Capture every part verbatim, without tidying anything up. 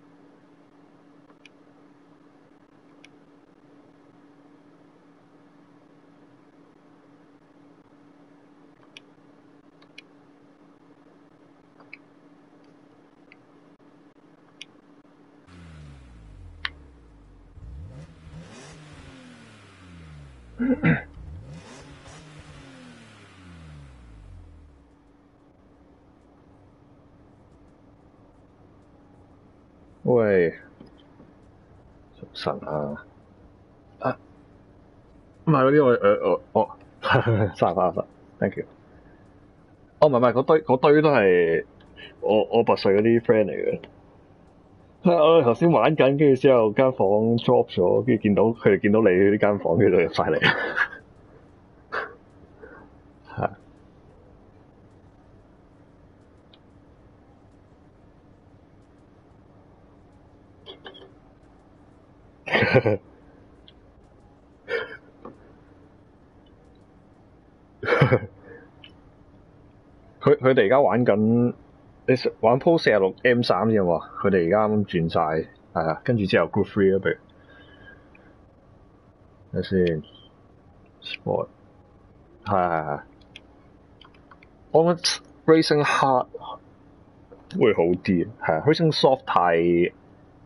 喂，早晨啊！啊，唔係嗰啲我誒我我生日快樂，thank you。哦，唔係唔係，嗰堆嗰堆都係我我拔萃嗰啲 friend 嚟嘅。係我哋頭先玩緊，跟住之後間房 drop 咗，跟住見到佢哋見到你呢間房，跟住就入晒嚟。係。佢佢哋而家玩緊，你玩鋪四十六 M 三啫嘛？佢哋而家啱轉晒，係啊，跟住之後 Group Three 啊，譬如睇先 Sport，係係係。我覺得 Racing Hard 會好啲，係啊 Racing Soft 太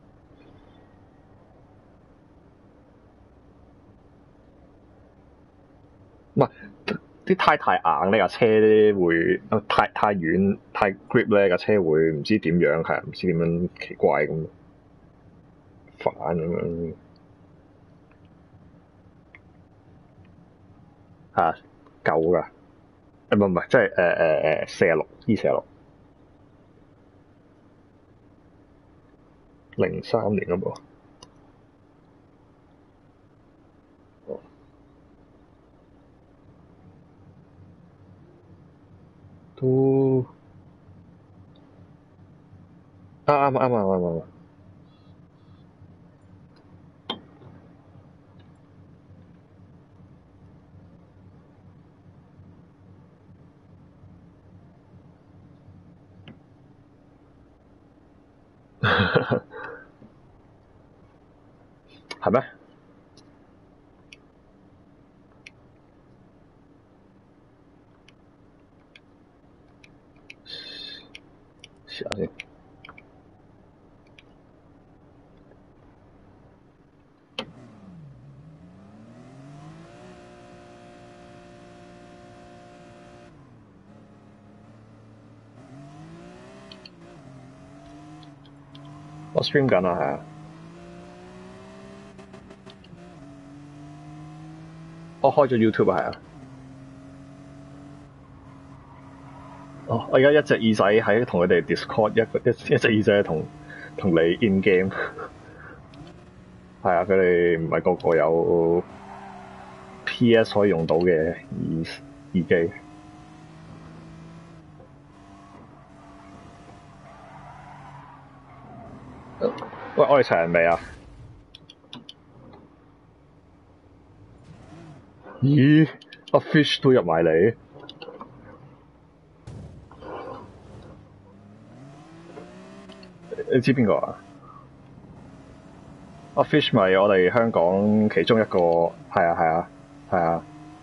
唔係啲太太硬呢架車咧會太太軟太 grip 咧架車會唔知點樣係唔知點樣奇怪咁反咁樣係舊㗎，誒唔係唔係即係誒誒誒四十六 E 四十六零三年嗰部。都啱啱啱啱啱啱係咩？試下先。我 stream 緊啊，係啊。我開咗 YouTube 啊，係啊。哦，我而家一隻耳仔喺同佢哋 Discord，一個一一隻耳仔同同你 in game。係啊，佢哋唔係個個有 P S 可以用到嘅耳耳機。喂，我哋齊人未啊？咦，阿 Fish 都入埋嚟。你知邊個啊？阿 Fish 咪我哋香港其中一個，係啊係啊係啊。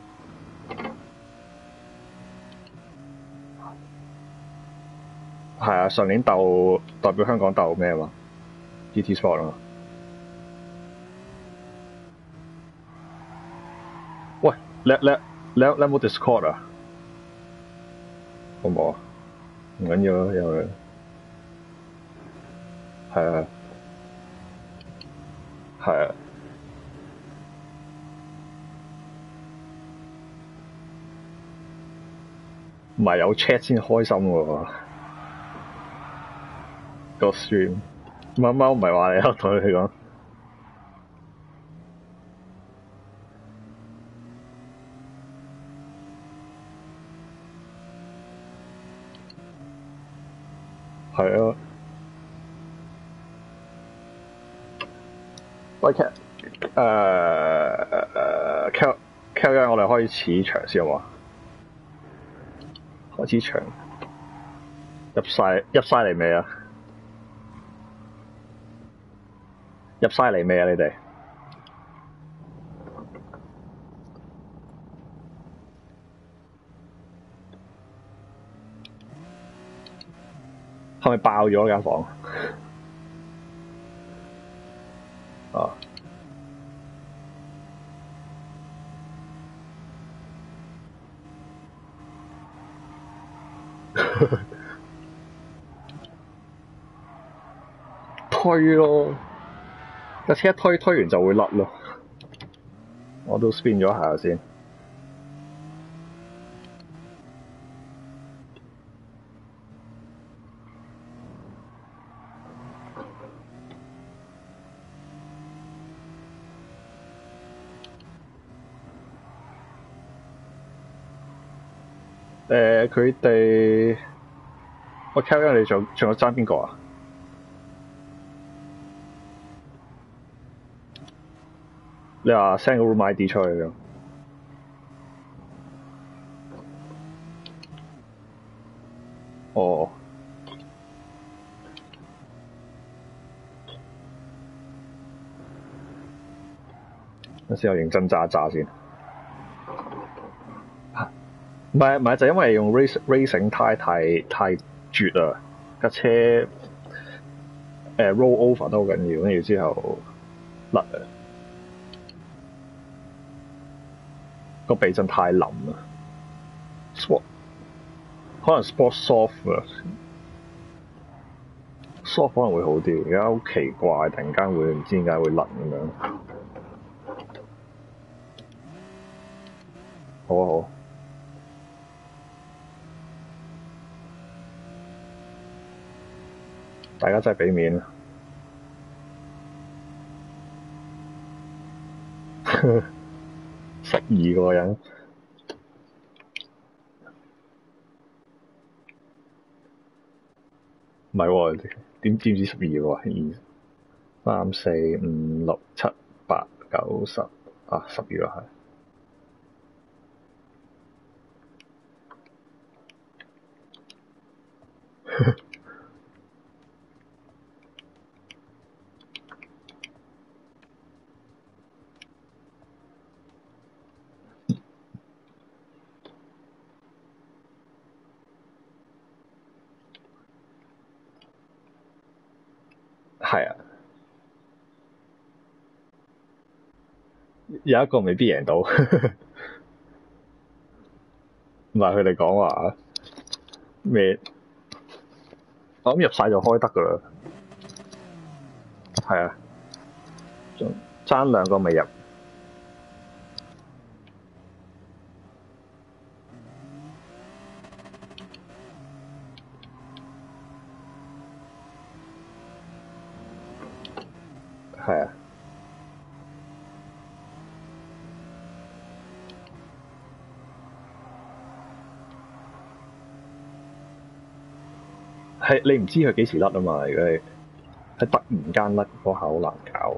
係啊，上年鬥代表香港鬥咩啊嘛 ？G T Sport 啊嘛。喂，你你你有你有冇 Discord 啊？好冇啊？唔緊要啊，有係啊係啊。唔係有 chat 先開心喎。個 stream，貓貓唔係話你啊，同佢哋講。係啊。喂 Cat，誒誒 Cat Cat 我哋開始場先好嘛？開始場入晒入晒嚟未啊？ 入晒嚟未啊？你哋係咪爆咗間房？啊！推咯，架車一推推完就會甩咯。我都 spin 咗下先。誒，佢哋我 Kevin 你仲仲有爭邊個啊？你話 send 個 room I D 出去㗎？哦。等先，我認真揸一揸先。唔係唔係，就因為用 race racing 太太太絕啊！架車誒、呃、roll over 都好緊要，跟住之後甩啊！個避震太腍啦。Sport 可能 sport soft 啊 ，soft 可能會好啲。而家好奇怪，突然間會唔知點解會甩咁樣。好啊好。大家真係俾面啦。十二個人。唔係喎，點知唔知十二個啊？二三四五六七八九十啊，十二個係。係啊，有一個未必贏到。唔係佢哋講話咩？我諗入晒就開得噶啦。係啊，仲爭兩個未入。係啊。係你唔知佢幾時甩啊嘛？如果係係突然間甩嗰下好難搞。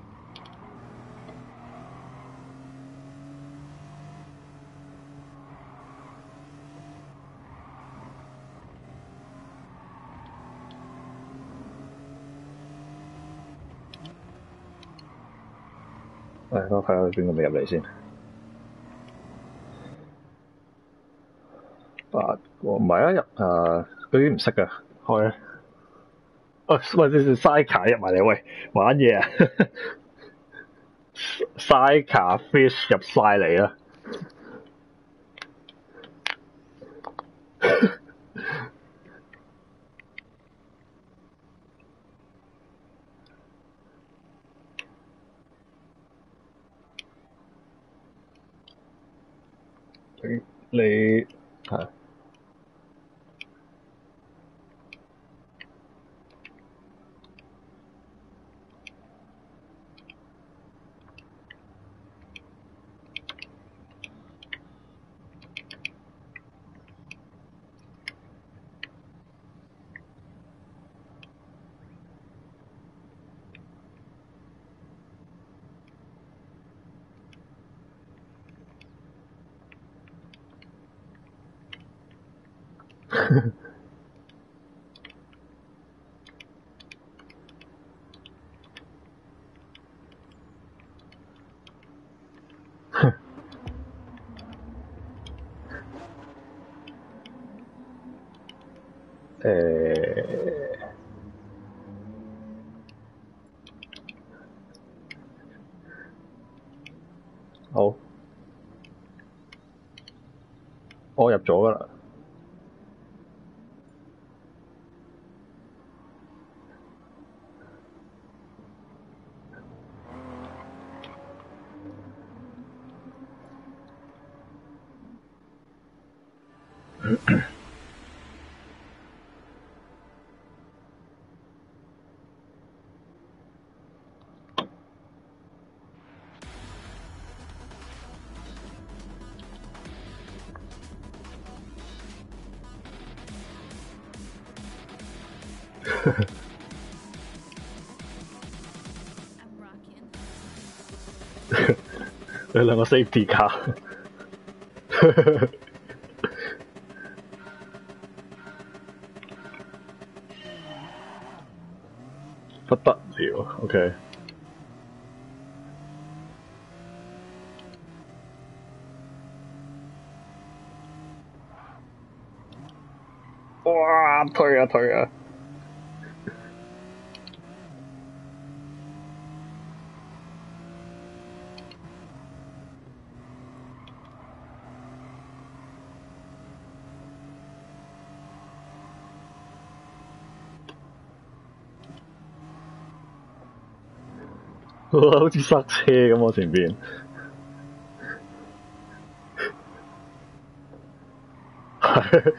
誒，我睇下邊個未入嚟先。八個唔係啊，入誒嗰啲唔識㗎，開啊！哦，喂，你嘥卡入埋嚟，喂，玩嘢啊！嘥卡 fish 入晒嚟啦！你你係誒、好，我入咗㗎啦。你兩個 safety 卡，不得了 ，OK。哇！推啊推啊！哇！好似塞車咁喎前邊。係。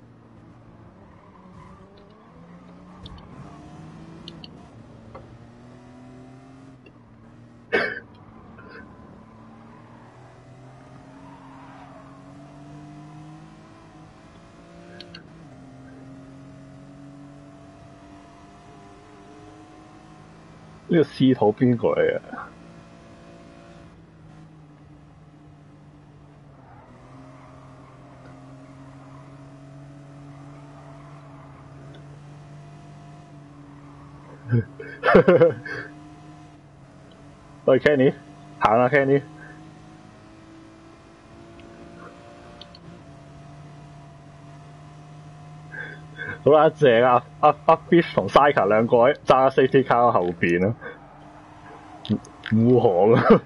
呢個司徒邊個嚟啊？喂 Kenny， 行啦 Kenny。好啦，正啊！阿阿 Fish 同 Sika 兩個喺揸 safety car 後邊咯，護航啊！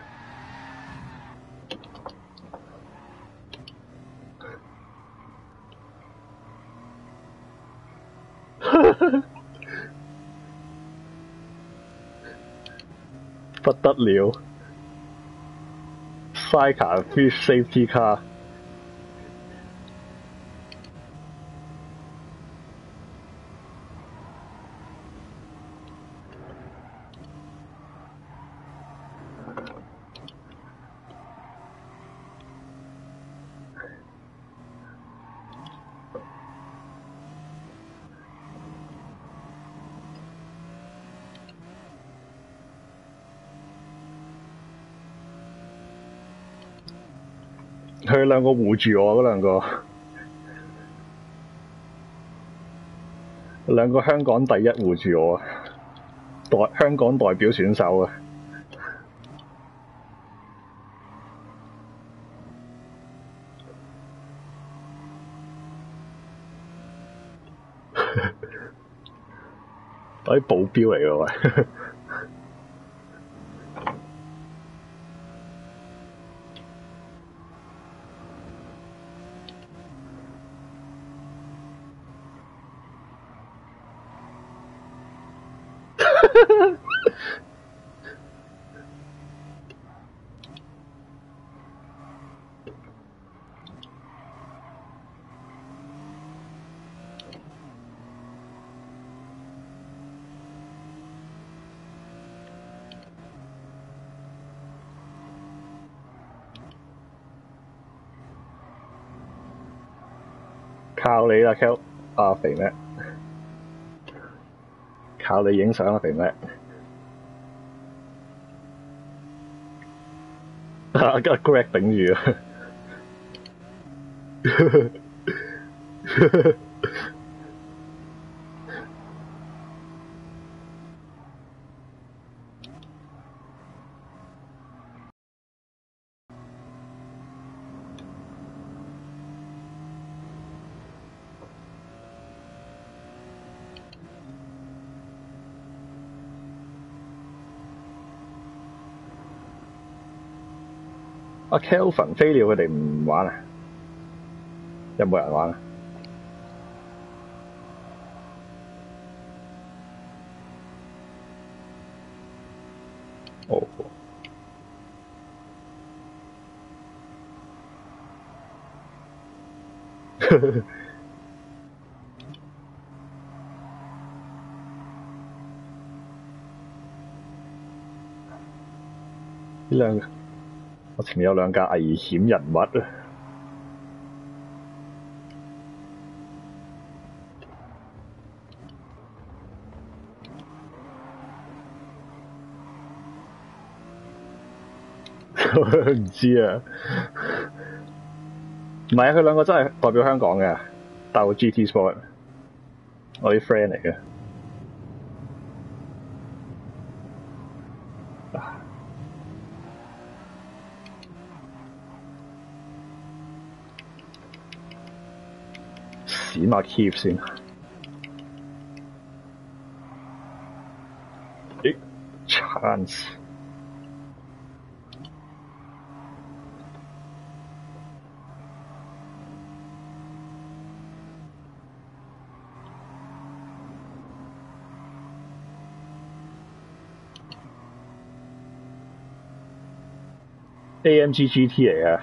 不得了 ！Sika Fish safety car。佢兩個護住我嗰兩個，兩個香港第一護住我，代香港代表選手啊！我啲保鏢嚟㗎喂。靠你啦 Kel 啊肥咩？靠你影相啊肥咩？阿 Greg 頂住啊！ 阿 Kelvin 飛了，佢哋唔玩啊？有冇人玩啊？哦。呢兩個，我前面有兩架危險人物啊！唔知啊，唔係啊，佢兩個真係代表香港嘅，鬥 G T Sport， 我啲 friend 嚟嘅。閃下 keep 先。咦 chance。A M G G T 嚟嘅。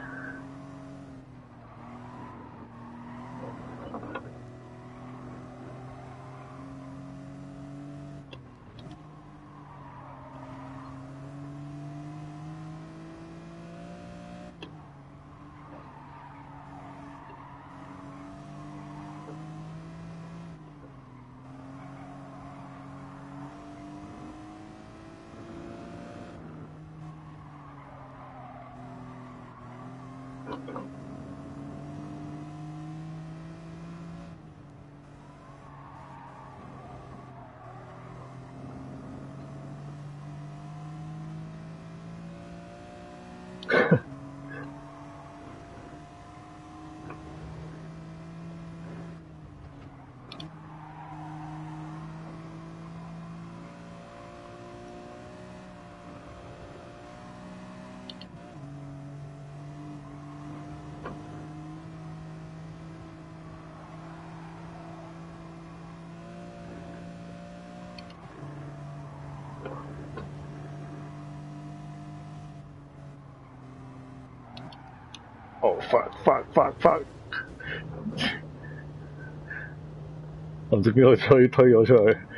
哦 fuck fuck fuck fuck！ 我唔知邊個推推咗出去。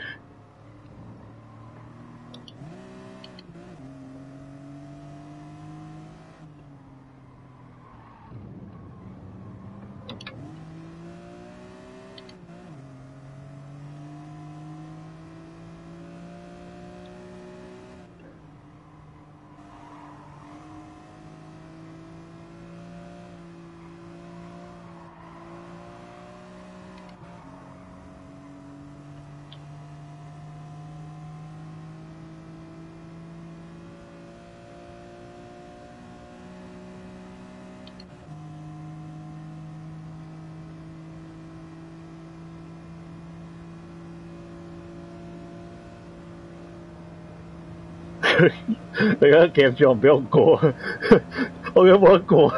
你而家夾住我唔俾我過，我而家冇得過。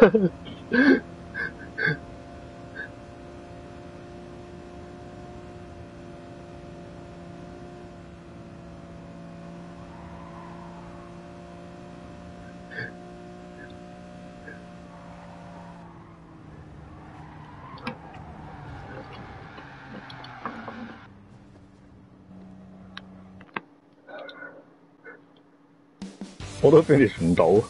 我都 finish 唔到。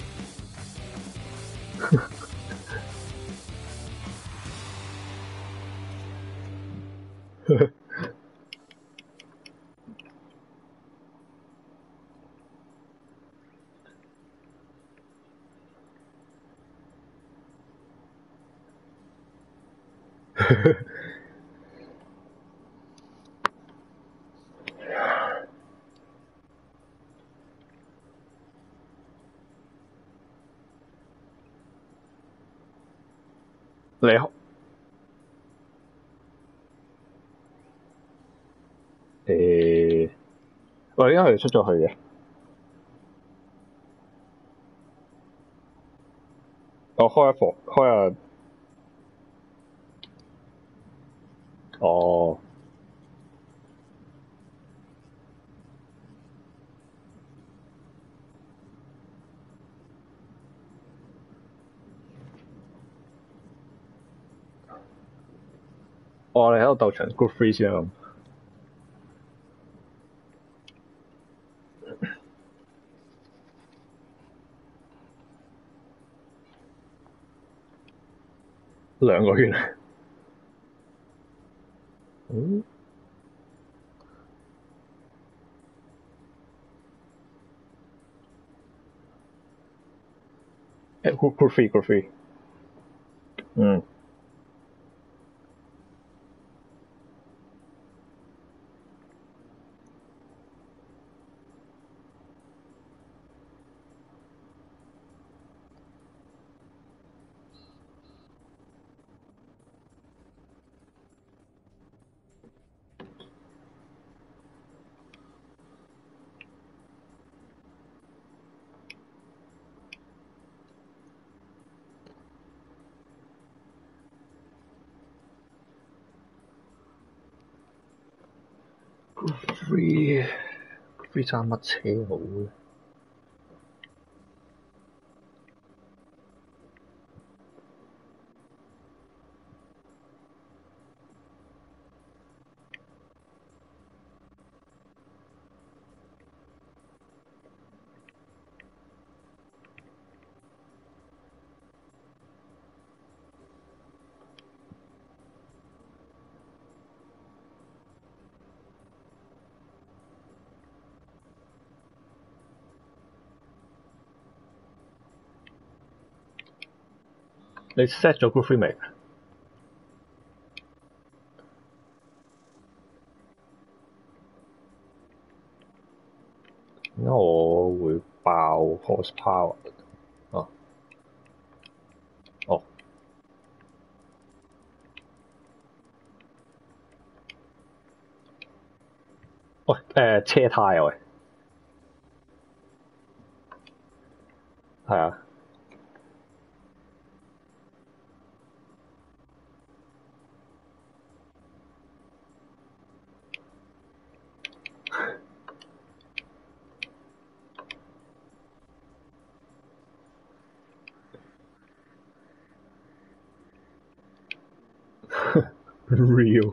你好。誒，喂，應該係出咗去嘅。 我開一房，開下。哦。我哋喺度鬥場 group three 先啊。兩個圈。嗯。誒 group group three group three。嗯。Three three 揸乜車好咧？你 set 咗 group three 未？點解我會爆 horsepower？ 哦。哦。喂，誒車胎啊喂。係啊。Real。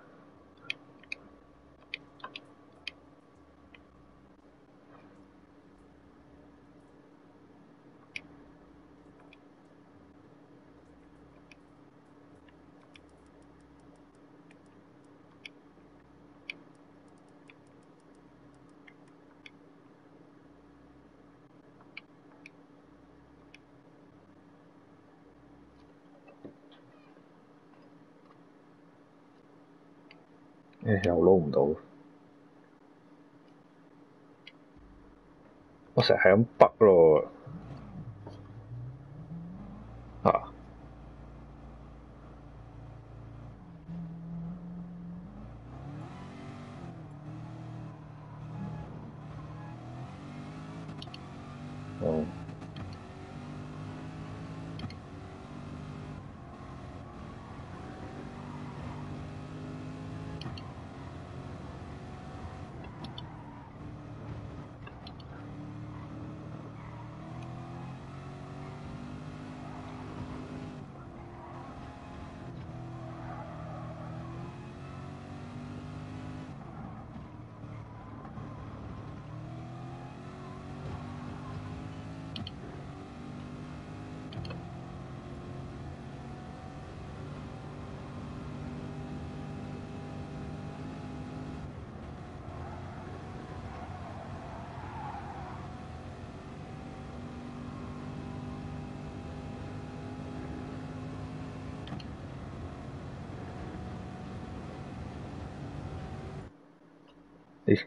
誒又撈唔到。我成日係咁北咯喎。啊。哦。咦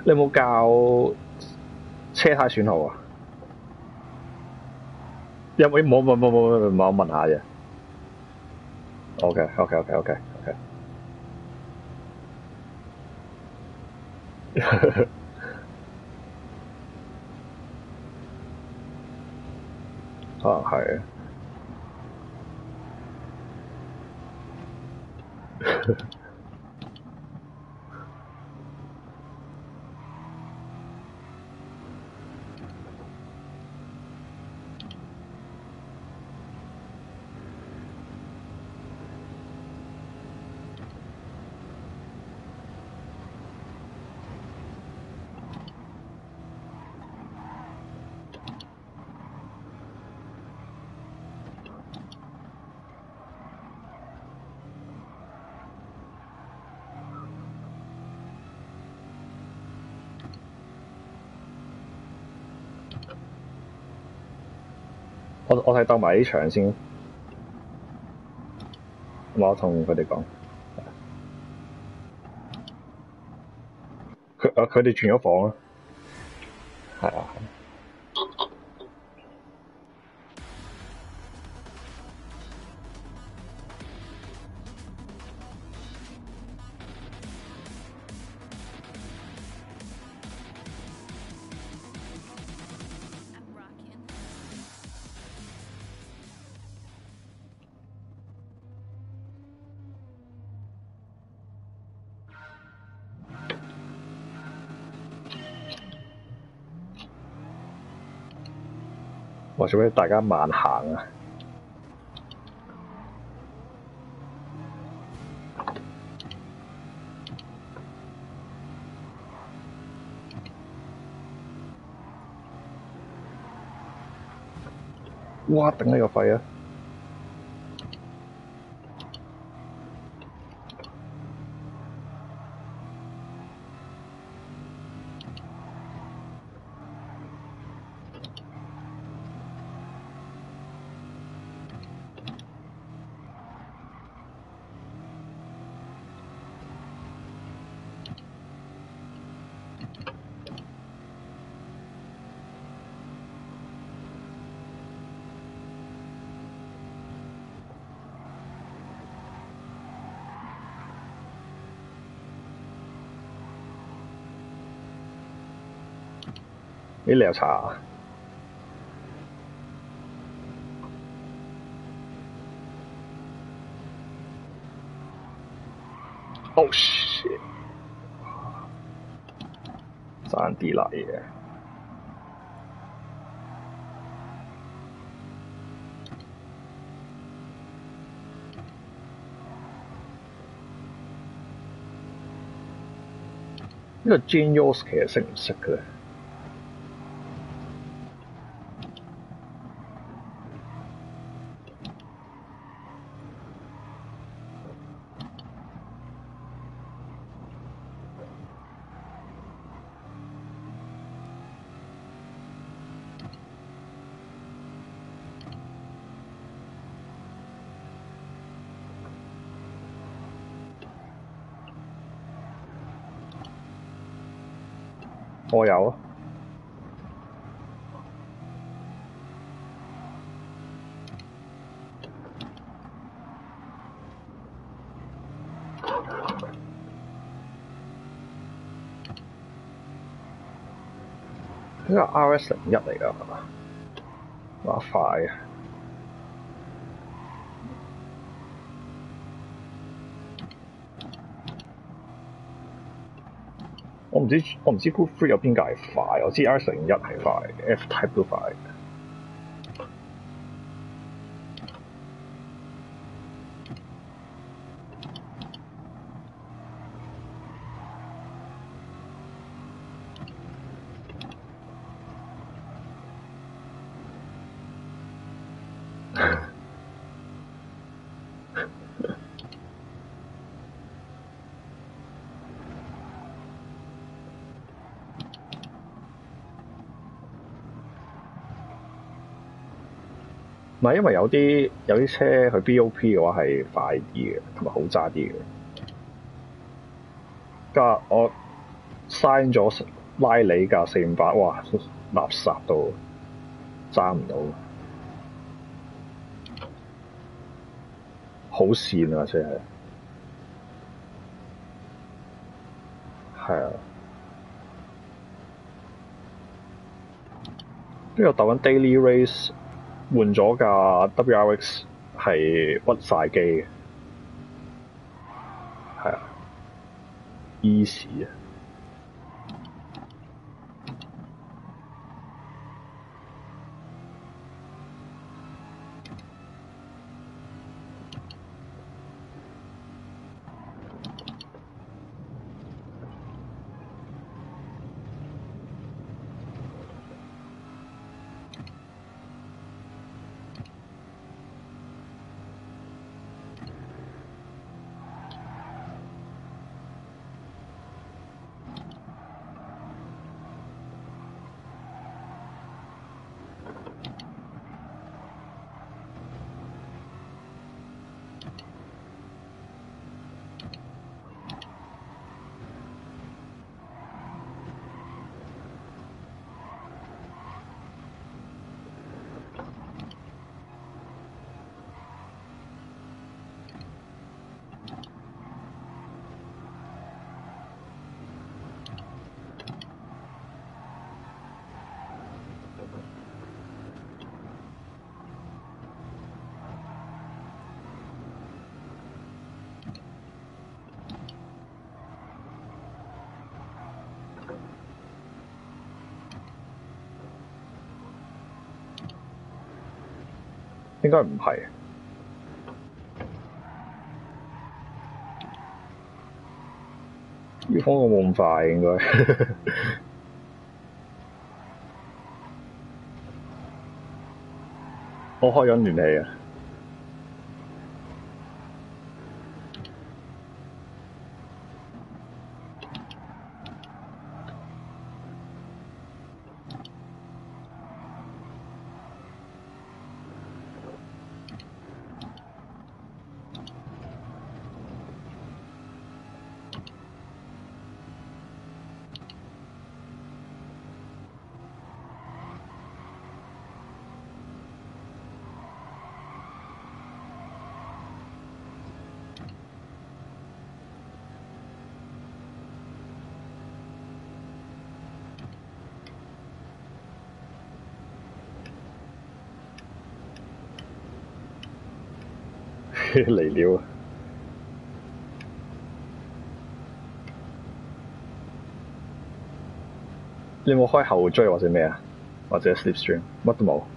你有冇教車胎損耗啊？有冇冇冇冇冇冇我問下啫。OK OK OK OK OK 可能係。我我睇鬥埋啲場先，我同佢哋講。佢啊佢哋轉咗房啦。係啊。哇！做咩大家慢行啊？哇！頂你個肺啊！咦？你有查啊？Oh shit！ 爭啲嚟嘅。呢個 Genius 其實識唔識嘅咧？我有啊。呢個 R S 零一嚟㗎係嘛？哇快啊！我唔知我唔知 Group Three 有邊架係快，我知 R S 零一係快 ，F-Type 都快。唔係因為有啲有啲車去 B O P 嘅話係快啲嘅，同埋好揸啲嘅。加我 sign 咗拉里架四五八，哇，垃圾到揸唔到，好跣啊！真係，係啊。跟住我鬥緊 daily race，換咗架 W R X 係屈晒機嘅，係啊 ，easy 啊！應該唔係，要方我冇咁快應該。我開緊暖氣啊！嚟了啊！你有冇開後追或者咩啊？或者 slipstream 乜都冇。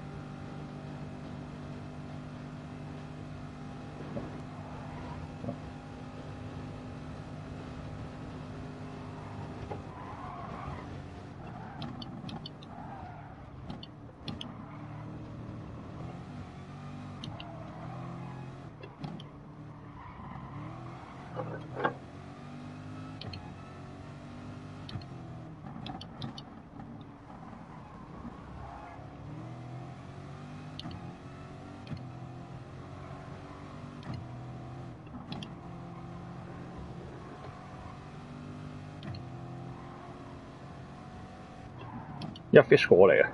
一 fish 過嚟啊！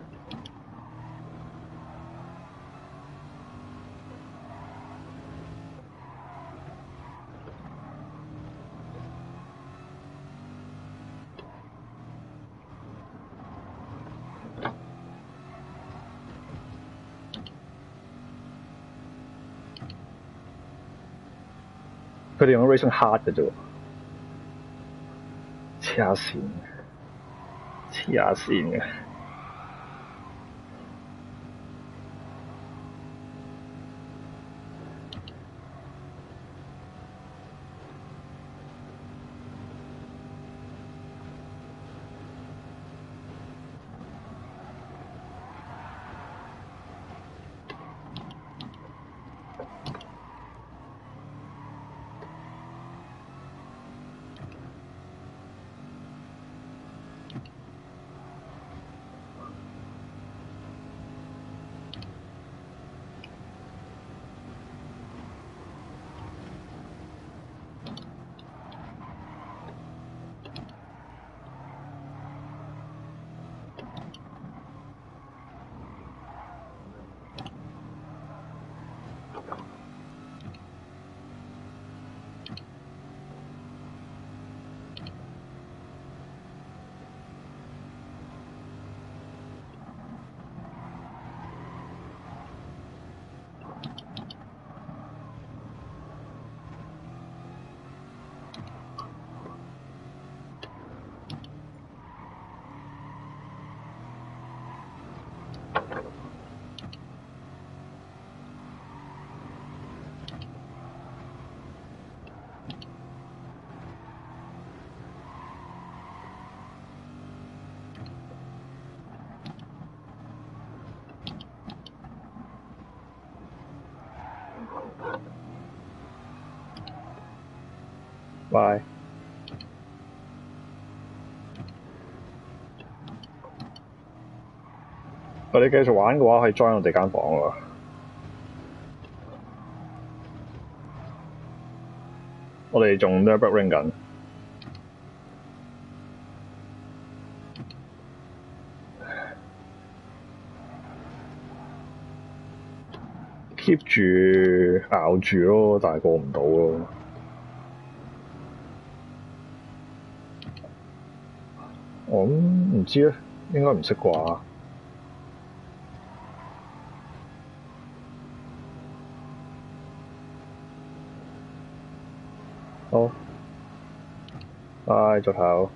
佢哋用 racing hard 嘅啫喎，黐下線，黐下線嘅。 拜。我哋繼續玩嘅話，可以 join 我哋間房喎。我哋仲 Nurburgring 緊。keep 住咬住咯，但係過唔到咯。我唔知咧，應該唔識啩。好，拜，早唞。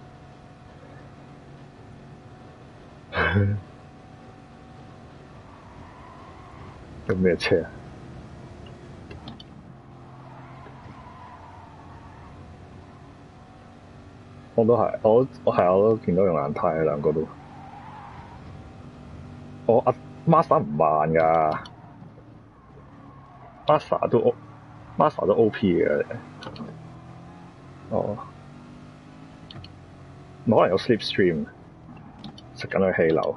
有咩車啊？我都係，我我係我都見到用眼睇兩個都。我阿 Master 唔慢㗎 ，Master 都 O Master 都 O P 嘅。哦，可能有 Slipstream 食緊佢氣流。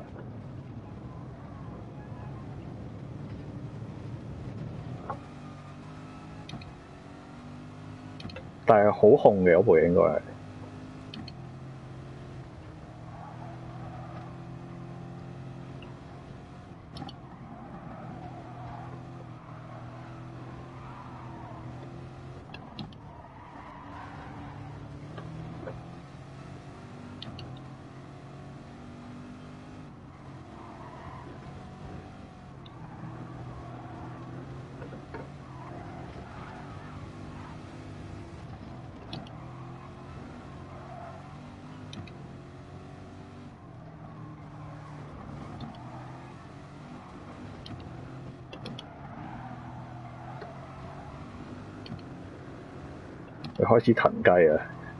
但係好控嘅嗰部應該係。佢開始騰雞啊！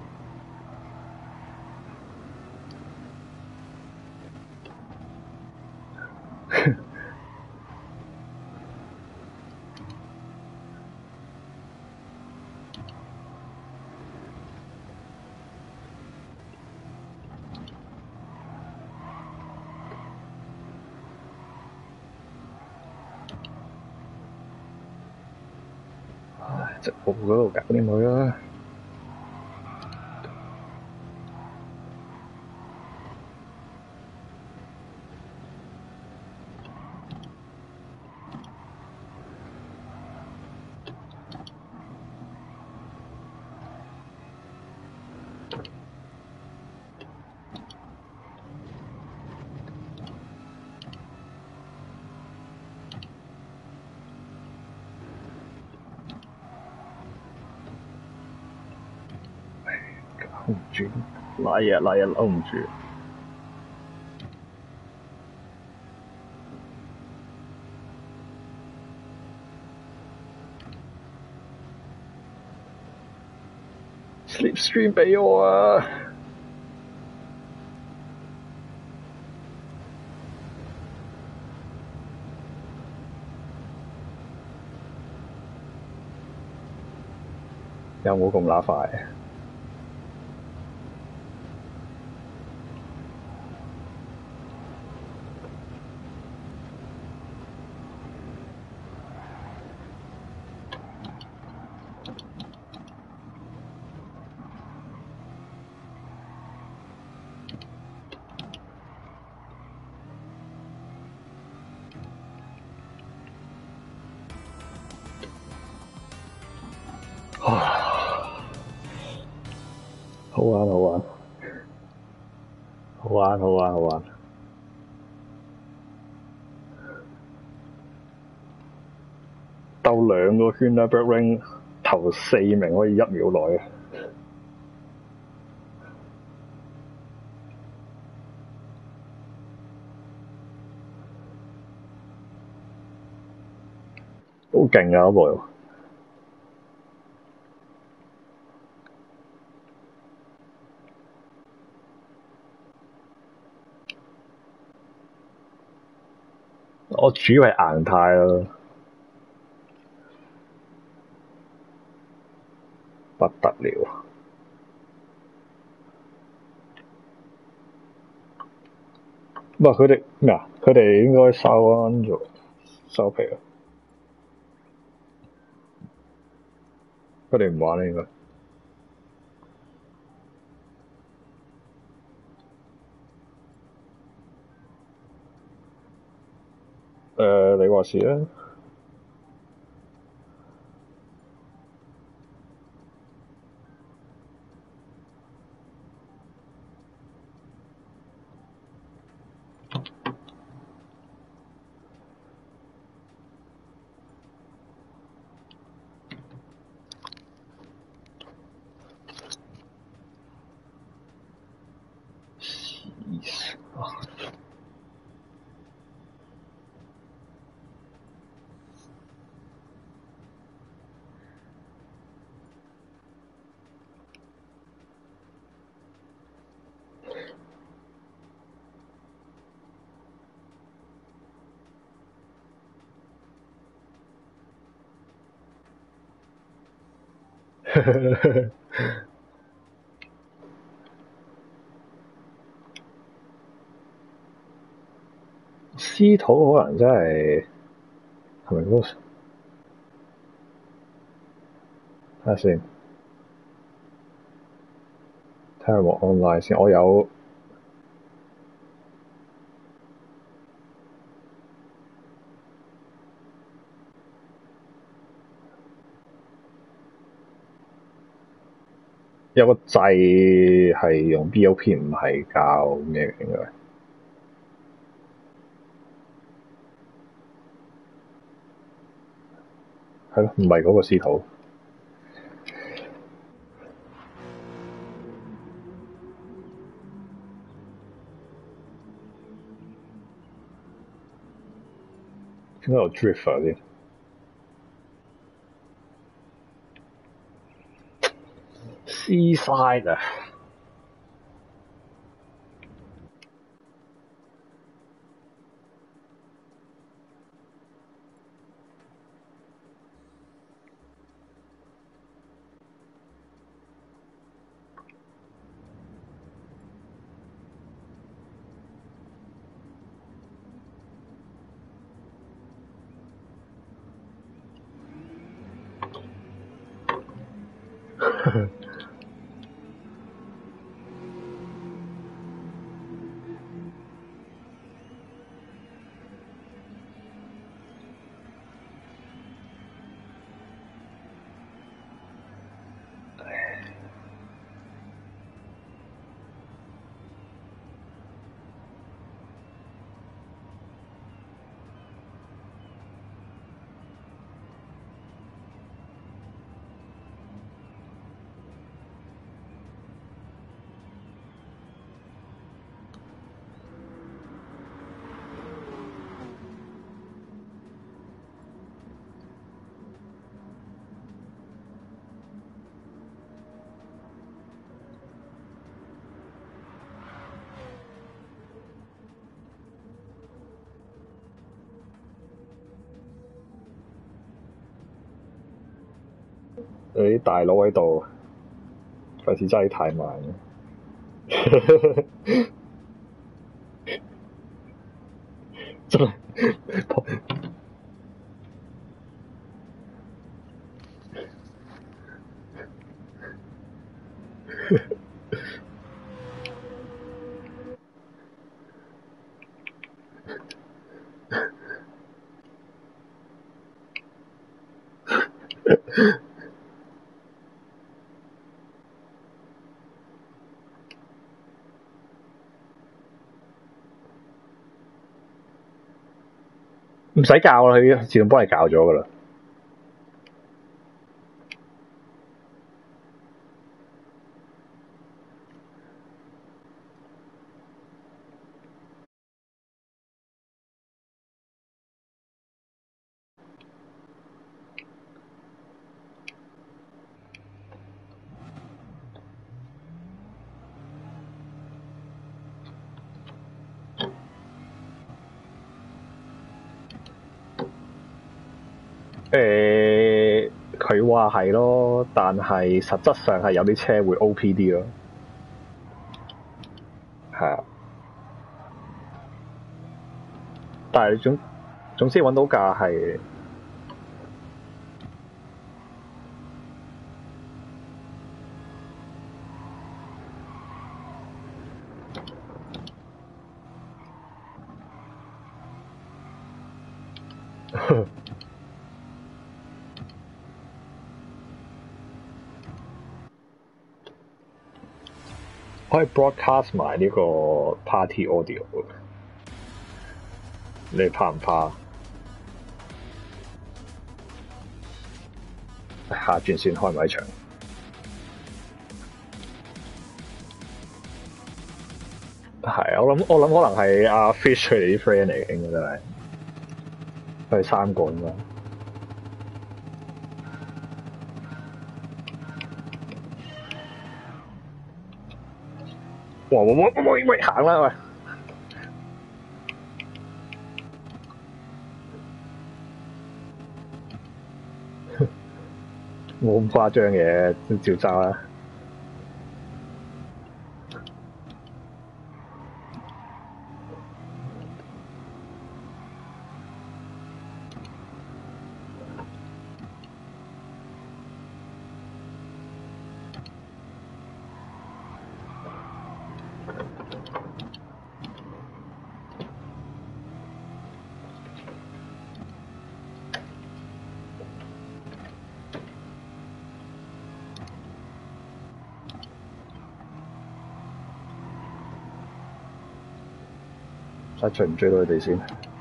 直播嗰度搞掂佢啦。搞唔住，拉嘢拉嘢撈唔住。Slipstream 俾我啊！有冇咁乸快？好玩好玩，好玩好玩好玩。鬥兩個圈啦 Nurburgring 頭四名可以一秒內啊！好勁啊嗰部！我主要係硬態咯。 得了。唔係佢哋咩啊？佢哋應該收啱咗，收皮啦。佢哋唔玩啦應該。誒、呃，你話事啦。黐線啊！司徒可能真係係咪嗰個？睇下先，睇下我 online 先。我有有個掣係用 B O P， 唔係教咩應該。係咯，唔係嗰個司徒。點解有 drift 啊啲？Seaside 啊！有啲大佬喺度，費事揸得太慢。真係唔使教啦，佢自動幫你教咗㗎啦。誒，佢佢話係咯，但係實質上係有啲車會 O P 啲咯。係啊，但係總總之揾到架係可以 broadcast 埋呢個 party audio。你怕唔怕？下轉先開咪場。係，我諗我諗可能係阿 Fish 佢哋啲 friend 嚟嘅，應該真係。佢哋三個應該。哇！喂喂喂喂，行啦喂！冇咁誇張嘅，照揸啦。睇追唔追到佢哋先。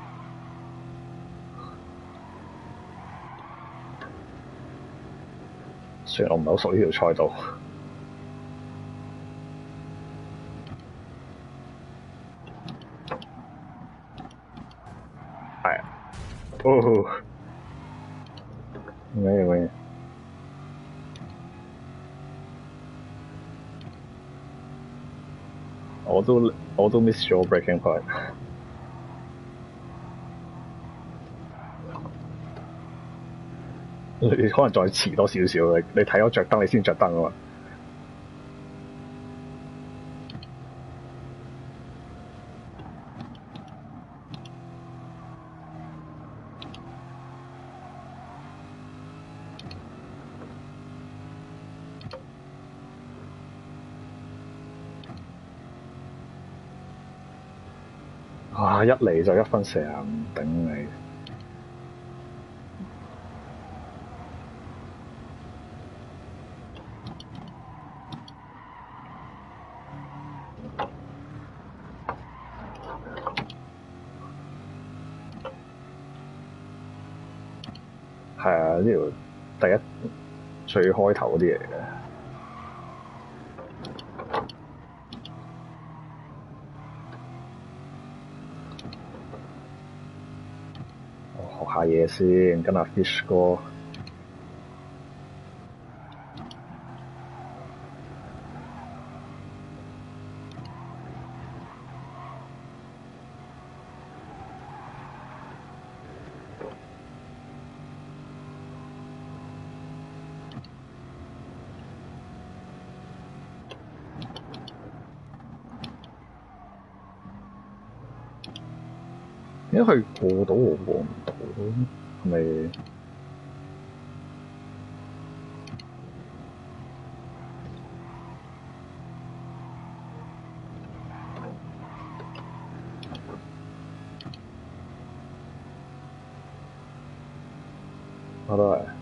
雖然我唔係好熟呢條賽道。係啊。哦。咩咩？我都我都 miss 咗 breaking point。你可能再遲多少少，你你睇我着燈，你先着燈啊嘛。哇！一嚟就一分四十五，頂你！係啊，呢條第一最開頭嗰啲嘢嚟嘅。我學下嘢先，跟阿 Fish 哥。點解佢過到我過唔到？係咪？我都係。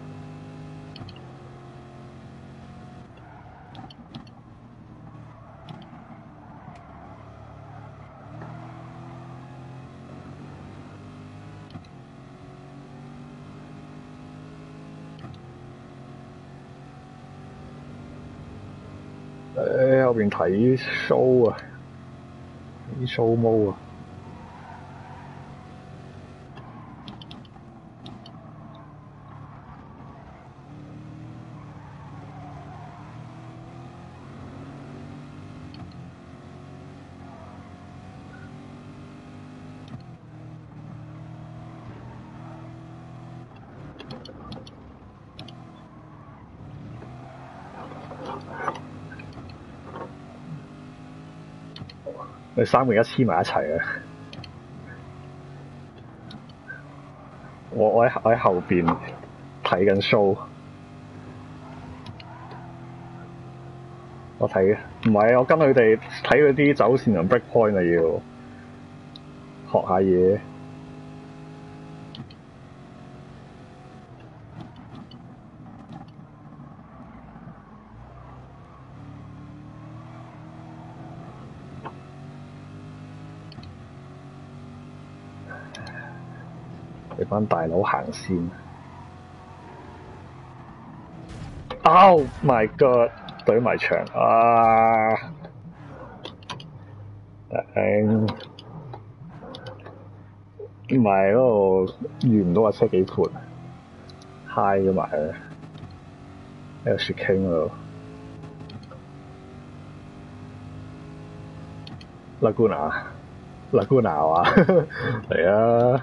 誒後邊睇 show 啊，啲 show 毛啊。 你三個而家黐埋一齊啊！我我喺我喺後邊睇緊 show， 我睇唔係我跟佢哋睇嗰啲走線同 breakpoint 啊，要學下嘢。你班大佬行先。Oh my god！ 對埋牆啊！頂！唔係嗰度遇唔到架車幾盤 ，high 咗埋啊！喺度雪傾嗰度。Laguna，Laguna 啊！嚟啊！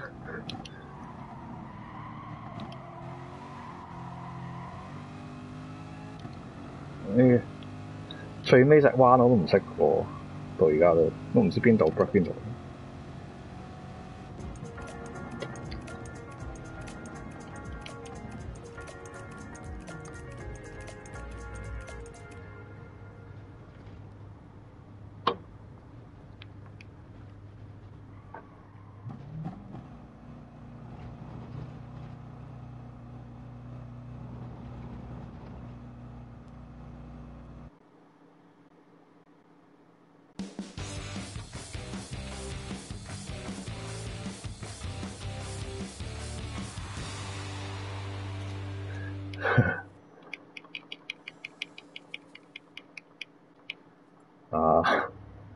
呢最尾隻彎我都唔識喎，到而家都都唔知邊度 break 邊度。啊！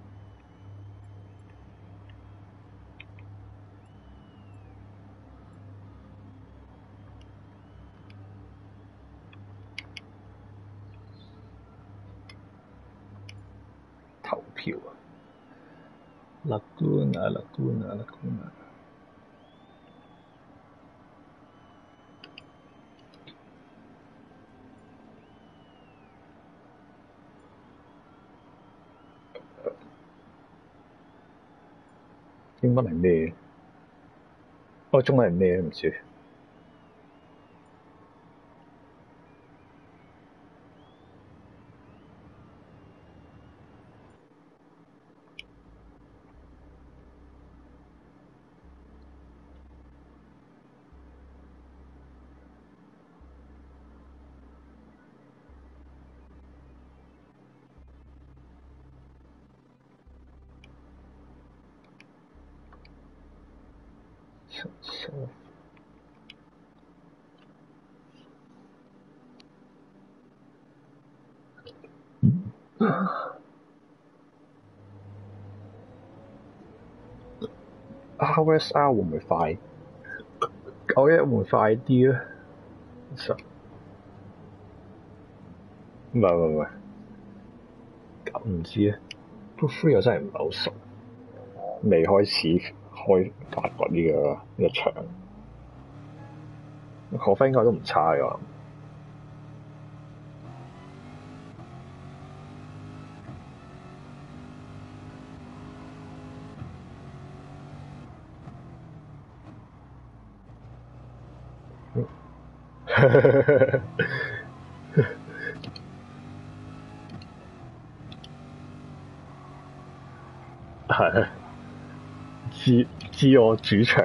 投票啊 ！Laguna Laguna Laguna。英文係咩？哦，中文係咩唔知。R S R 會唔會快？九一會唔會快啲咧？實唔係唔係唔係，咁唔知咧。Proof Free 我真係唔係好熟，未開始開發掘呢個呢個場。學分應該都唔差㗎。係知知我主場。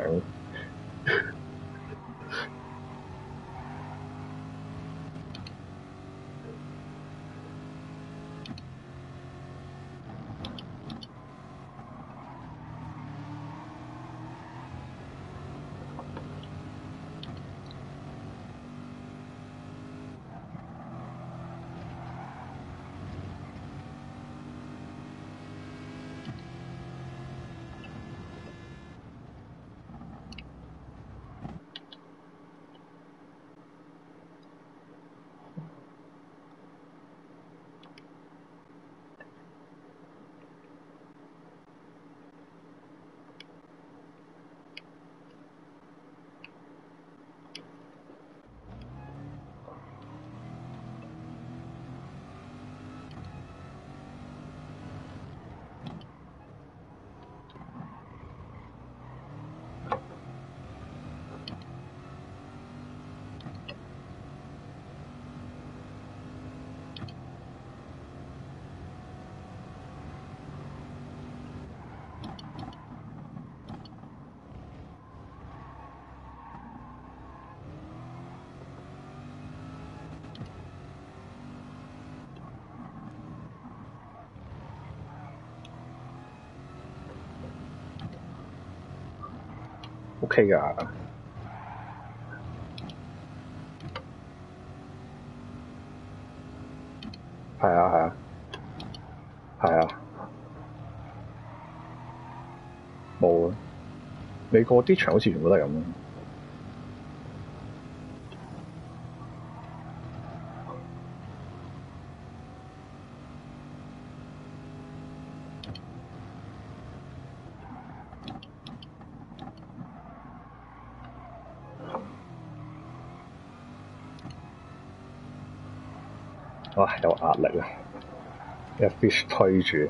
OK 㗎。係啊係啊係啊，冇啊！美國啲場好似全部都係咁。哇！有壓力啊！一 fish 推住。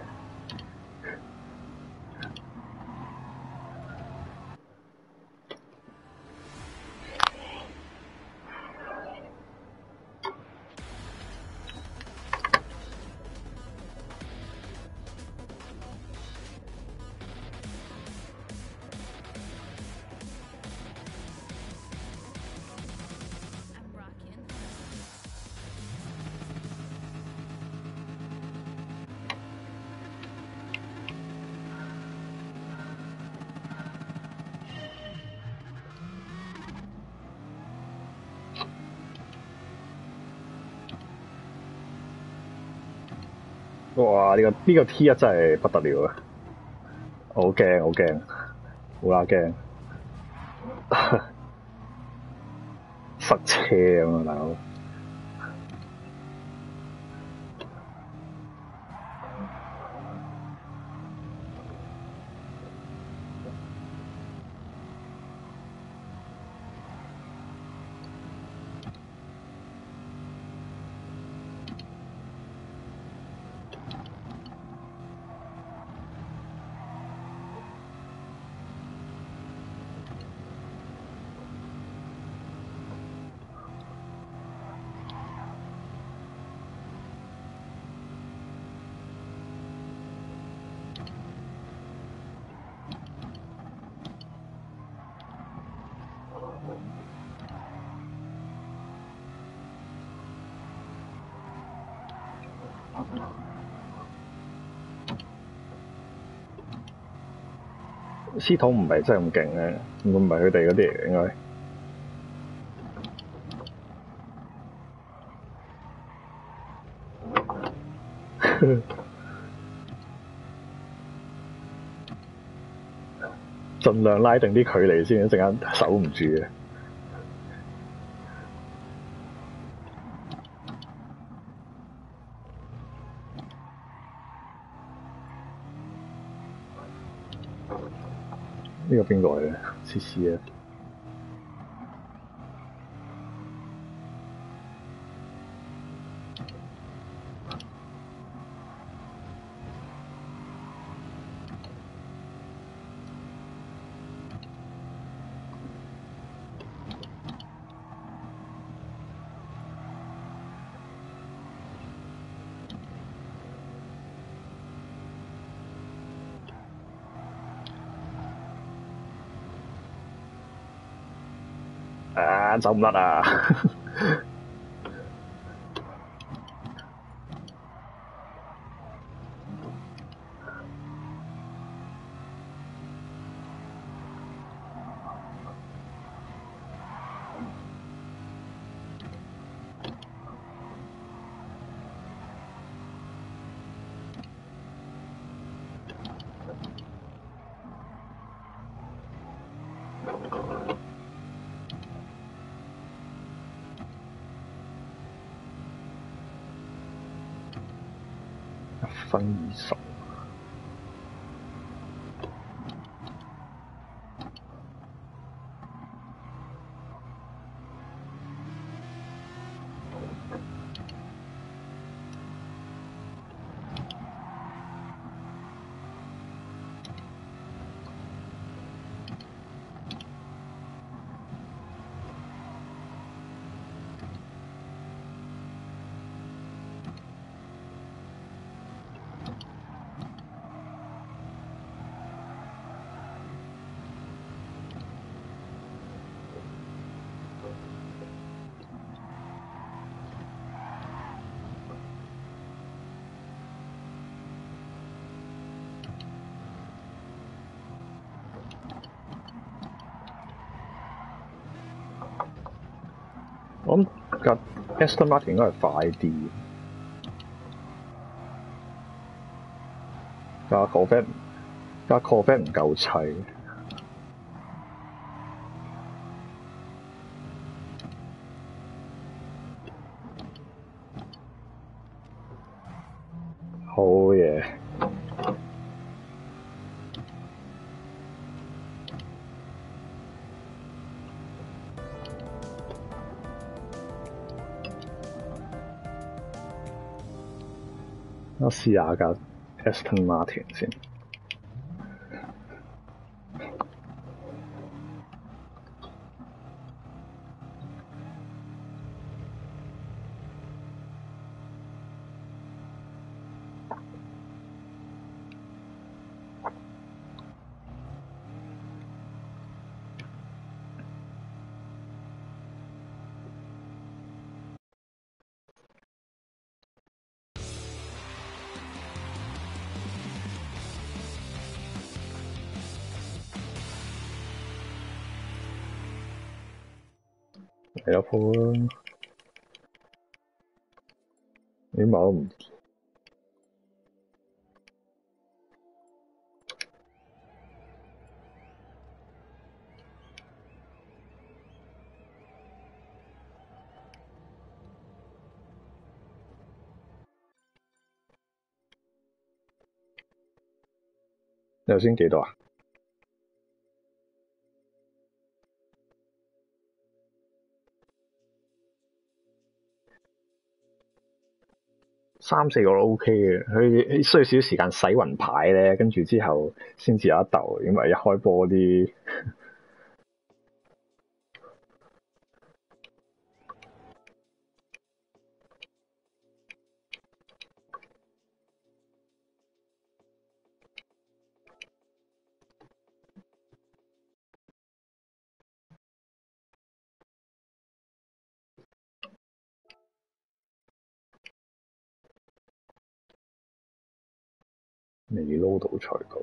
哇！呢、這個呢、這個 T 一真係不得了啊！我好驚，好驚，好啦驚，塞車咁啊，大佬！司徒唔係真係咁勁嘅，唔係佢哋嗰啲嚟嘅應該。盡量拉定啲距離先，一陣間守唔住嘅。呢個邊個嚟嘅？C C 啊！啊！走唔甩啊！一分二十。 架 Aston Martin 應該係快啲，架 Corvette 架 Corvette 唔夠砌。好嘢！我試下架 Aston Martin 先。嚟咗鋪啦，點解都唔你頭先幾多啊？三四個都 OK 嘅，佢需要少少時間洗雲牌咧，跟住之後先至有得鬥，因為一開波啲未撈到賽果。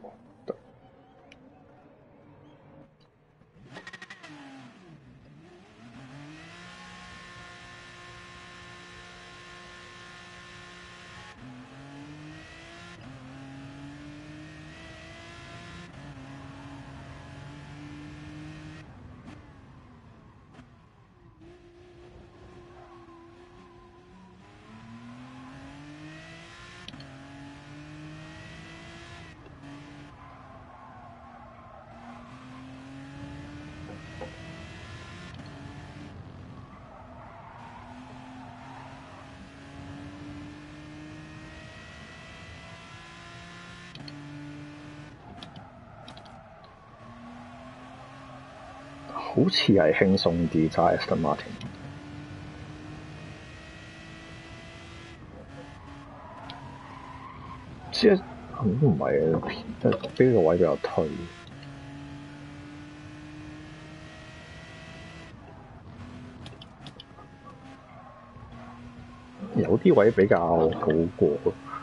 好似係輕鬆啲揸 Aston Martin。即係都唔係啊，即係呢個位比較推。有啲位比較好過。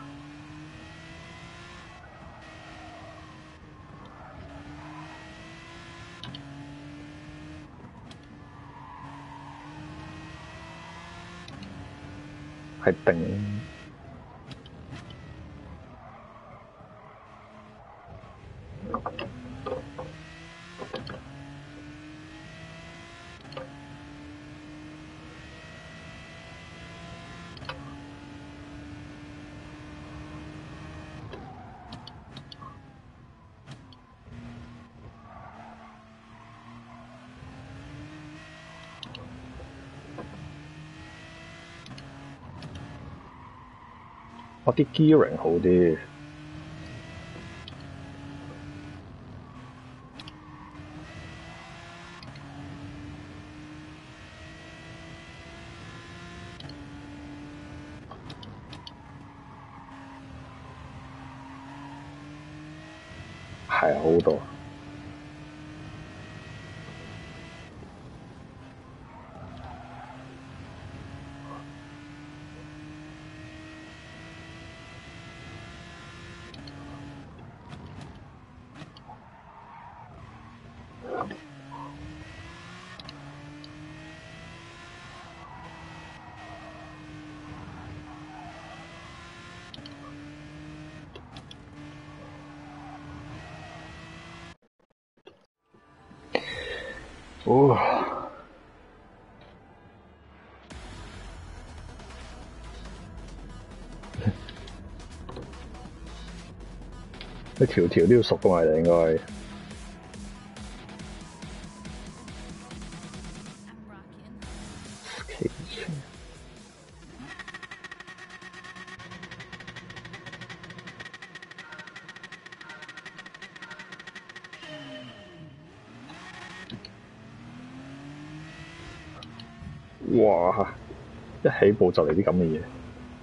係定我啲 gearing 好啲。係好多。 哦，一條條都要熟噶嘛，你應該。哇！一起步就嚟啲咁嘅嘢。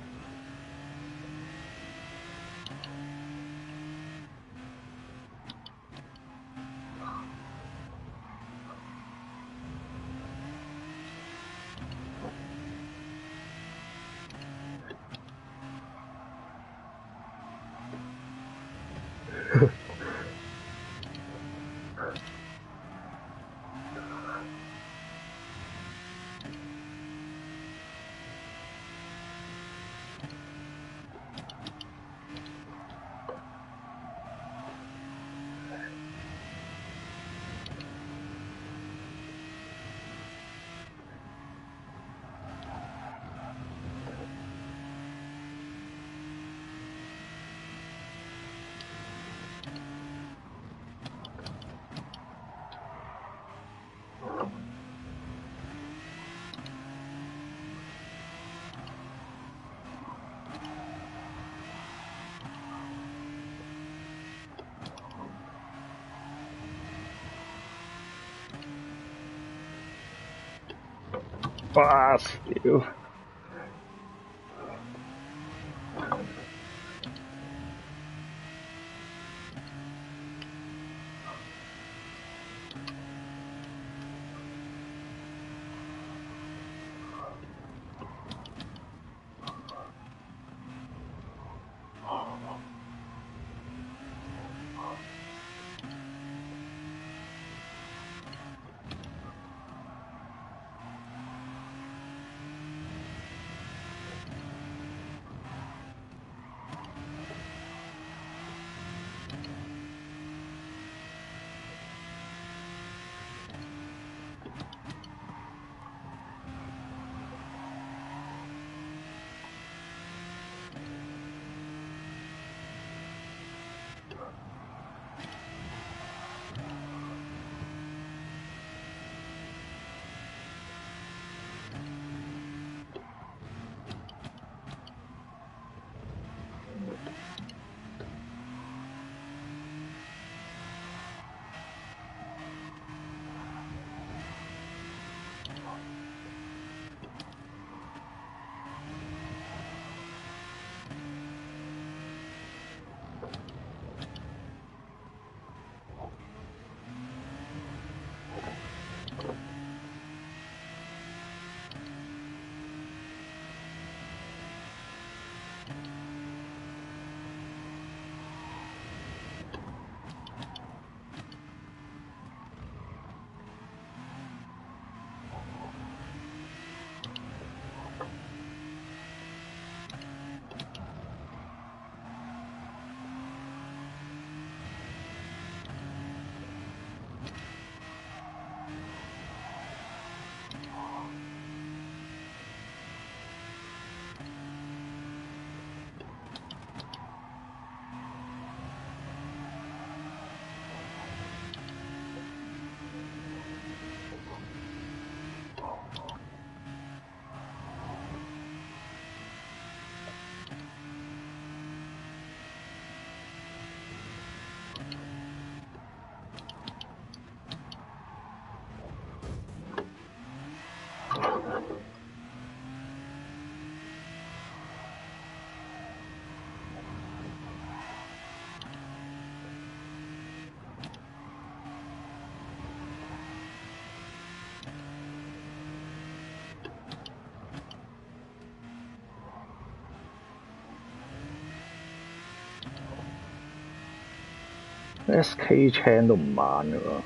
哇！屌！S K Chain 都唔慢㗎喎，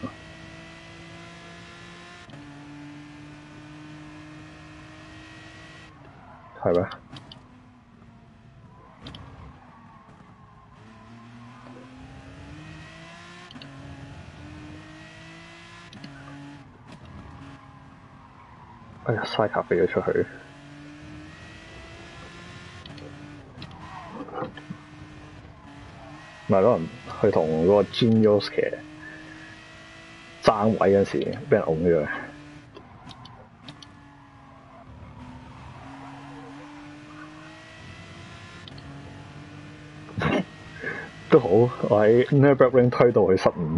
係咩？ 哎呀，嘥卡飛咗出去。咪咯，佢同嗰個 Genius 爭位嗰時，俾人拱咗。都好，我喺 Nürburgring 推到佢失誤。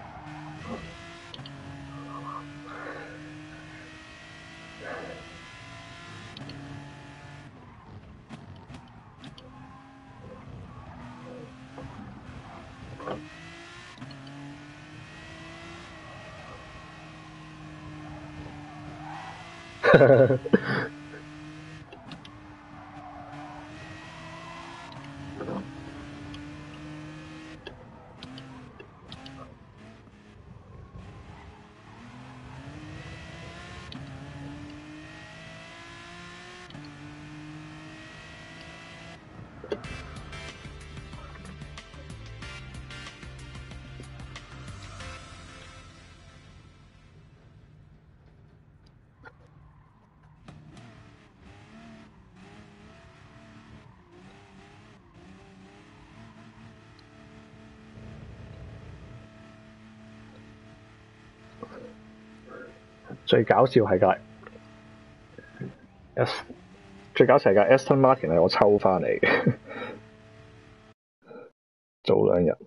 最搞笑係架 S， 最搞笑係架 Aston Martin 係我抽翻嚟嘅，早兩日。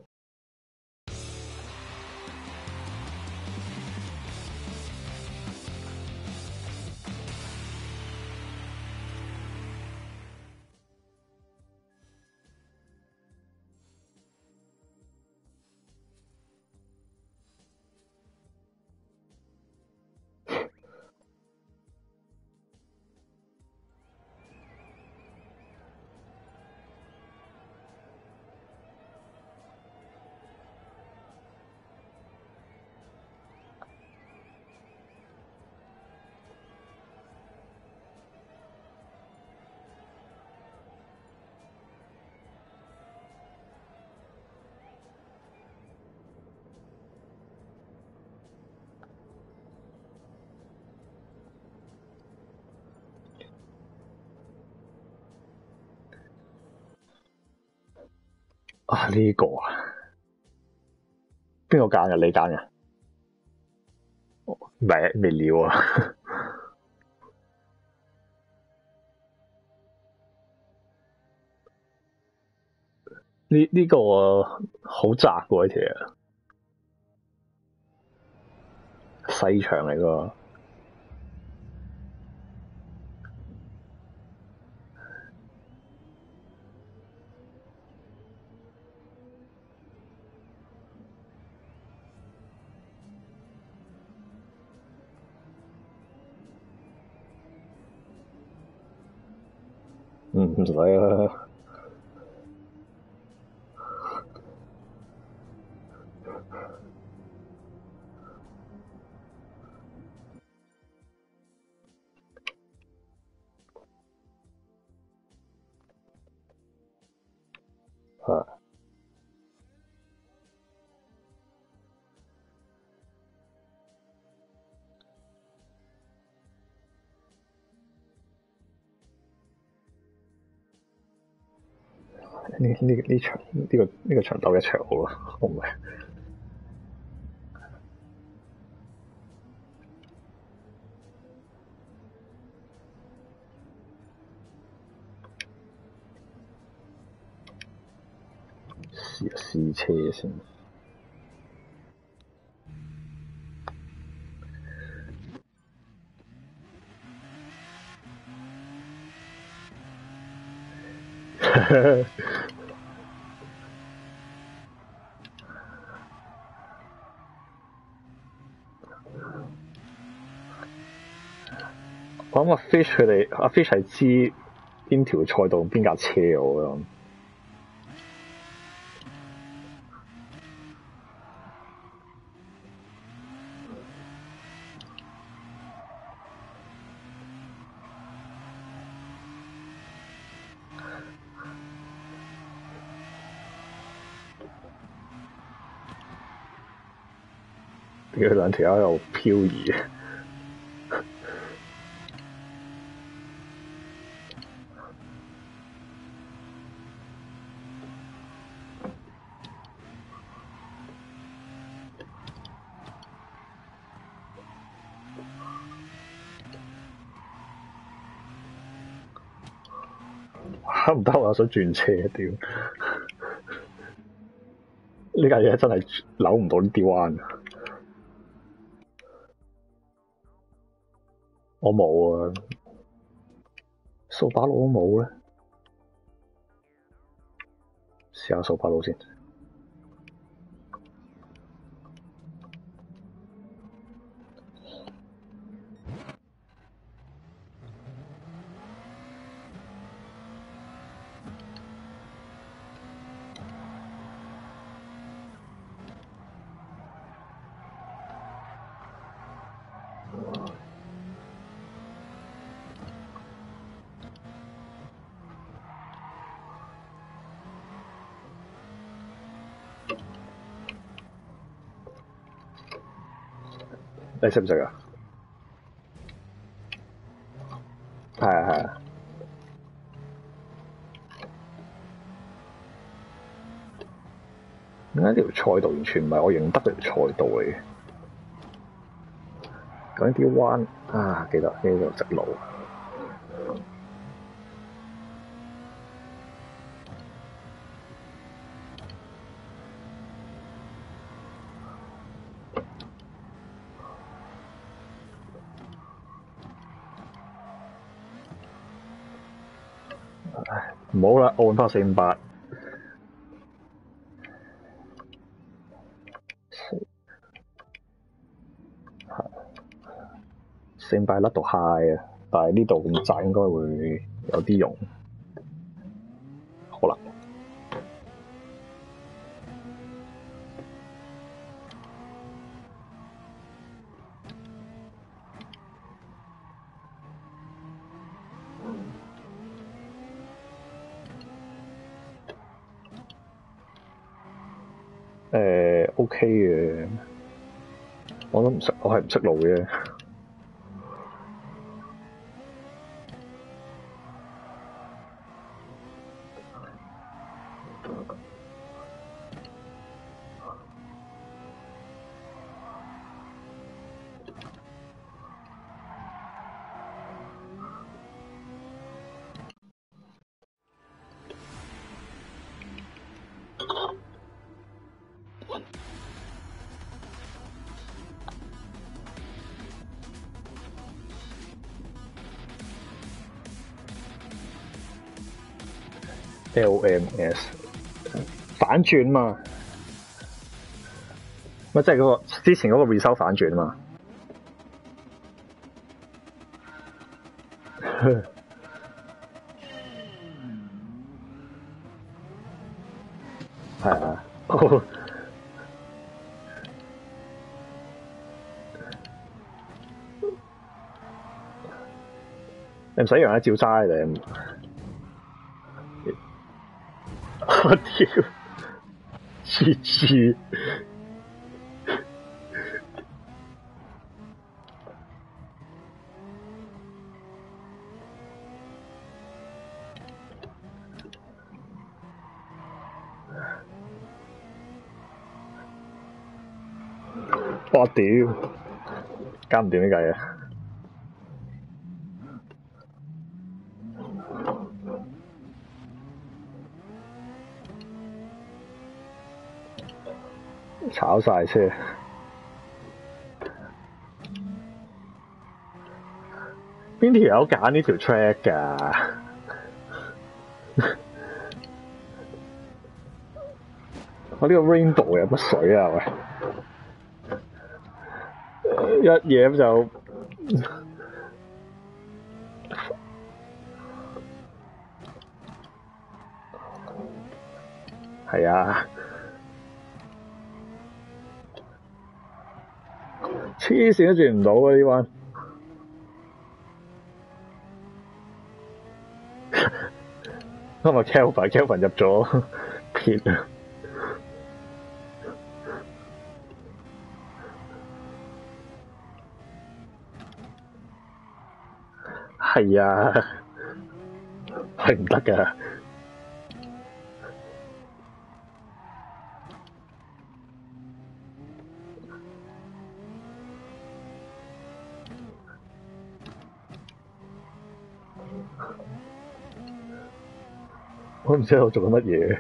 啊！呢、這個啊，邊個揀嘅？你揀嘅？未未料啊！呢呢、這個好窄喎，呢條細場嚟㗎。嗯，唔使啦。係。呢呢呢場呢、這個呢、這個場鬥一場好啦，我唔係。試試車先。我諗阿 Fish 佢哋阿 Fish 係知邊條賽道邊架車我諗。佢兩條喺度漂移。 哇唔得，我想轉車屌！呢架嘢真係扭唔到呢啲彎。我冇啊，掃把佬都冇咧。試下掃把佬先。你識唔識啊？係啊係啊。點解呢條賽道完全唔係我認得嘅條賽道嚟嘅？講啲彎啊，記得呢度直路。唔好啦，我換翻四五八。四五八甩到 high 啊，但係呢度咁窄應該會有啲用，可能。誒 OK 嘅，我都唔識，我係唔識路嘅。L M S 反轉嘛，咪即係嗰個之前嗰個 result 反轉啊嘛。係啊，你唔使讓一照齋你。我屌，黐黐。我屌，搞唔掂呢計啊！炒晒車。邊條友揀呢條 track 㗎？我呢個 rainbow 有乜水啊？喂，一嘢就係啊！黐線都轉唔到啊！呢彎。因為 Kelvin Kelvin 入咗撇啊！係啊，係唔得㗎。 我唔知我做緊乜嘢。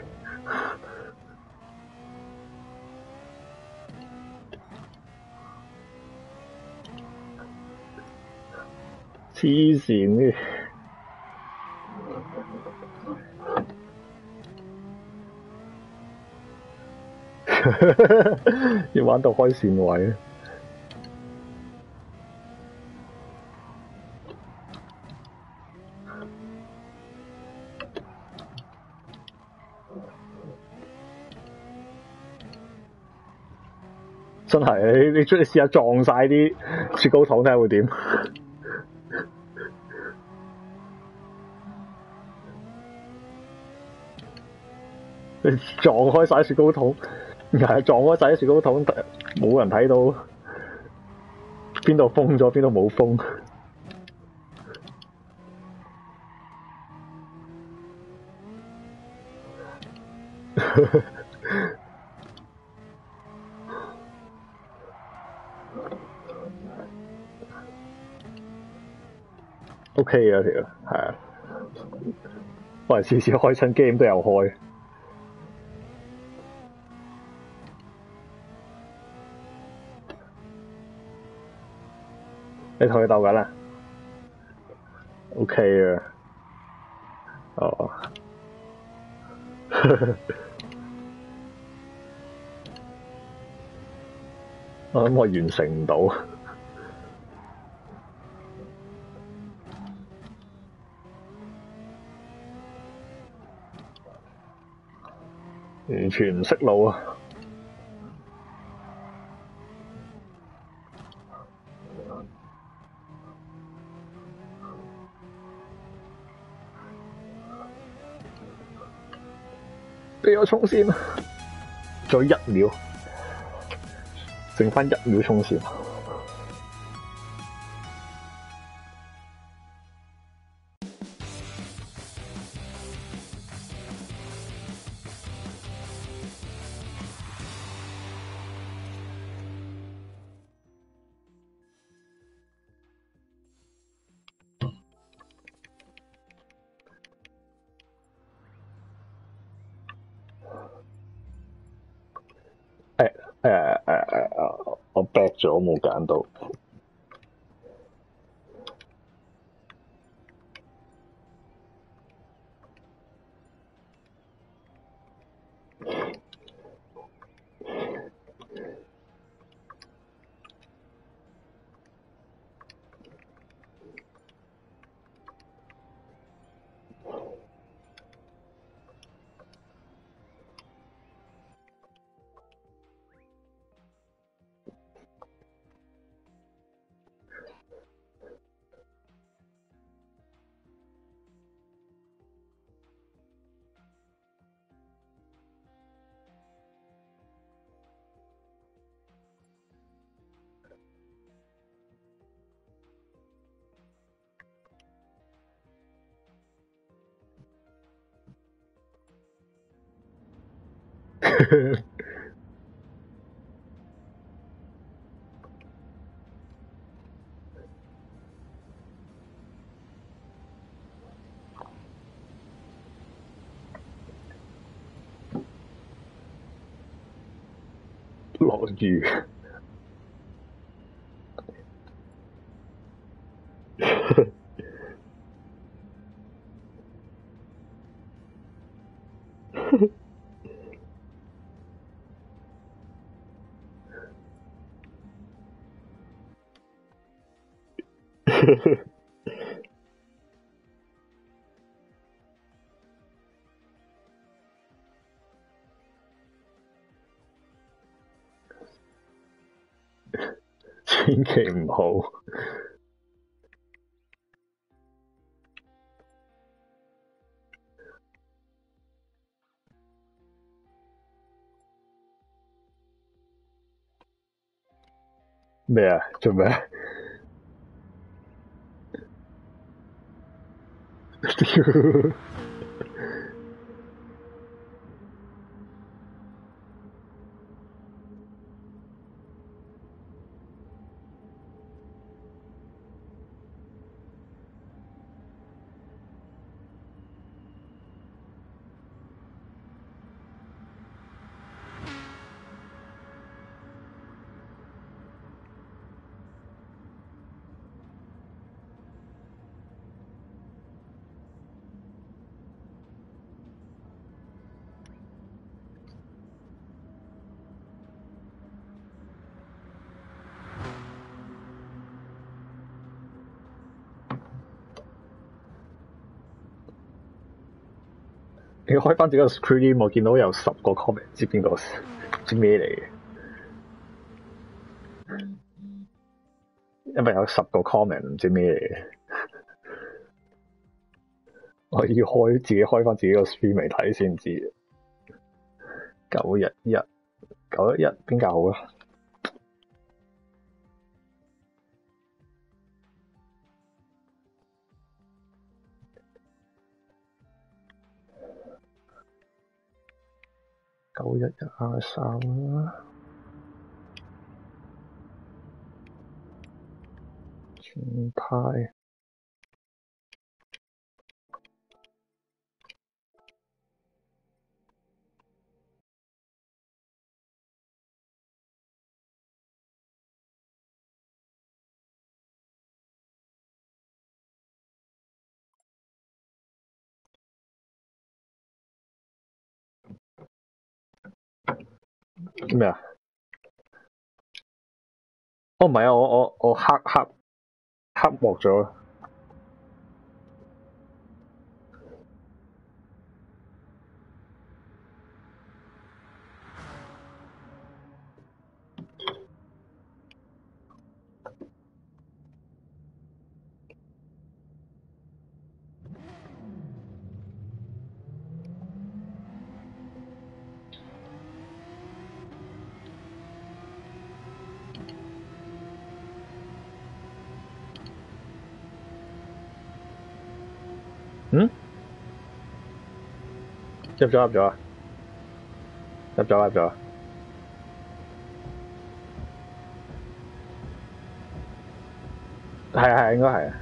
黐線嘅，要玩到開線位。真係你你出你試下撞晒啲雪糕筒睇下會點？你撞開晒雪糕筒，係撞開晒啲雪糕筒，冇人睇到邊度封咗，邊度冇封。O K 嘅條，係啊，我係次次開親 game 都有開。你同佢鬥緊啦 ？O K 啊，哦。我諗我完成唔到。完全唔識路啊！俾我衝線啊！仲有一秒，剩翻一秒衝線。誒誒誒誒，我 back 咗冇揀到。落雨。千祈唔好。咩啊？做咩？屌！ 你開翻自己個 screen，我見到有十個 comment，唔知邊個，唔知咩嚟嘅？因為有十個 comment，唔知咩嚟嘅。我要開自己開翻自己個 screen 嚟睇先知。九一一，九一一邊架好啊？九一一 R 三啦，全派。咩啊？哦，唔係啊，我我我黑黑黑幕咗。嗯？入咗入咗啊！入咗入咗。係啊係啊，應該係啊。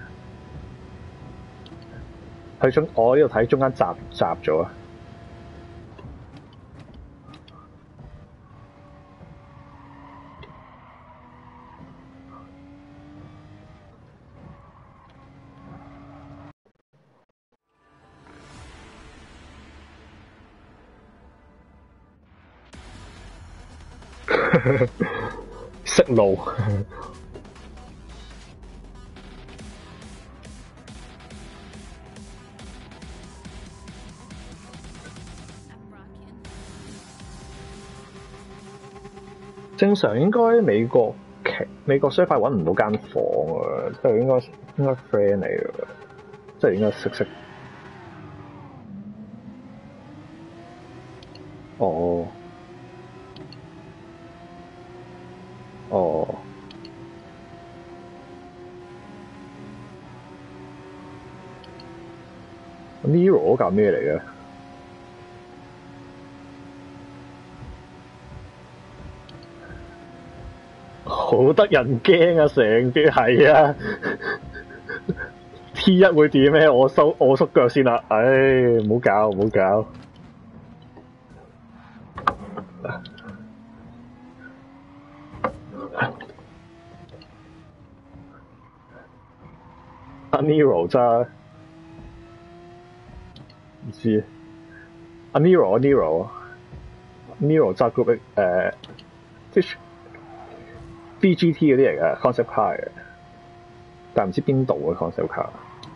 佢中我呢度睇中間閘閘咗啊！識路。正常應該美國美國 server 揾唔到間房啊，即係應該應該 friend 嚟嘅，即係應該識識。哦。哦。Nero 嗰架咩嚟嘅？好得人驚啊！成啲係啊 ，T 一會點咩？我收我縮腳先啦，唉，唔好搞唔好搞。阿 Nero 揸唔知阿 Nero 阿 Nero Nero 揸 group 誒，即係 B G T 嗰啲嚟嘅 concept car 嘅，但唔知邊度嘅 concept car。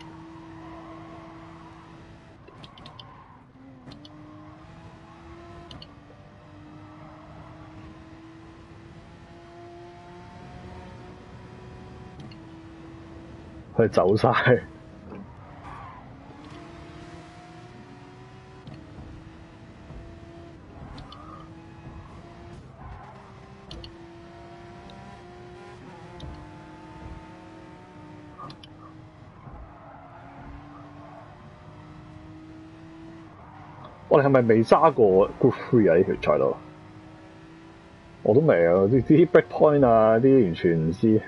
佢走晒。我哋係咪未揸過 Group Three 啊？呢條賽道我都未啊！啲啲 breakpoint 啊，啲完全唔知。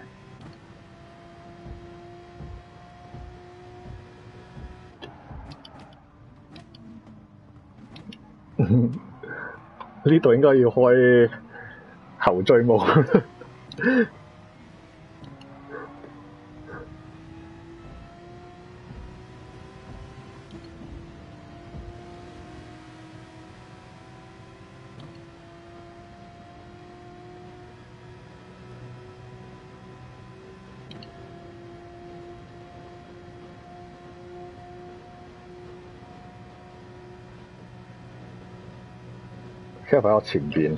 呢度應該要開後追模。 Kev 喺我前邊。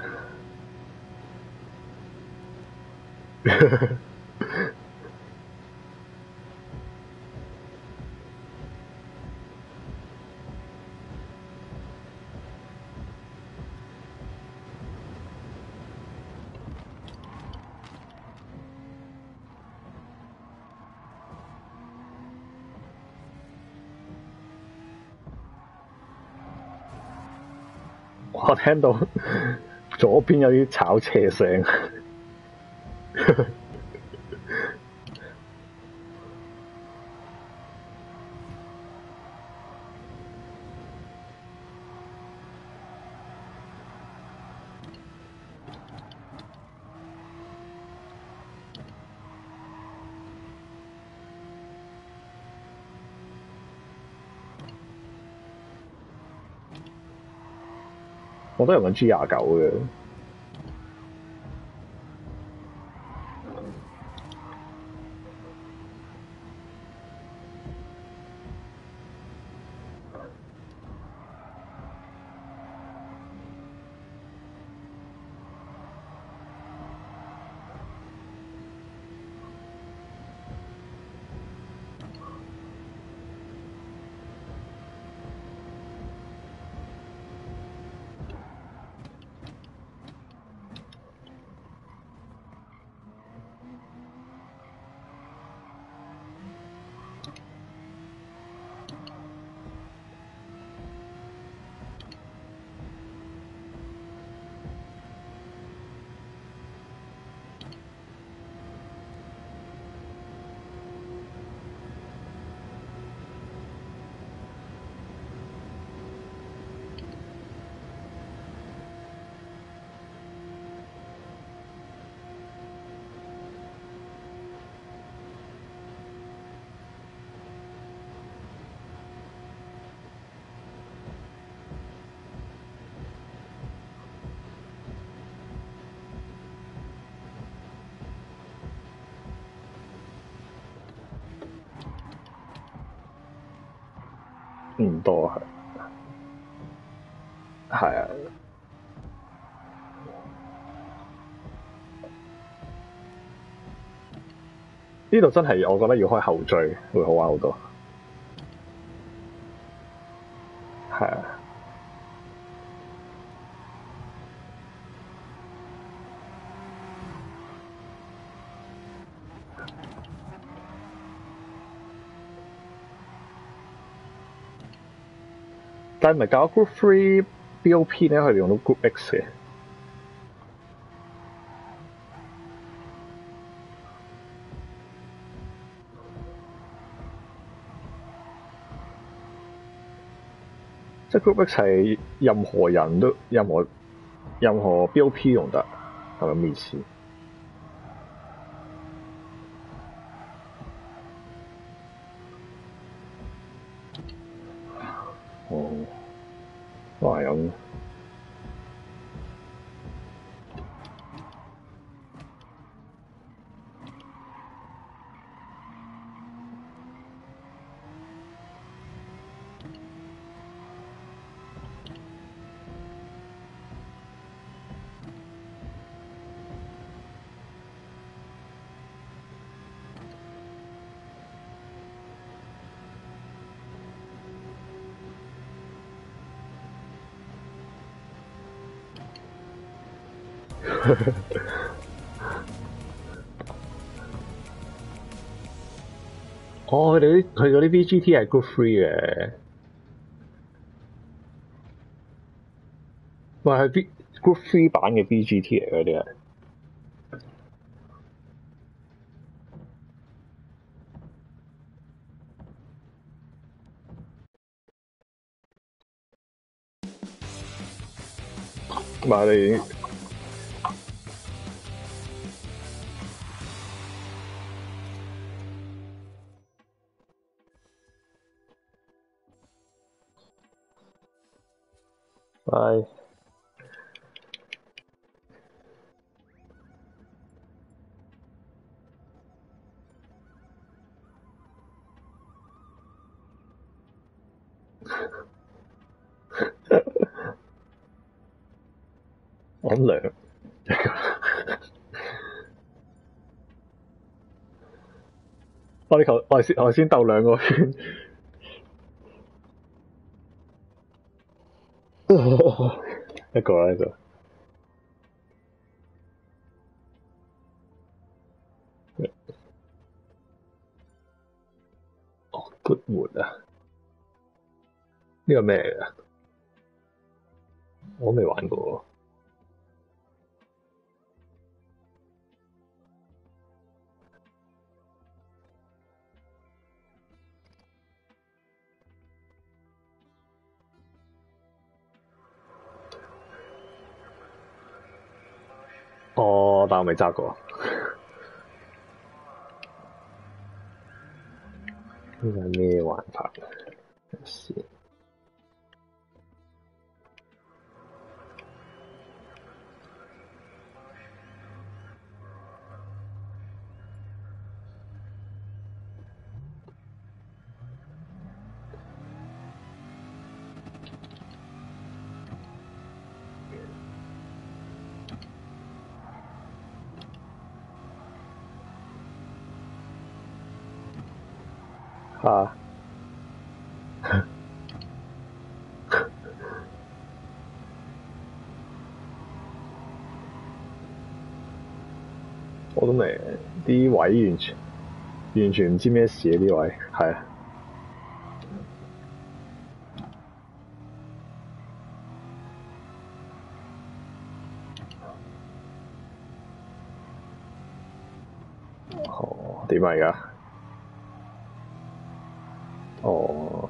我聽到左邊有啲炒車聲。我都用緊 G 廿九嘅。唔多係，係啊。呢度真係我覺得要開後綴會好玩好多。係啊。但係唔係搞 Group Three B O P 咧，佢哋用到 Group X 嘅。即係 Group X 係任何人都任何任何 B O P 用得，係咪咁意思？哦，都係咁。哦，佢哋啲佢嗰啲 V G T 係 Group Three 嘅，喂係 V Group Three 版嘅 V G T 嚟嗰啲係。咪你係講兩我哋頭我哋先我哋先鬥兩個圈。一個啦，一個。哦 ，Goodwood 啊，呢個咩嚟㗎？我都未玩過。哦，但我未揸過。呢個係咩玩法？先。嚇！我都未，啲位完全完全唔知咩事啊！啲位係啊。哦，點啊而家？哦。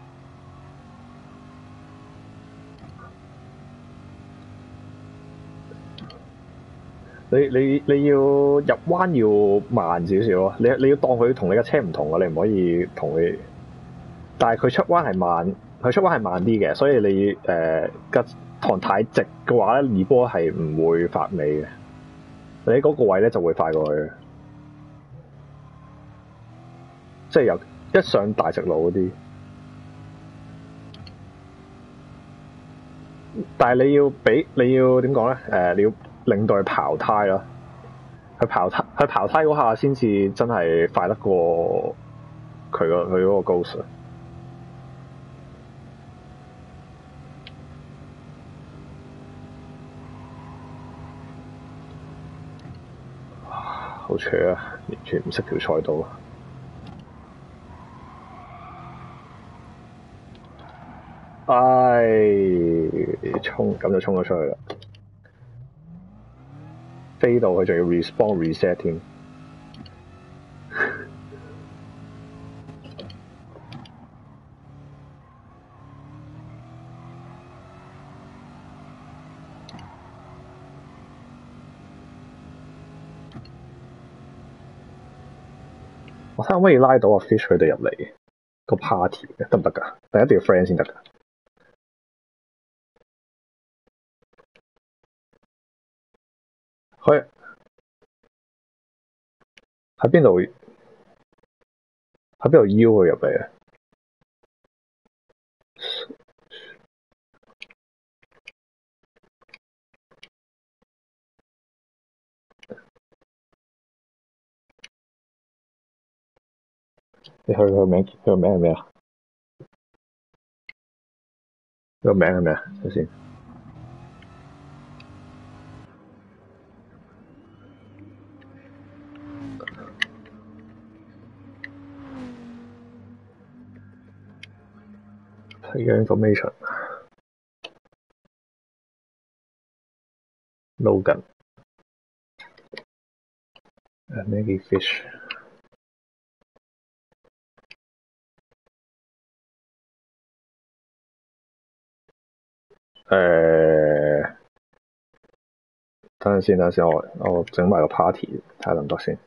你你你要入彎要慢少少啊！你你要當佢同你架車唔同啊！你唔可以同佢，但係佢出彎係慢，佢出彎係慢啲嘅，所以你誒架堂太直嘅話咧，二波係唔會發尾嘅。你喺嗰個位咧就會快過去，即係由一上大直路嗰啲。但係你要俾你要點講咧？誒，你要令到佢刨胎咯。佢刨胎，佢刨胎嗰下先至真係快得過佢個佢嗰個 Ghost。好扯啊！完全唔識條賽道。唉，衝咁就衝咗出去啦！飛到佢仲要 respawn reset 添。我睇下可唔可以拉到阿 Fish 佢哋入嚟個 party 嘅，得唔得㗎？但一定要 friend 先得㗎。佢喺邊度？喺邊度邀佢入嚟啊？你去佢個名，佢個名係咩啊？佢個名係咩啊？睇先。睇緊 information。Logan。Maggie Fish。誒，等陣先，等陣先，我我整埋個 party，睇下得唔得先。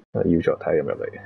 要再睇咁入嚟。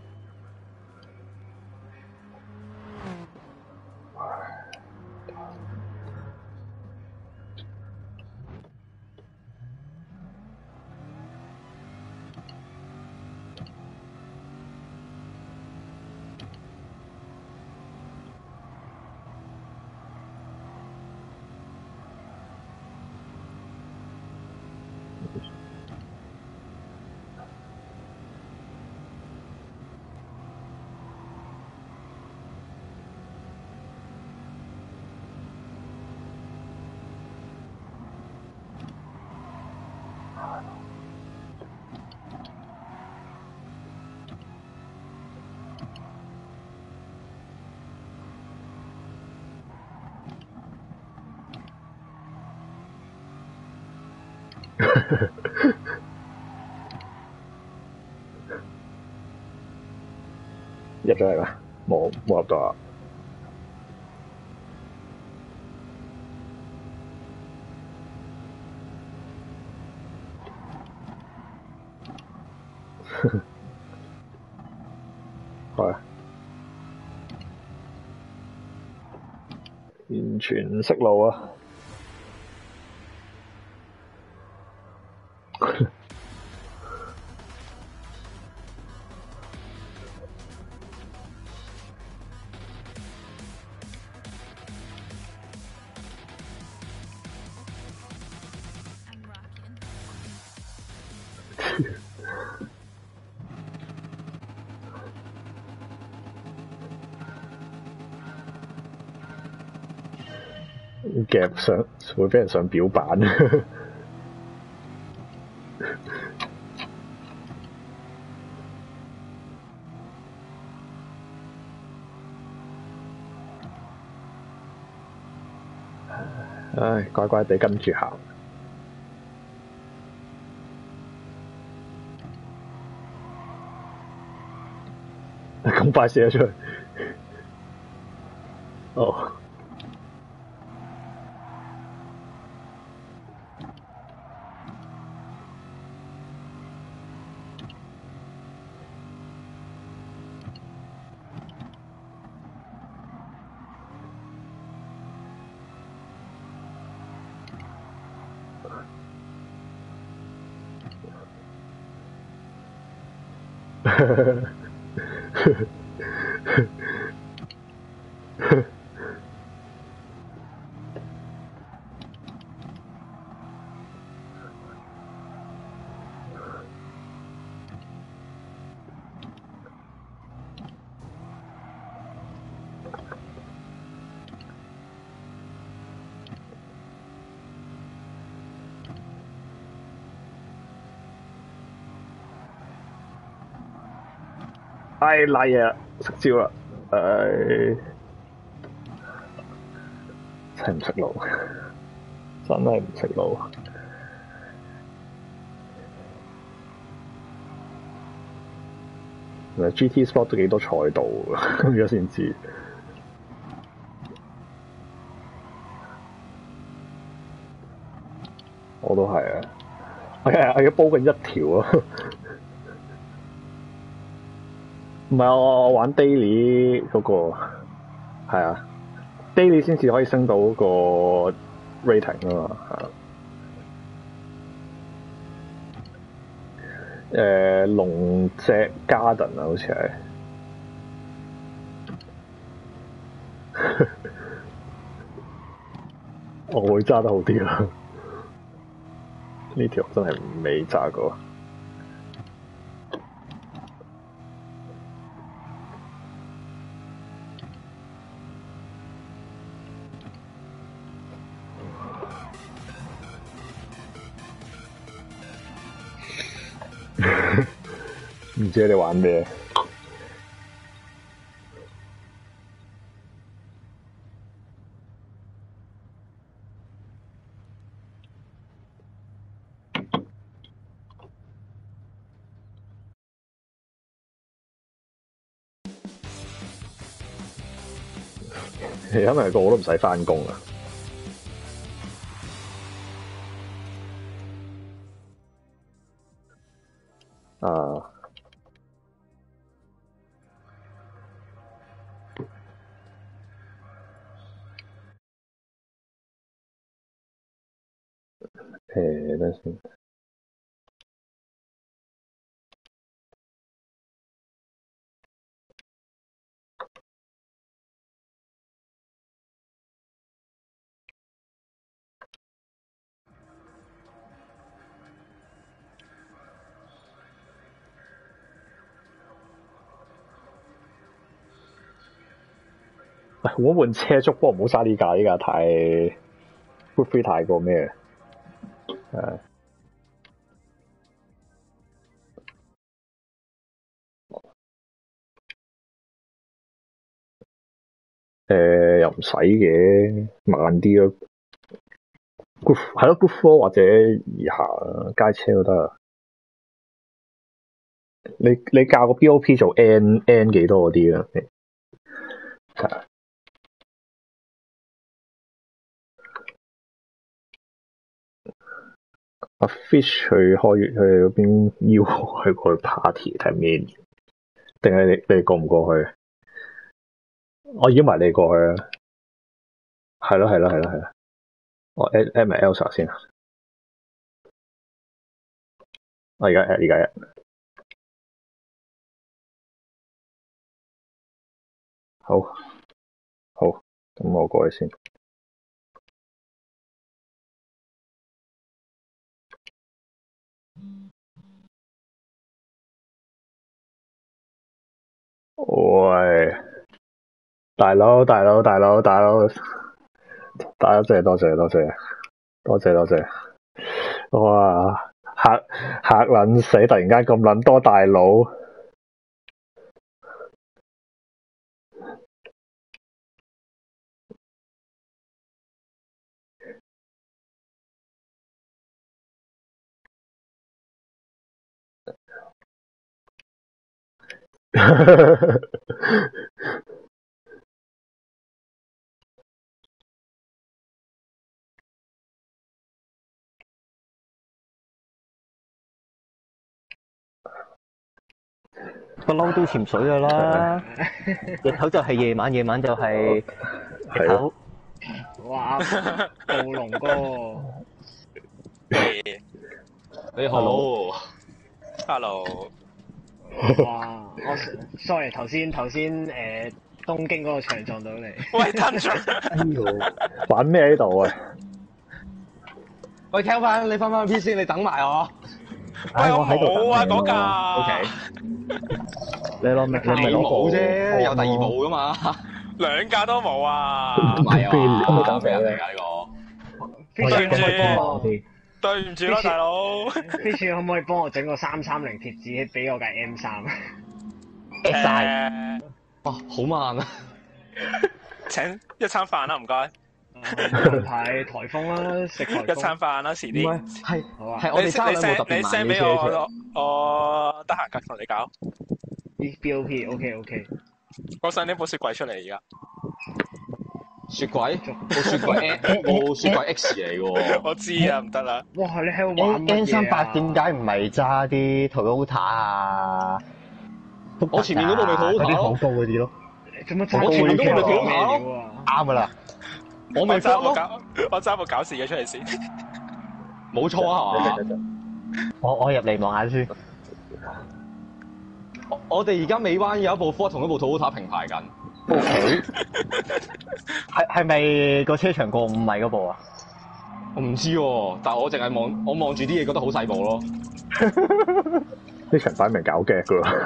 入咗嚟啦，冇冇入到啊！係啊，完全唔識路啊！夾上會俾人上表板。唉，乖乖地跟住行。咁快射咗出去。哦。唉，賴嘢啦，失焦啦，唉，真係唔識路，真係唔識路。原來 G T Sport 都幾多賽道㗎，而家先知。我都係啊，我係我而家煲緊一條啊。唔係我我玩 daily 嗰、那個，係啊 ，daily 先至可以升到個 rating 啊嘛，係啊。誒龍脊 garden 啊，好似係，我會揸得好啲啦。呢條真係未揸過。唔知你哋玩咩？因為個個都唔使返工啊。啊！ 誒，等先。喂，換一換車速，不過唔好嘥呢架，呢架太 good free 太過咩？誒。誒又唔使嘅，慢啲咯。good 係咯 good four 或者以下街車都得啊。你你教個 B O P 做 N N 幾多嗰啲啊？係。阿 Fish 去開月去嗰邊邀我去過去 party 睇面，定係你你過唔過去？我邀埋你過去啊！係咯係咯係咯係咯，我 add add 埋 Elsa 先啊！我而家 add 而家 add。好，好，咁我過去先。喂，大佬大佬大佬大佬，大佬多謝多謝多謝多謝多謝，哇嚇嚇撚死！突然間咁撚多大佬。 不嬲都潛水噶啦，日頭就係夜晚，夜晚就係日頭。 哇！暴龍哥， 你好 ，hello。 哇！我 sorry 頭先頭先誒東京嗰個場撞到你。 喂，吞咗。 哎呦，玩咩喺度啊？ 喂，聽翻你翻翻 P 先，你等埋我。 喂，我冇啊嗰架。 O K。 你攞咩？ 你咪攞寶啫，有第二部噶嘛？ 兩架都冇啊！ 唔係啊，咁減肥人嚟㗎呢個。 對唔住， 對唔住啦，大佬。 Fish 可唔可以幫我整個三三零貼紙俾我架 M 三 ？S 晒。 哇，好慢啊！ 請一餐飯啦，唔該。 排颱風啦，食颱風。 一餐飯啦，遲啲。 唔係，係好啊。 係我哋三兩部特別慢嘅車出嚟。 我得閒同你搞。 B O P OK OK。 我上呢部雪櫃出嚟而家。 雪櫃？部雪櫃部雪櫃 X 嚟喎。 我知啊，唔得啦。 哇！你喺度玩乜嘢啊 N 三八點解唔係揸啲 Toyota 啊？ 我前面嗰部咪 Toyota 嗰啲好高嗰啲咯。 做乜揸我前面嗰部咪 Toyota 咯？ 啱噶啦。 我咪揸部搞，我揸部搞事嘅出嚟先。 冇錯啊，係嘛？ 我我入嚟望下先。 我哋而家尾灣有一部 Ford 同一部 Toyota 平排緊。 O K。係係咪個車長過五米嗰部啊？ 我唔知喎，但係我淨係望我望住啲嘢，覺得好細部咯。 呢場擺明搞嘅噶喎。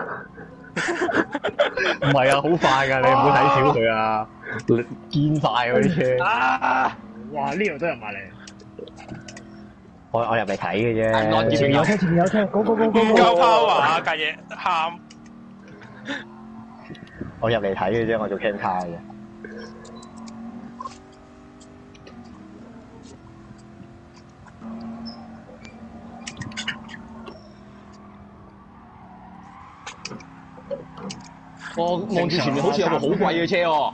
唔係啊，好快㗎，你唔好睇小佢啊！堅晒嗰啲車。 啊！哇！呢度都入埋嚟。 我我入嚟睇嘅啫。 前面有車，前面有車，高高高高。 唔夠 power 啊！架嘢喊。 我入嚟睇嘅啫，我做 cam 卡嘅。 我望住前面好似有部好貴嘅車喎。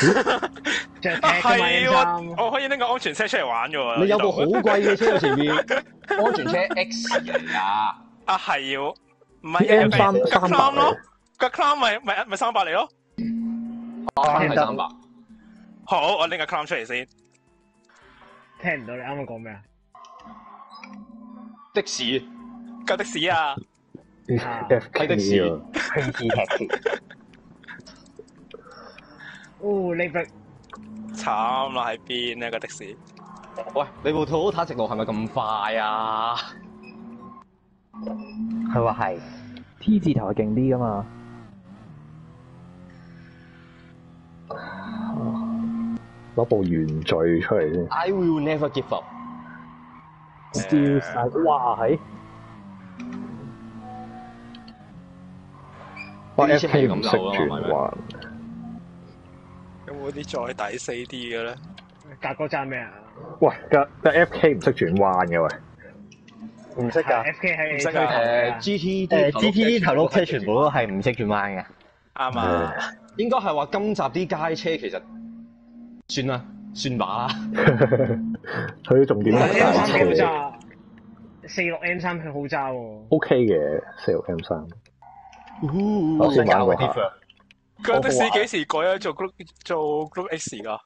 係喎，我可以拎個安全車出嚟玩嘅喎。 你有部好貴嘅車喺前面，安全車 X 嚟㗎。 啊係要，唔係 M 三架三 clam 咯，架 clam 咪咪咪三百嚟咯。 啊，係三百。 好，我拎個 clam 出嚟先。 聽唔到你啱啱講咩啊？ 的士， 架的士啊！ F K 的士啊， 飛機踢鐵， 哦，你咪慘啦，喺邊呢個的士？ 喂，你部 Toyota 直路係咪咁快啊？ 佢話係 T 字頭係勁啲噶嘛。 攞部原罪出嚟先。 I will never give up。 Still 晒，哇係！ 哇呢 F 車 K 係唔識咁漏啊轉彎， 有冇啲再抵死啲嘅咧？ 格哥爭咩啊？ 喂，架架 F K 唔識轉彎嘅喂， 唔識㗎。 F K 係唔識啊推頭嘅誒 G T 誒 G T 啲頭碌車全部都係唔識轉彎嘅。 啱啊！ 應該係話今集啲街車其實算啦，算把啦。 佢重點係 M 大三幾好車揸，四六 M 三佢好揸喎。 ，OK 嘅四六 M 三。 我想教佢玩過下 diff 啊。 個的士幾時改咗做 group 做 group X 噶？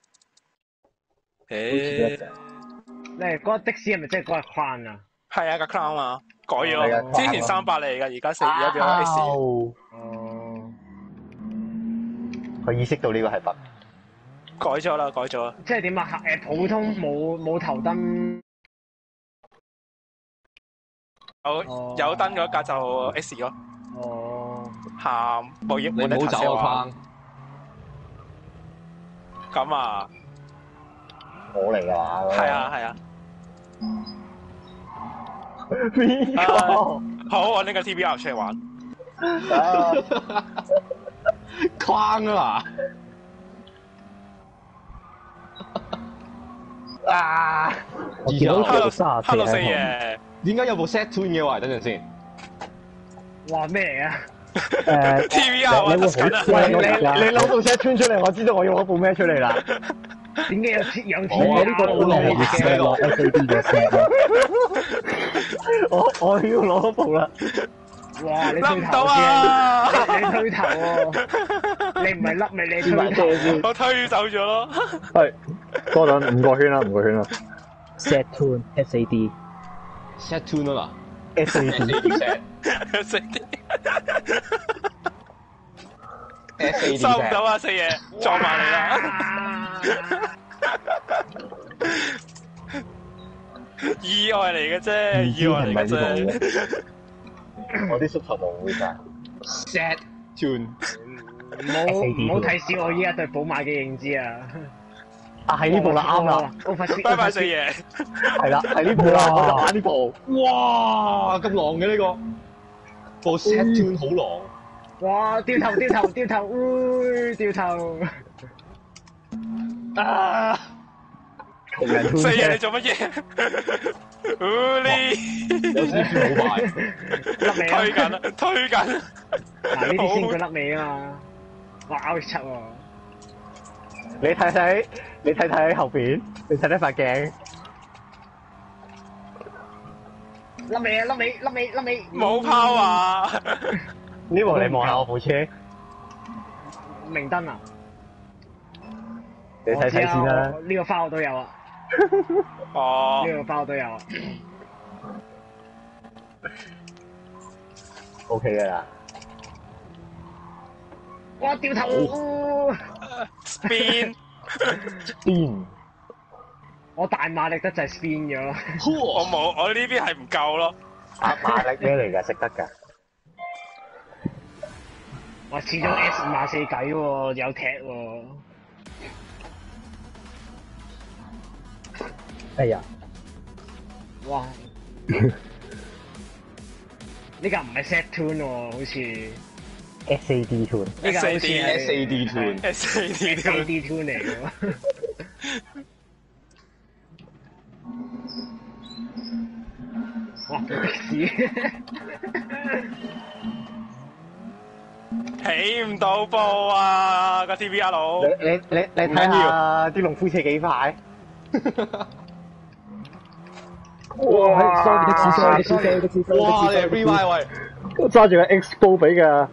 誒， 你嗰個的士係咪即係嗰日框啊？ 係啊，架 clown 啊，改係啊咗。之前三百嚟㗎，而家四而家變咗 X。 哦， 哦， 佢意識到呢個係筆。 改咗啦，改咗啦。 即係點啊？誒普通冇冇頭燈， 有哦有燈嗰架就 X 咯。 哦， 喊冇益你冇得唔好走啊， 拍框。 框！ 咁啊， 我嚟㗎嘛？ 係啊係啊。 邊個？ 好，我拎個 T B R 出嚟玩。 框啊！ 啊！ 我見到 Hello 三十四 Hello 四爺， 點解有部 set tune 嘅喎？等陣先。 哇咩嚟啊？ 誒 T V R 玩得緊啊！ 喂，你你攞部 set 穿出嚟，我知道我要攞部咩出嚟啦。 點解有鐵有鐵我呢個好耐嘅？ 嘅攞 S A D 嘅 set 我我要攞部啦。 哇！你笠唔到推頭先， 啊！ 你你推頭喎，你唔係笠咪你推頭。 我推走咗咯。 係多等五個圈啦，五個圈啦。 Set tune S A D set tune 啊 S A 嗱 D ，S A D set 四啲 S A D 收唔到 set 啊！四爺撞埋嚟啦！ 啊意外嚟嘅啫，意外嚟嘅啫。 我啲縮頭冇會㗎。 set tune。 唔好唔好睇小我依家對寶馬嘅認知啊！ 啊，係呢部啦，啱啦， 我發先， 拜拜四爺， 係啦，係呢部啦，我就玩呢部。 哇！咁狼嘅呢個部 set tune 好狼。 哇！掉頭掉頭掉頭，會掉頭。 啊！窮人四爺你推車， 做乜嘢？你有少少好快。 甩尾啊！ 推緊啦，推緊。 嗱呢啲先叫甩尾啊嘛！哇 out 七喎！ 你睇睇，你睇睇後邊，你睇睇塊鏡。 甩尾啊！甩尾甩尾甩尾！ 冇拋啊！ 呢部你望下我部車， 明燈啊！ 你睇睇先啦。 呢個花我都有啊！ 哦呢，個花我都有啊！ O K 噶啦。 哇！掉頭！ spin， 邊？ 我大馬力得就係 spin 咗。 我冇，我呢邊係唔夠咯。 啊馬力咩嚟㗎？識得㗎。 哇！始終 S 五廿四計喎，有踢喎。 哎呀！ 哇！呢架唔係 set tune 喎，好似 S A D tune。 呢架好似係 S A D tune S A D S A D tune 嚟嘅喎。哇！的士起唔到步啊！個 T V R 佬， 你你你你睇下啲農夫車幾快？ 哇！ sorry 的士 sorry 的士 sorry 的士 sorry 哇！你係的士 rewind 喂， 我揸住個 X 煲俾㗎，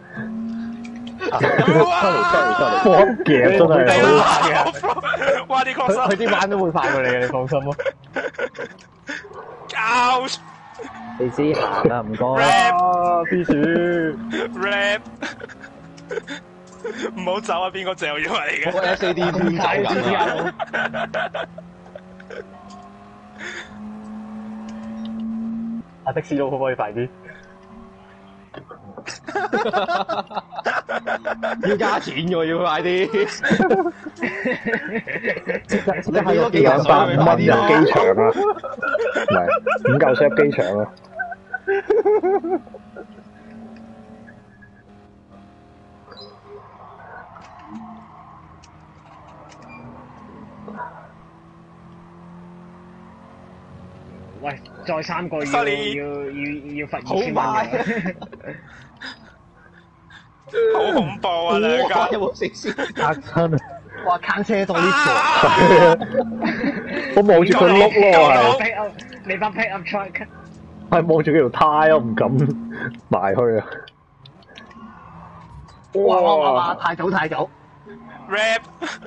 我夾真係好。 哇！啲確佢佢實啲彎都會快過你嘅，你放心咯。 ，out 你知行啦，唔該。 Rap 邊處 rap， 唔好走啊！邊個嚼咗嚟嗰個嘅？ S A D 搬走緊啊！ 阿的士佬可唔可以快啲？ 要加錢嘅喎，要快啲。 即係有幾兩百五蚊入機場啊！唔係五嚿水入機場啊！ 喂，再三個要 Sorry 要要要罰好二千蚊快嘅。 好恐怖啊！兩哇！ 個有冇死先？ 嚇親啊！哇，坑車到呢我望住佢碌咯，係 pick up 你班 pick up truck。 係望住佢條胎，我唔敢埋去啊！ 度！哇哇哇哇！太早太早！ rap，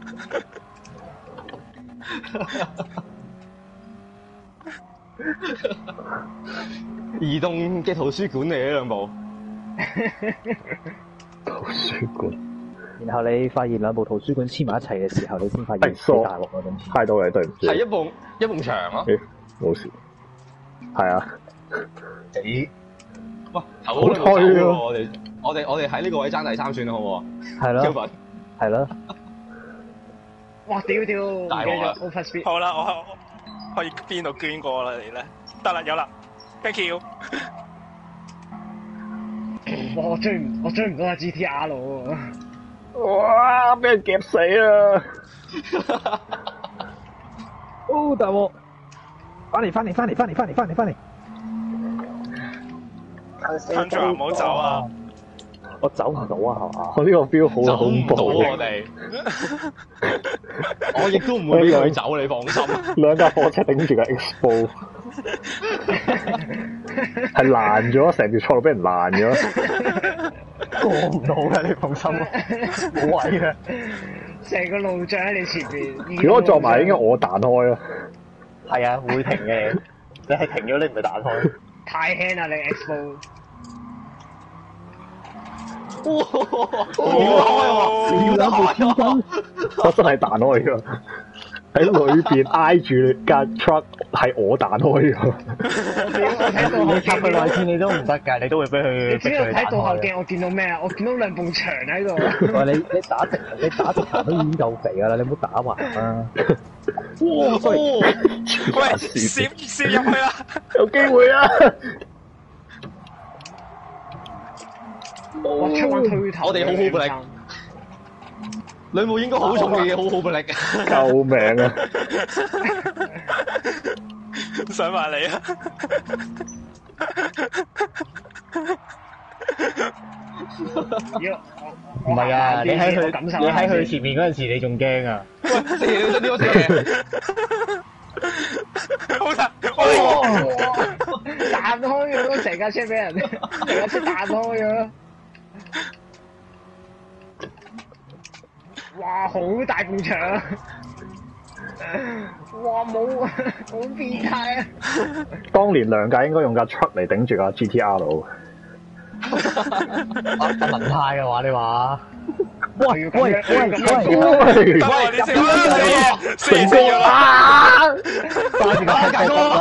移動嘅圖書館嚟呢兩部。 圖書館然後你發現兩部圖書館黐埋一齊嘅時候，你先發現係疏喺大陸嗰陣時。 太多嘢，對唔住。 係一埲一埲牆咯。 咦冇事。係啊， 死！喂，頭好嗰兩部走推啊喎我哋我哋我哋喺呢個位爭第三算啦，好唔好啊？ 係咯， 超凡係咯。 哇！屌屌，唔記大鑊啦得 over speed。 好啦，我我可以邊度捐過啦？你咧得啦，有啦 ，thank you。 哇！我追唔我追唔到阿 G T R 喎。 哇！俾人夾死啊！ 哦，大鑊！翻嚟翻嚟翻嚟翻嚟翻嚟翻嚟翻嚟！ 吞住唔好走啊！ 我走唔到啊，係嘛？ 我呢個 feel 好走恐唔到怖我哋。我亦都唔會俾佢走，你放心。 兩架貨車頂住個 Expo，係爛咗，成條賽路俾人爛咗。 過唔到嘅，你放心啊，冇位嘅。 成個路障喺你前邊。 如果我撞埋，應該我彈開啊！ 係啊，會停嘅。你係停咗，你唔係彈開。 太輕啦！你 Expo。 哇！要開喎，要得開喎。 我真係彈開㗎，喺裏邊挨住架 truck 係我彈開㗎。 我睇到後你插佢內鏡， 線你都唔得㗎，你都會俾佢你知唔知逼佢睇到後彈開。 鏡我見到咩啊？我見到兩埲牆喺度。 喂，你你打直你打直行都已經夠肥㗎啦，你唔好打橫啦。 哇！ 喂，攝攝入去啦！ 有機會啊！ 哇！出玩推頭。 我哋好好力女武應該好重嘅嘢，好好力。 救命啊！ 上埋嚟啊！ 要唔係啊，你喺佢感受你喺佢前面嗰陣時，你仲驚啊！ 喂，死你真啲我嘢。 好啦， 哇！彈開咗，成架車俾人，成架車彈開咗。哇！好大埲牆啊！哇！冇，好變態啊！ 當年梁界應該用架 truck 嚟頂住架 G T R 路。 阿文泰嘅話，你話？ 喂喂喂喂喂！ 喂！ 得喎，你食啦，死成功啦！ 啊！ 掛住個大哥啦！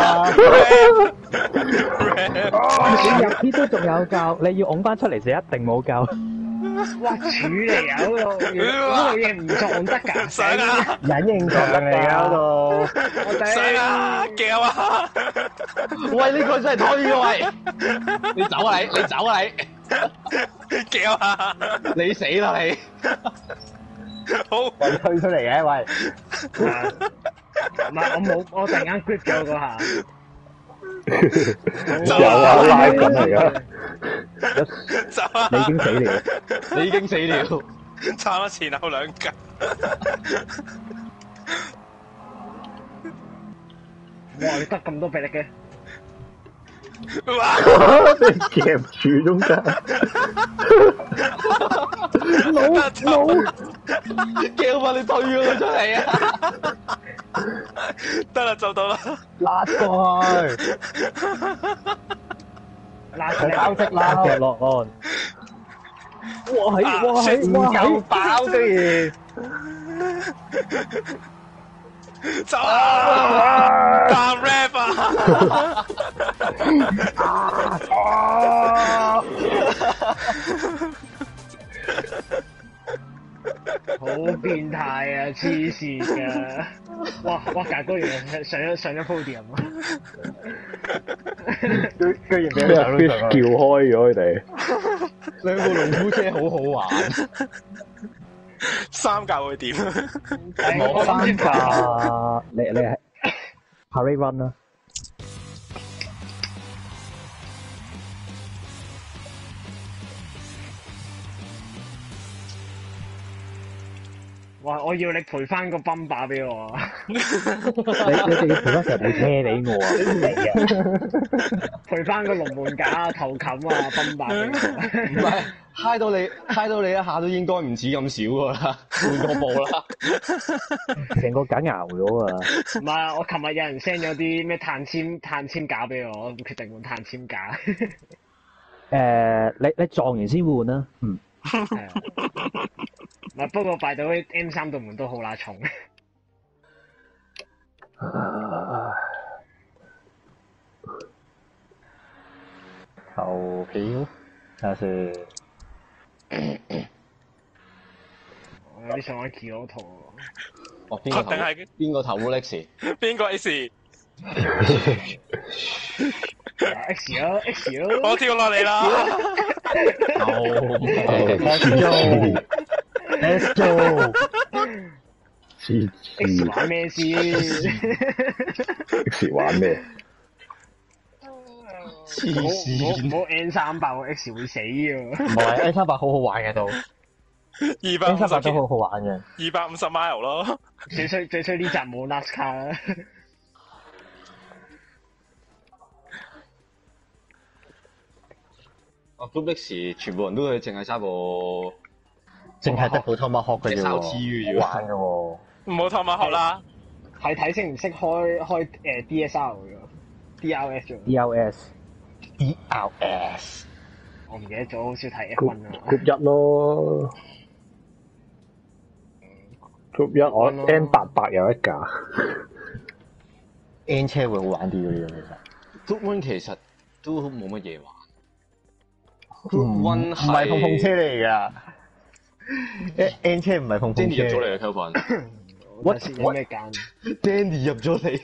你入啲都仲有救，你要拱翻出嚟就一定冇救。 哇！柱嚟啊！嗰度，嗰度嘢唔撞得㗎， 上啊！ 隱形牆嚟㗎嗰度。 我頂！ 上啊！叫啊！ 喂，呢個真係推嘅喂，你走啊你，你走啊你， 叫啊！ 你死啦你！ 好， 喂，推出嚟嘅喂。 唔係我冇，我突然間 grip 咗嗰下。 有啊，拉緊嚟㗎。 走啊！ 你已經死了。 你已經死了。 差咗前後兩格。 哇！你得咁多臂力嘅？ 哇！ 俾人夾住中間。 老老， 叫嘛你推佢出嚟啊！ 得啦，做到啦。 拉過去。 拉我包積啦，隻落岸。哇係哇係哇係飽居然。 走啊！扮 rap 啊！ 好變態啊！黐線㗎！哇哇！格高原來上咗上咗 podium 啊！ 居居然俾咩啊佢 ？Fish 叫開咗佢哋。 兩部農夫車好好玩。 三架會點？ 冇三架，你你係 Parade Run 啦。 哇！我要你賠翻個泵把俾我啊！ 你你哋要賠翻成部車俾我啊！你啊！ 賠翻個龍門架、頭冚啊、泵把俾我。 唔係，嗨到你嗨到你一下都應該唔止咁少噶啦，換個部啦。 成個架熬咗啊！ 唔係啊！我琴日有人 send 咗啲咩碳纖碳纖架俾我，我決定換碳纖架。 誒，你你撞完先換啦。嗯。 係啊。唔係，不過拜到 M 三道門都好乸重。 投票睇下先。 我有啲想玩 Kyoto 喎。 哦，邊個投？ 定係邊個投 Alex？ 邊個 X？ X 咯 X 咯。 我跳落嚟啦！ Let's go，Let's go。 黐 X 線玩咩先 ，X 玩咩？ 黐唔好唔線。 好 N 三百喎 X 會死㗎。 唔係 N 三百好好玩嘅都二百 ，N 五十三百都好好玩嘅。 二百五十 mile 咯。 最衰最衰呢集冇 NASCAR 啦。 啊 Group X 全部人都係淨係揸部， 淨係得普通麥殼嘅啫燒喎， T 嘅好玩嘅喎。 唔好偷馬學啦。 係睇識唔識開開誒 D S R 㗎 ，D R S 啫。 D R S，D R S。 我唔記得咗，好少睇 F group 一啊。 group 一咯，group 一我 N 八百有一架。 N 車會好玩啲嘅呢樣其實。 Group One 其實都冇乜嘢玩。 唔 Group One 唔係碰碰車嚟㗎，N 車唔係碰碰車。 Danny 入咗嚟啊 Kelvin。 我睇下有咩揀？ Danny 入咗嚟。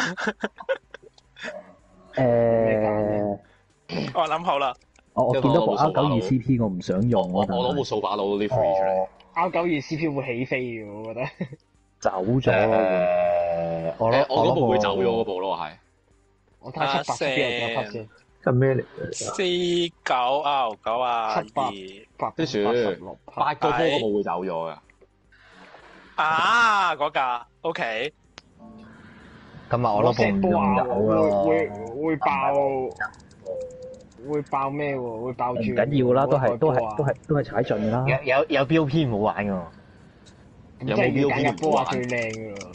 誒， 我諗好啦。 我我見到部 R 九二 C P 我唔想用我啊， 我攞部掃把佬啲 free 出嚟。 R 九二 C P 會起飛嘅，我覺得。 走咗。誒，我攞誒我嗰部會走咗嗰嗰部咯，係。 我睇下七百 C P 有幾多匹先？ 係咩嚟嘅？ 四九 R 九啊七百二百跟住八十六匹。 八個波嗰部會走咗㗎。 啊嗰架 OK。 咁啊，我攞部唔用啊！ 油會咯。 會會爆會爆咩喎？會爆唔住緊要啦，都係都係都係。 係都係踩盡㗎啦。有有有 B O P 唔好玩㗎。 有冇即係要 B O P 揀入波啊唔好玩最靚㗎喎。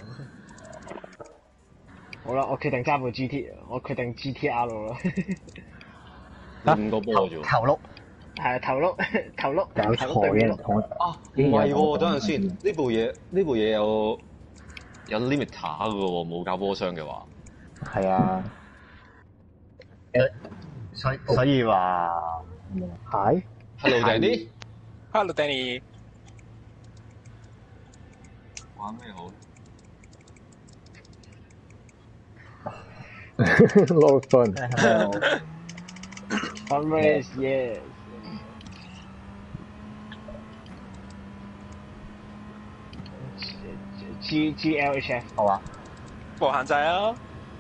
好啦，我決定揸部 G T，我決定 G T R 咯。 五個波啫喎。 頭碌係啊，頭碌頭碌搞頭碌對面碌。 錯嘅同啊，唔係喎，等陣先，呢部嘢呢部嘢有有 limiter 㗎喎，冇搞波箱嘅話。 係啊。誒，所以所以話係 Hello Danny， Hello Danny。 玩咩好？ Lot of fun。 Fun race yes。G G L H F 好啊。 無限制啊！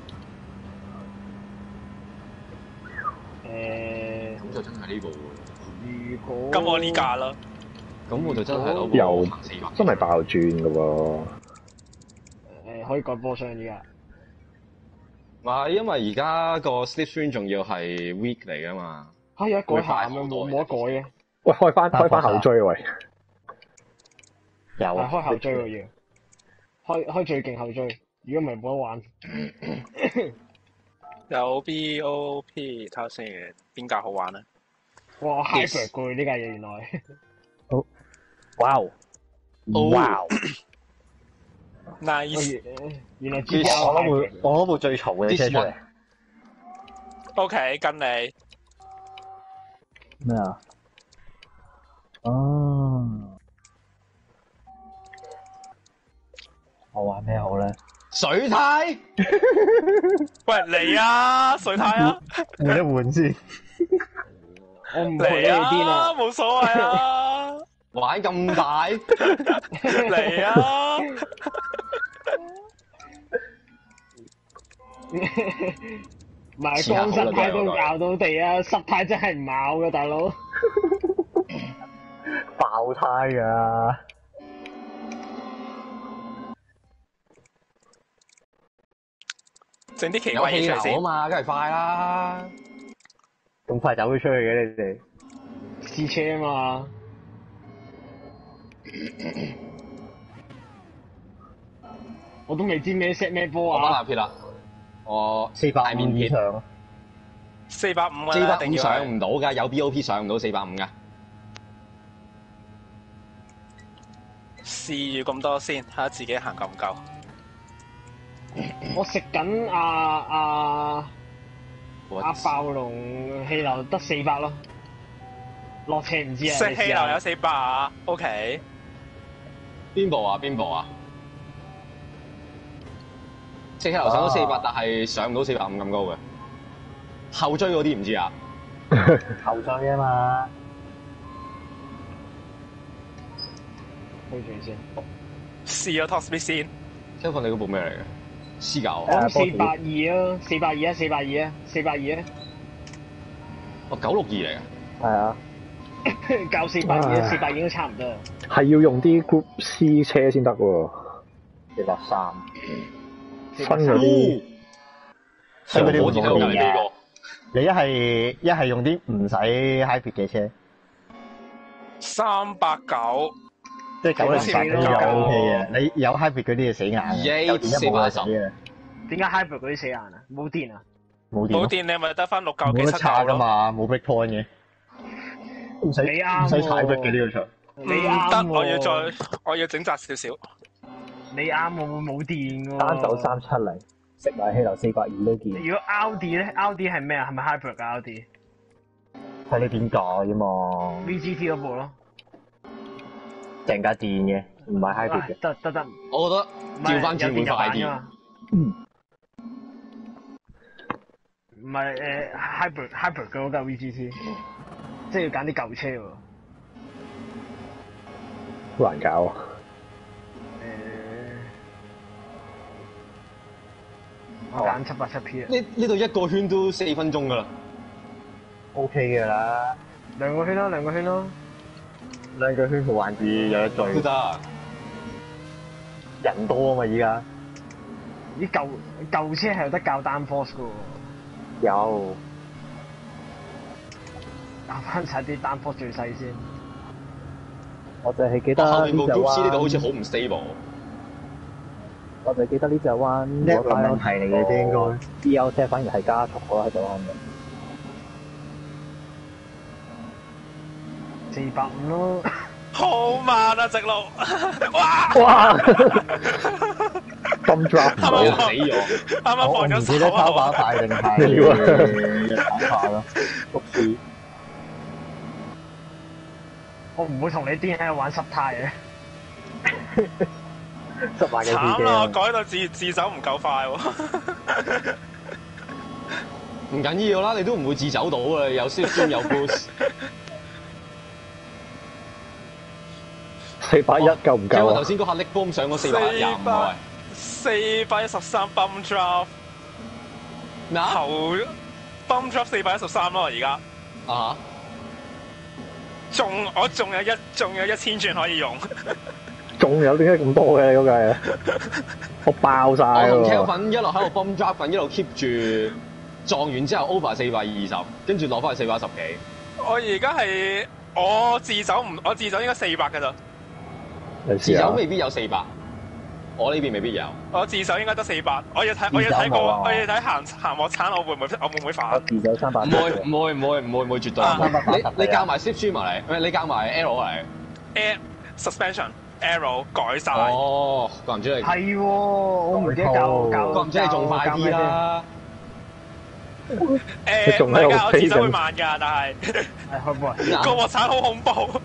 誒， 咁就真係呢部喎。 如果咁我呢架啦。 咁我就真係攞部又行四百。 真係爆轉㗎喎。 誒可以改波箱而家。 唔係，因為而家個 slipstream 仲要係 weak 嚟㗎嘛。 嚇有得改下咁樣會快好多冇冇得改嘅？ 喂，開翻開翻後追喂。 有係開後追喎要。開開最勁後追，如果唔係冇得玩。 有 B O P， 睇下先邊架好玩咧？ 哇 hybrid 攰呢架嘢原來。 好，哇哦，哇哦！ nice。 原來我 G T R 攞部我攞部最嘈嘅車出嚟。 OK， 跟你。 咩啊？哦。我玩咩好咧？ 水太。 喂，嚟啊！水太啊！ 換一換先。 我唔陪你哋癲啦， 冇所謂啊！ 玩咁大。 嚟啊！ 唔係光濕太都咬到地啊，濕太真係唔咬㗎大佬。 爆胎㗎！ 整啲奇怪嘢出嚟先啊嘛，梗係快啦！ 咁快走咗出去嘅你哋？ 試車啊嘛！我都未知咩 set 咩波我啊！ 翻立撇啦，我四百面以上。 四百五啊！ 四百五一定要上唔到㗎，有 B O P 上唔到四百五㗎。 試住咁多先，睇下自己行夠唔夠。 我食緊阿阿阿暴龍氣流得四百咯，落斜唔知啊。 食氣流有四百啊 ，OK。 邊部啊？邊部啊？食氣流上到四百，但係上唔到四百五咁高嘅。後追嗰啲唔知啊。 後追啊嘛。 對住先。 試咗 top speed 先。 聽講你嗰部咩嚟嘅？私教我諗四百二啊，四百二啊，四百二啊，四百二啊。 哦，九六二嚟嘅。 係啊。 教四百二，四百二都差唔多。 係要用啲 Group C 車先得喎。 四百三。 新嗰啲， 新嗰啲我見到隔離呢個。 你一係一係用啲唔使 hybrid 嘅車。 三百九。 即係九零八嗰啲就 O K 嘅，你有 hybrid 嗰啲就死硬嘅，有電一冇得死嘅。 點解 hybrid 嗰啲死硬啊？冇電啊？ 冇電。 冇電你咪得翻六嚿幾冇得七嚿叉噶嘛，冇 break point 嘅。唔使你啱唔使踩 break 嘅呢個場。 你啱得，我要再我要整窄少少。 你啱我冇電喎。 單走三七零，食埋氣流四百二都見。 如果 Audi 咧 ，Audi 係咩啊？係咪 hybrid 噶 Audi？ 睇你點解啫嘛。 V G T 嗰部咯。 成架電嘅，唔係 hybrid 嘅。 得得得， 我覺得調翻轉會快啲。 嗯。 唔係誒 hybrid hybrid 嘅嗰架 V G T，即係要揀啲舊車喎。 好難搞啊！ 誒，我揀七百七 P 啊。 呢呢度一個圈都四分鐘㗎啦。 O K 嘅啦。 兩個圈咯，兩個圈咯。 兩個圈好玩啲，有得追。 都得。 人多啊嘛，依家。 啲舊舊車係有得教單 force 嘅喎。 有。 教翻晒啲單 force 最細先。 我就係記得後面部 Group C 呢度好似好好唔 stable。 我就記得呢隻彎呢一個問題嚟嘅啫，應該。B L 車反而係加速咯喺度啱嘅。 四百五咯。 好慢啊，直路！哇！ 哇！Bum drop 啱啱死咗。 啱啱放咗手啊！ 唔記得抄把快定係跑法咯，谷士。 我唔會同你癲喺度玩濕胎嘅。 濕埋嘅慘啊！改到自自走唔夠快喎。 唔緊要啦，你都唔會自走到嘅，有 shift 有 boost。 四百一夠唔夠啊？ 因為頭先嗰下力 boom 上咗四百廿五位。 四百一十三 bum drop。 咩啊？ 頭 bum drop 四百一十三咯，而家。 啊！ 仲我仲有一仲有一千轉可以用。 仲有點解咁多嘅嗰個？我爆晒我同 Kel 喎！ 粉一路喺度 bomb drop 緊，一路 keep 住撞完之後 over 四百二十，跟住落翻去四百一十幾。 我而家係我自走唔，我自走應該四百㗎咋。 你試下自走未必有四百。 我呢邊未必有。 我自首應該得四百，我要睇我要睇個我要睇行行幕鏟，我會唔會我會唔會反？ 自首三百。 唔會唔會唔會唔會唔會絕對。你你教埋 Slip 埋嚟，你教埋 Arrow 嚟。 Air suspension arrow 改晒。 哦，怪唔知你係喎，我唔記得教教。 怪唔知你仲快啲啦。 誒唔係㗎，我自首會慢㗎，但係係開波。 個鑊鏟好恐怖。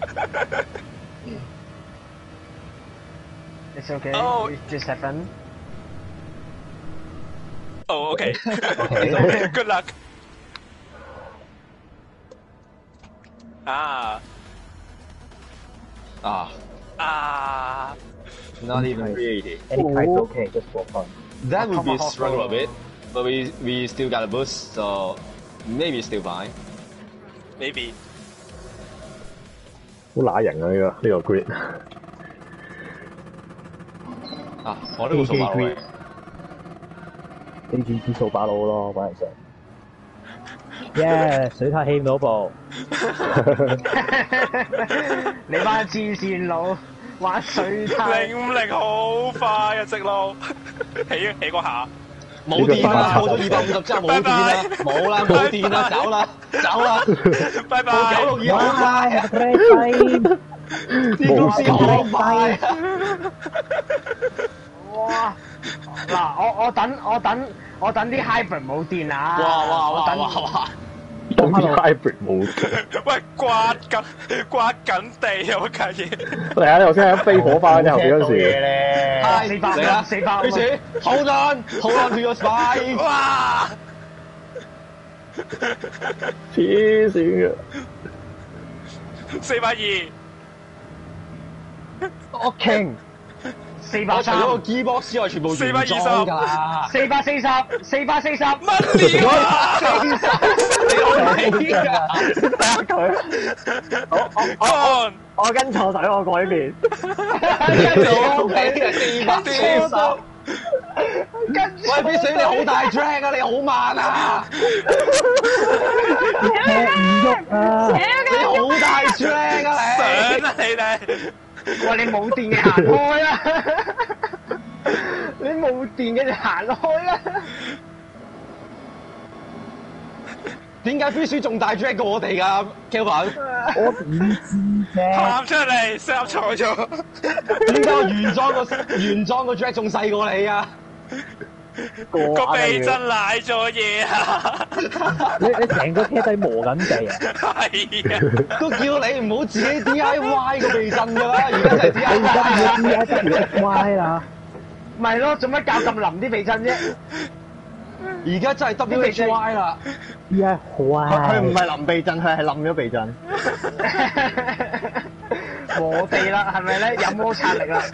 It's okay. Oh. It just happened. Oh, okay. Good luck. 啊啊啊 Not even really. Anytime okay, just for fun. That would be a struggle a bit, but we we still got a boost, so maybe still fine. Maybe. 好乸型啊！呢、呢個呢、呢個 grid。 啊！我呢個數把佬， 你住支掃把佬咯，嗰陣時。耶！水塔起唔到步。 你班黐線佬玩水塔。 零五零好快啊！直路起起嗰下。 冇電啦，過咗二百五十之後冇電啦，冇啦，冇電啦，走啦，走啦， 拜拜。 九六二好快啊！啲公司好快。 哇！嗱，我我等我等我等啲 hybrid 冇電啊！ 哇哇哇哇哇！ 等啲 hybrid 冇電。 喂，刮緊刮緊地啊！我架嘢。 嚟啊！你頭先喺飛火花啫，後邊嗰時。 四百嚟啦， 四百。 開始，hold on，hold on to your spine。 哇！ 黐線嘅。 四百二。 我 king。四百三， 我除咗個 keybox 之外，全部原裝㗎。 四百四十，四百四十， 乜料啊？ 四十， 你好皮㗎！ 睇下佢，我我我我跟錯隊，我過呢邊。 好皮嘅四百四十。喂，必須你好大 drag 啊！你好慢啊！ 踢唔喐啊！ 你好大 drag 啊！你上啊你哋！ 喂，你冇電嘅行開啦！你冇電嘅就行開啦！ 點解 fish 仲大 drag 過我哋㗎 ，Kelvin？ 我點知啫？ 喊出嚟，輸入錯咗。 點解我原裝個原裝個 drag 仲細過你啊？ 個避震賴咗嘢啊！ 你你成個車底磨緊地啊！ 係啊！ 都叫你唔好自己 D I Y 個避震㗎啦，而家就係 D I Y 啊 D I W Y 啦。 咪咯，做乜教咁腍啲避震啫？ 而家真係 W H Y 啦。 D I Y。 佢唔係淋避震，佢係冧咗避震。 磨地啦，係咪咧？有摩擦力啦。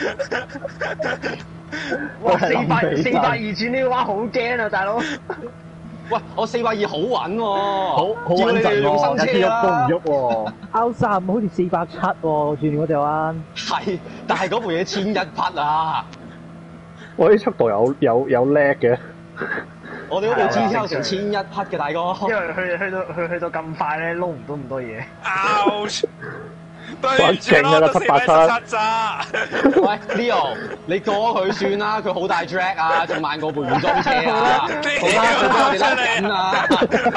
哇！四百四百二轉呢個彎好驚啊，大佬！ 喂，我四百二好穩喎， 好好叫你哋穩陣喎， 用新車一啲喐都唔啦。 喐喎。 歐三好似四百七喎，轉嗰隻彎。 係，但係嗰部嘢千一匹啊！ 我啲速度有有有叻嘅。 我哋嗰部 G T 有成千一匹嘅大哥。 因為去去到去去到咁快咧，撈唔到咁多嘢。 Ouch！對唔住咯，都四百十七咋。 喂 ，Leo，你過佢算啦，佢好大 drag 啊，仲慢過部原裝車啊。好啦，佢俾我哋甩緊啊！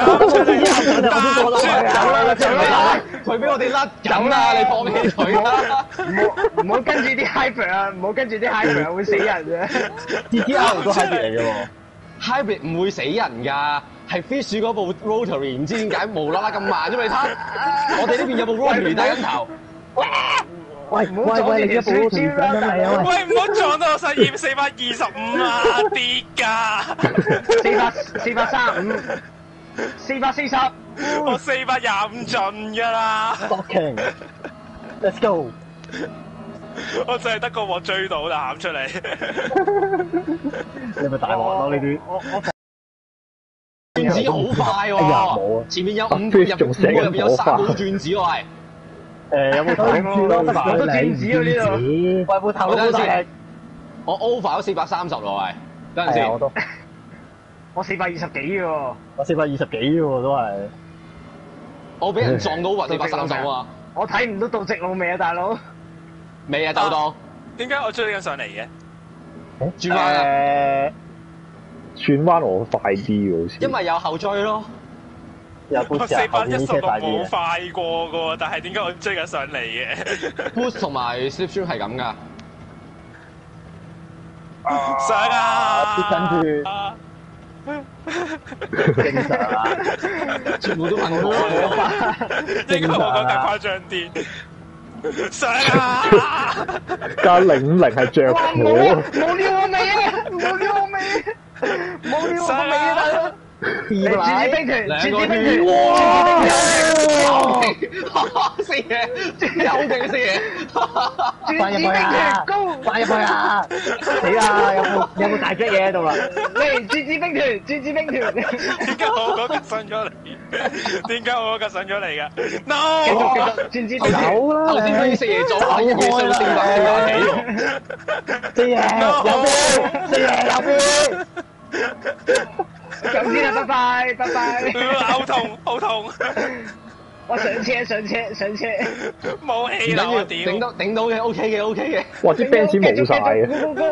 走啦，走啦！ 佢俾我哋甩緊啊！你放棄佢啦！ 唔好唔好跟住啲 hybrid 啊！唔好跟住啲 hybrid 會死人嘅。 D T R 都係別嚟嘅喎。 Hybrid 唔會死人㗎，係 Fish 嗰部 Rotary 唔知點解無啦啦咁慢啫嘛！你睇，我哋呢邊有部 Rotary 帶緊頭。 喂喂喂，你一部都停緊嚟啊！喂， 喂，唔好撞到我實驗四百二十五啊，跌㗎！ 四百四百三十五，四百四十， 我四百廿五盡㗎啦！ Stocking，let's go。 我淨係得個鑊追到就喊出嚟。 你咪大鑊咯呢啲。 我我轉子好快哎呀冇喎！ 啊前面有五個入五個入邊有三個轉子喎，係。 誒有冇睇住咯？得我都轉子啊呢度。 喂，部頭都好大力。 我 over 咗四百三十咯，喂，等陣係啊， 先我。都。 我四百二十幾喎。 我四百二十幾喎都係。 我俾人撞到話四百三十啊！ 我睇唔到到直路未啊，大佬？ 未啊，就到。 點解我追緊上嚟嘅？ 轉彎啊！ 誒， 轉彎我快啲喎，好似。 因為有後追咯。 有我 boost 四啊，後百一十六邊啲車快啲冇嘅。 快過噶喎，但係點解我追緊上嚟嘅？ boost 同埋 slipstream 係咁噶。 上啊！ 跟住正常啊， 全部都問我。 應該我講更誇張啲。上啊！ 加零零係着哇！冇火， 冇料我尾啊！冇料我尾啊！冇料我尾啊！大佬，你轉子兵團，轉子兵團， 哇！四嘢，有勁四嘢， 轉子兵團高， 快入去啊！死啦！有冇有冇大隻嘢喺度啦？ 嚟轉子兵團，轉子兵團， 點解我嗰架上咗嚟？點解我嗰架上咗嚟嘅繼續 ？No！ 繼續轉子兵團。 走啦！ 頭先可以四嘢做，可以嘢數四百四百幾喎。 四爺有邊？四爺有邊？ 咁先啦，拜拜，拜拜。 好痛，好痛！ 我上車，上車，上車。 冇氣啦！ 唔緊要， 我頂屌！ 到頂到嘅，OK 嘅，OK 嘅。 哇！啲 fans 冇晒嘅。 高高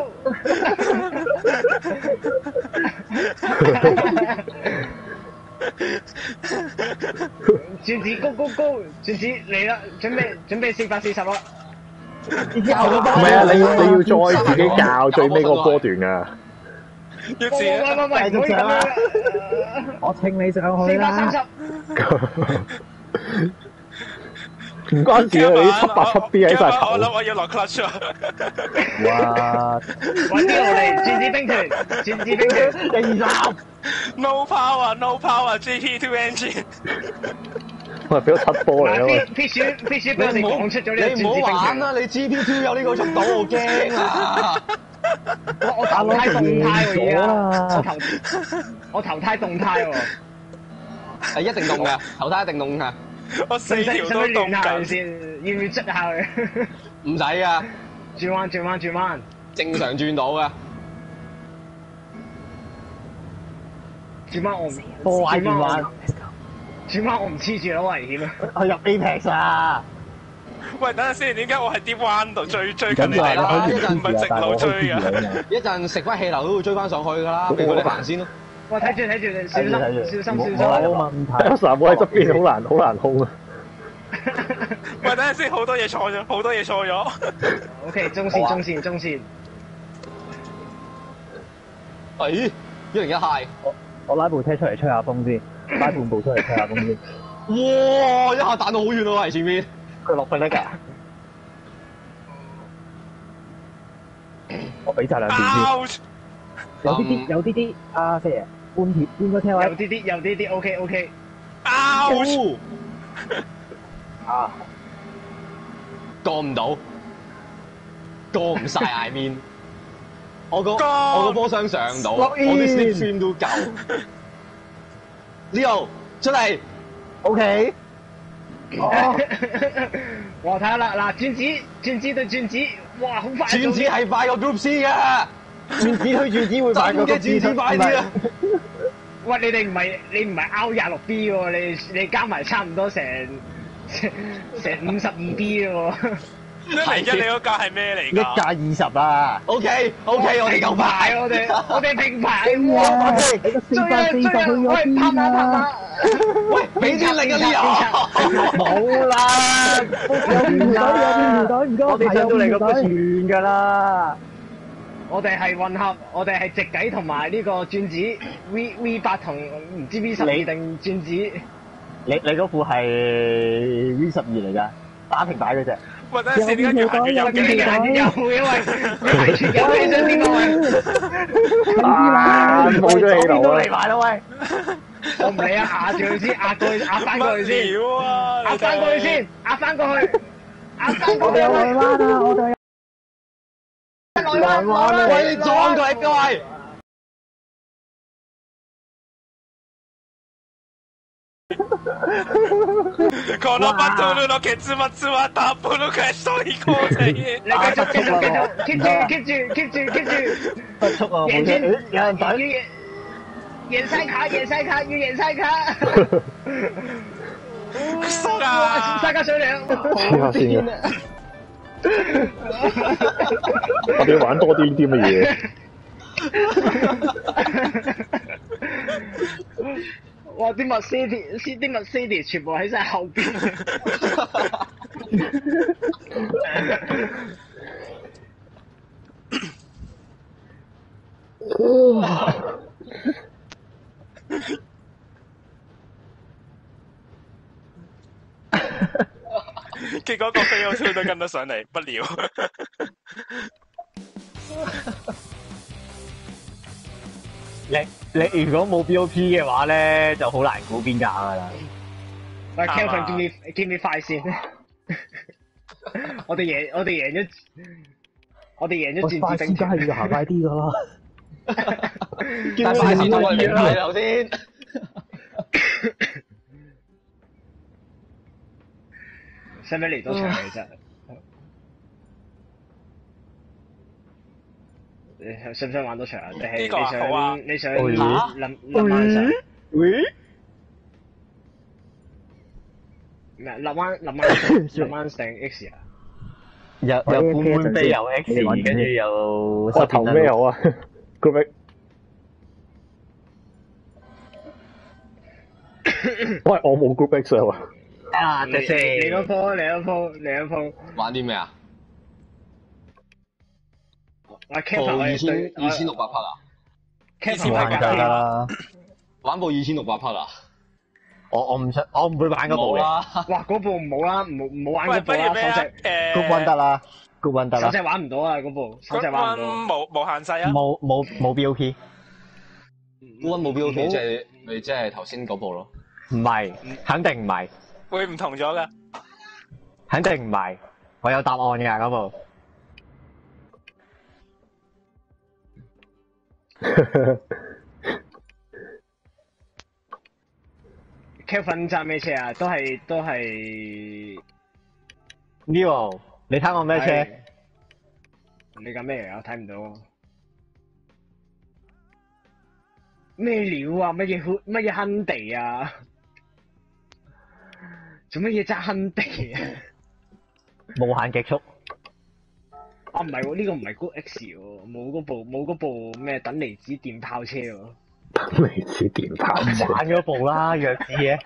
轉子高高高，轉子嚟啦！準備準備四百四十啦！ 唔係啊，你要你要再自己教最尾嗰個波段啊！ 要喂喂喂喂，唔可以咁樣！ 我稱你上去四百三啦！ 十， 唔關事啊，你七百七 B 喺晒頭。 我諗我要落 clutch 啊！ 哇！ 揾啲落嚟，轉子兵團，轉子兵團， 第二集 No power，no power，G P two engine。 我係俾咗七波嚟啊嘛！ P 鼠 P 鼠俾我哋講出咗呢個轉你唔好子兵團。 玩啦！你 G P two 有呢個速度，我驚啊！ 我我投胎動態喎而家， 啊我投我投胎動態喎。 係一定動嘅，頭胎一定動嘅， 我四使唔使使條都動唔使亂下佢緊。 先？要唔要捽下佢？ 唔使噶， 轉彎轉彎轉彎， 正常轉到嘅。 轉彎我唔破壞電轉彎我話， 轉彎我唔黐住好危險啊！ 我入 Apex 啊！ 喂，等陣先，點解我喺啲彎度追追緊你緊要係哋啊？ 你可以唔係直路追㗎。 一陣食翻氣流都會追翻上去噶啦，俾佢哋行先咯。 哇！睇住睇住，你小心睇住小心小心！ 冇問題。 Elsa 冇喺側邊，好難好難控啊！ 喂，等陣先，好多嘢錯咗，好多嘢錯咗。 O K，中線中線中線， 哎，一零一 high， 我拉部車出嚟吹下風先，拉半部出嚟吹下風先。 哇！一下彈到好遠喎，喺前面。 佢落去得㗎。我俾晒兩邊先。 Ouch！ 有啲啲，有啲啲。阿四爺，半條半個車有位。 啲啲有啲啲 O K O K， Ouch！ 啊！ 過唔到，過唔晒 I mean，我個過我個波箱上唔到，我落 in 啲 slipstream 都夠。Leo 出嚟， O K。哦。 我睇下啦，嗱轉子轉子對轉子，哇好快！ 轉子係快過 Group C 㗎， 轉子推轉子會快過真嘅轉子快啲啊！ 喂，你哋唔係你唔係 R 廿六 B 喎，你你加埋差唔多成成成五十二 B 喎。 一零一你嗰架係咩嚟一㗎？ 架二十啊！ OK OK，我哋夠快， 我哋我哋平排， 哇！ 哇！ 你個四追啊百四十追啊！ 去咗喂，拍馬拍邊啊？ 馬！ 喂，俾啲力啊，Leo！ 冇啦，有條隊有條隊，唔該我哋上到嚟個隊完㗎啦。 我哋係混合，我哋係直計同埋呢個轉子 V V 八同唔知 V 十二定轉子。 你你嗰副係 V 十二嚟㗎，打平擺嗰隻。 喂，等陣先，點解越行越有邊嘅？ 個行有嘅？喂，你係全有你想邊個喂？ 啊！冇咗氣流啊！ 嚟埋啦喂！ 我唔理啊，壓住佢先，壓過去，壓翻過去先， 乜料啊！ 壓翻過去先，壓翻過去，壓翻過去。 我哋有內灣啊！我哋內灣，內灣， 喂，你撞佢各位！ このバトルの結末はタップの決勝に行こうぜ！ 你繼續繼續繼續 keep 住 keep 住 keep 住 keep 住， 不速啊！冇車，誒有人要等。 贏贏晒卡，贏晒卡，要贏晒卡。 クソ哇！ が大家水涼， 黐下線嘅。 我哋要玩多啲呢啲乜嘢。哇！啲 Mercedes，啲 Mercedes 全部喺晒後邊。 結果個飛歐超都跟得上嚟，不了。 你你如果冇 B O P 嘅話咧，就好難估邊架噶啦。 喂 ，Kelvin，give me give me five 先。我哋贏，我哋贏咗，我哋贏咗戰至頂。 梗係要行快啲噶啦。 但係快時都係零頭先。 使唔使嚟多場其實？你想唔想玩多場啊？定係你想你想諗諗晚上？喂？咩？諗晚諗晚諗晚定 X 啊？ 有有半半飛有 X， 跟住有我投咩好啊 ？Group X。喂，我冇 Group X 啊！ 啊！你你嗰鋪，你嗰鋪，你嗰鋪。玩啲咩啊？我 Kevin 二千二千六百匹啊 ！Kevin 玩得啦， 玩部二千六百匹啊！ 我我唔出，我唔會玩嗰部嘅。 哇！嗰部唔好啦，唔好唔好玩嗰部啦，手隻誒 Group One 得啦 ，Group One 得啦。 手隻玩唔到啊！嗰部手隻玩唔到。 冇冇限制啊？ 冇冇冇 B O P。 Group One 冇 B O P， 即係咪即係頭先嗰部咯？ 唔係，肯定唔係。 會唔同咗噶？ 肯定唔係，我有答案㗎嗰部。 Kelvin 揸咩車啊？都係都係 Neo， 你睇我咩車？ 你講咩嚟啊？我睇唔到。咩料啊？乜嘢乜嘢亨地啊？做乜嘢揸亨地啊？ 無限極速。 啊唔係喎，呢、這個唔係 Group X 喎，冇嗰部冇嗰部咩等離子電炮車喎。 等離子電炮車。 玩嗰部啦，弱智嘢。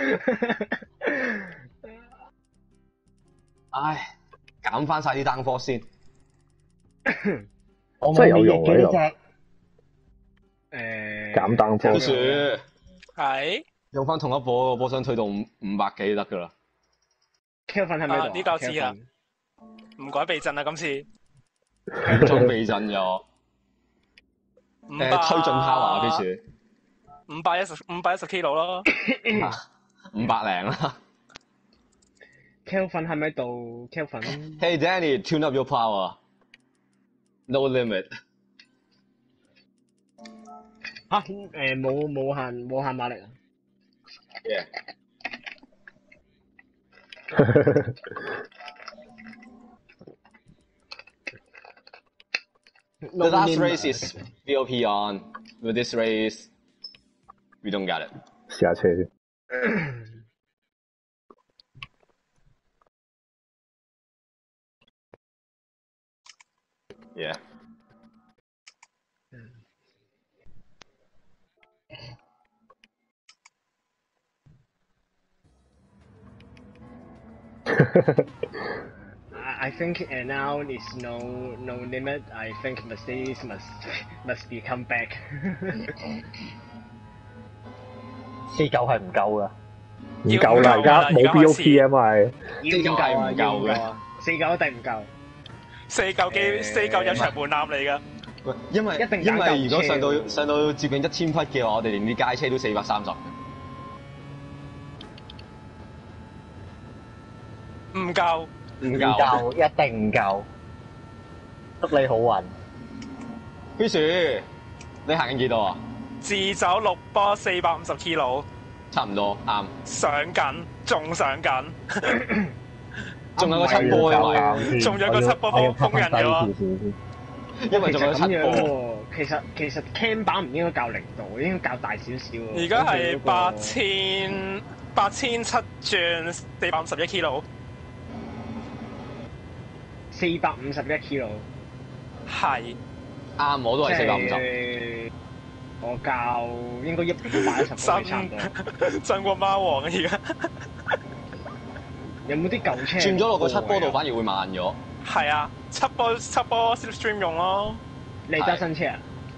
唉，減翻晒啲單科先。 我真係有用喎呢度。 誒。 減單科。 小樹。 係。 用翻同一部，波箱推到五五百幾得噶啦。 Kelvin 係咪度？ 呢個知啊。唔改避震啦，今次。 裝避震咗。誒，推進 power 啊，飛鼠。 五百一十五百一十 kilo 咯。 五百零啦。 Kelvin 係咪度 ？Kelvin。 Hey Danny, tune up your power. No limit. 嚇誒冇冇限冇限馬力啊！ Yeah. The last race is V O P on. With this race, we don't get it. 試下車先。 Yeah. I think uh, now is no no limit. I think Mercedes must must be come back. 四九係唔夠噶， 唔夠啦，而家冇 B O P 啊嘛係。 四九係唔夠嘅，四九一定唔夠。 四九機四九有場門檻嚟噶。 喂，因為一定因為如果上到上到接近一千匹嘅話，我哋連啲街車都四百三十。 唔夠。 唔唔夠， 夠，一定唔夠。祝你好運。 飛鼠，你行緊幾多啊？ 自走六波四百五十 kilo。 差唔多，啱。 上緊，仲上緊。 仲有個七波啊嘛， 仲有個七波封封人嘅喎。 因為仲有七波。 其實其實 cam 版唔應該較零度，應該較大少少。 而家係八千八千七轉四百五十一 kilo。 四百五十一 kilo。 係啱，我都係四百五十。 十。我教應該一百一十公里差唔多。 震過貓王啊！而家有冇啲舊車？ 轉咗落個七波度，反而會慢咗。 係啊，七波七波 slipstream 用咯。 你揸新車啊？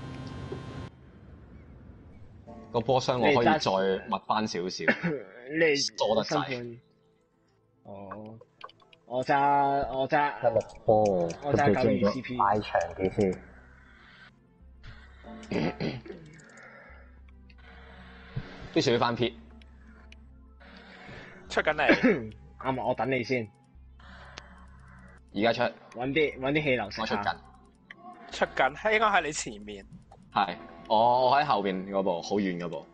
個波箱我可以再密翻少少。 你多得滯。 哦，我揸我揸一六波， 我揸九二 C P， 擺長啲先。 必須要翻撇， 出緊嚟。 啱啊！我等你先。 而家出。 揾啲揾啲氣流食下。 我出緊。 出緊，應該喺你前面。 係，我我喺後邊嗰部，好遠嗰部。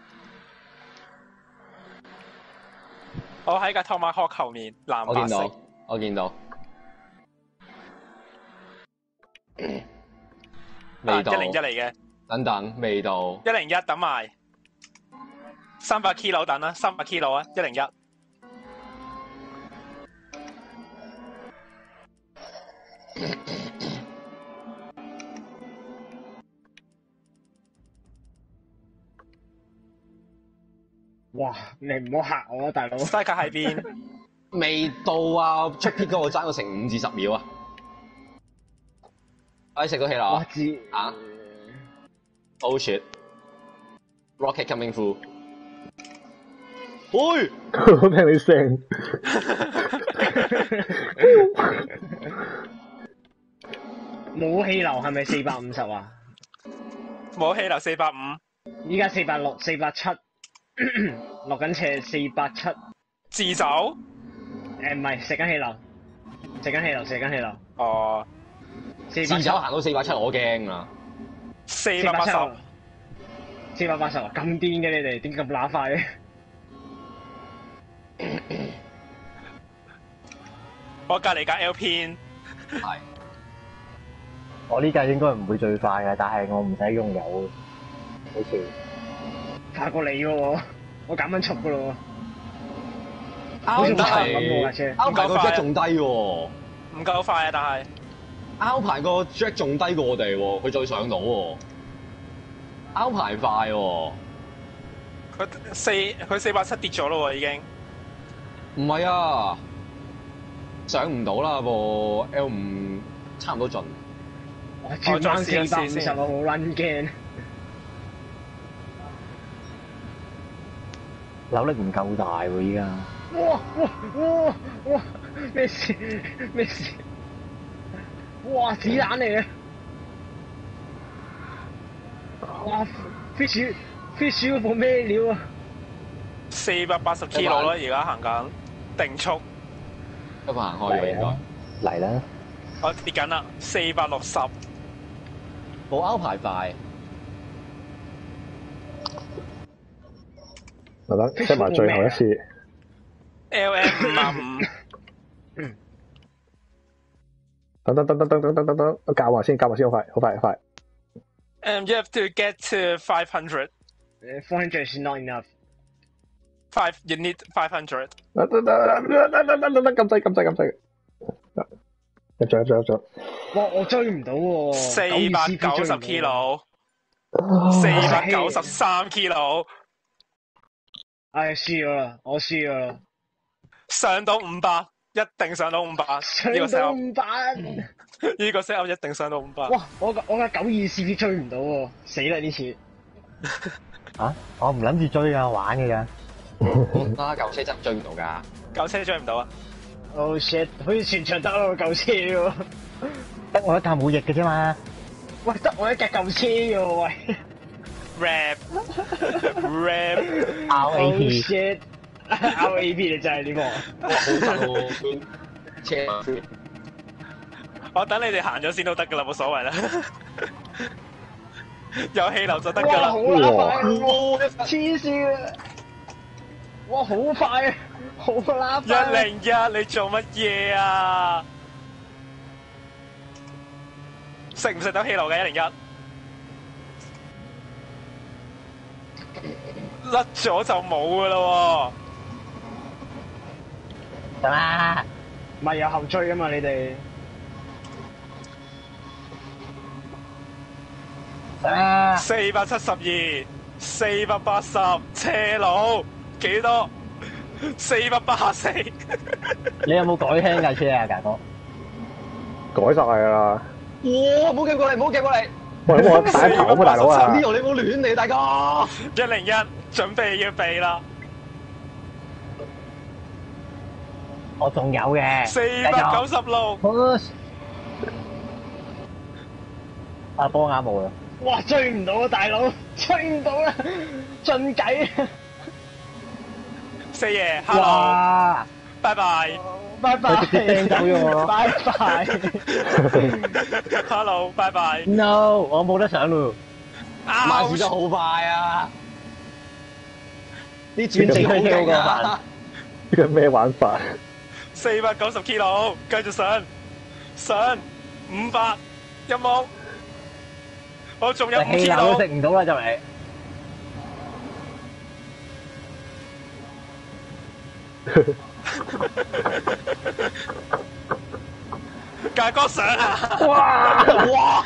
我喺架 Tomahawk 後面，藍白色。 我見到，我見到。未到。 一零一嚟嘅。 等等，未到。 一零一等埋。三百 kilo 等啦，三百 kilo 啊，一零一。 哇！你唔好嚇我啊，大佬。 西卡喺邊？ 未到啊！出撇嗰個爭咗成五至十秒啊！哎，食到氣啦！ 我知啊 ！Oh shit! Rocket coming through！ 喂！ 我聽你聲。 冇氣流係咪四百五十啊？ 冇氣流四百五。 依家四百六、四百七，落緊斜四百七。 自走？ 誒唔係，食緊氣流，食緊氣流，食緊氣流。 哦。 自走行到四百七，我驚啊！ 四百八十。 四百八十啊！咁癲嘅你哋，點解咁乸快嘅？ 我隔離架 L 片。 係。 我呢架應該唔會最快嘅，但係我唔使用油，好似快過你喎，我減緊速噶咯喎。 拗牌咁架車， 拗牌個 Jack 仲低喎， 唔夠快啊！但係拗牌個 Jack 仲低過我哋喎，佢再上到喎，拗牌快喎。 佢四佢四百七跌咗咯喎，已經。 唔係啊，上唔到啦部 L 五，差唔多盡。 我轉翻四百五十，我好撚驚。 扭力唔夠大喎，依家。 哇哇哇哇！咩事咩事？哇！子彈嚟嘅。哇 ！fish fish 嗰部咩料啊？ 四百八十 kilo 啦，而家行緊定速。 一個行開嘅應該。 嚟啦！ 我跌緊啦，四百六十。 部拗牌快。 嗱等 set 埋最後一次。 L M 五啊五。 等等等等等等等等等，我教埋先，教埋先，好快，好快，好快。 Um, you have to get to five hundred. Four hundred is not enough. Five, you need five hundred. 等等等等等等等等，咁滯咁滯咁滯。入咗入咗入咗。 哇！我追唔到喎。 四百九十 kilo。四百九十三 kilo。 唉，輸咗啦！我輸咗啦。 上到五百，一定上到五百。 上到五百。 呢個 set up 一定上到五百。 哇！我我架九二 C P 追唔到喎，死啦呢次。 啊！我唔諗住追啊，玩嘅咋。 啊！舊車真係追唔到㗎。 舊車追唔到啊 ！Oh shit！好似全場得我舊車喎。 得我一架冇翼嘅啫嘛。 喂，得我一架舊車喎喂。 Rap rap R A P shit R A P 你真係呢個好真喎車我等你哋行咗先都得噶啦，冇所謂啦。有氣流就得噶啦。 哇！好乸快，黐線啊！哇！好快啊！好乸快。 一零一，你做乜嘢啊？食唔食到氣流嘅一零一？甩咗就冇噶啦。 得啦。 咪有後追啊嘛，你哋。 啊！ 四百七十二，四百八十，斜路幾多？四百八十四。 你有冇改輕架車啊，大哥？ 改晒㗎啦。 哇！唔好夾過嚟，唔好夾過嚟。 喂，咁我大頭啊，大佬啊！ 呢度你冇亂嚟，大哥。 一零一，準備要避啦。 我仲有嘅。 四百九十六。 阿波啱冇啦。 哇！追唔到啊，大佬，追唔到啦，盡計啊！ 四爺，hello， 哇！ 拜拜， 拜拜， 佢直接掟走咗我。 拜拜 ，hello，拜拜。 No， 我冇得上咯。 馬住得好快啊！啲轉正好勁啊！ 呢個咩玩法？ 四百九十 kilo，繼續上，上五百，有冇？我仲有五 kilo。氣流都食唔到啦，就嚟。 大哥上啊！ 哇哇！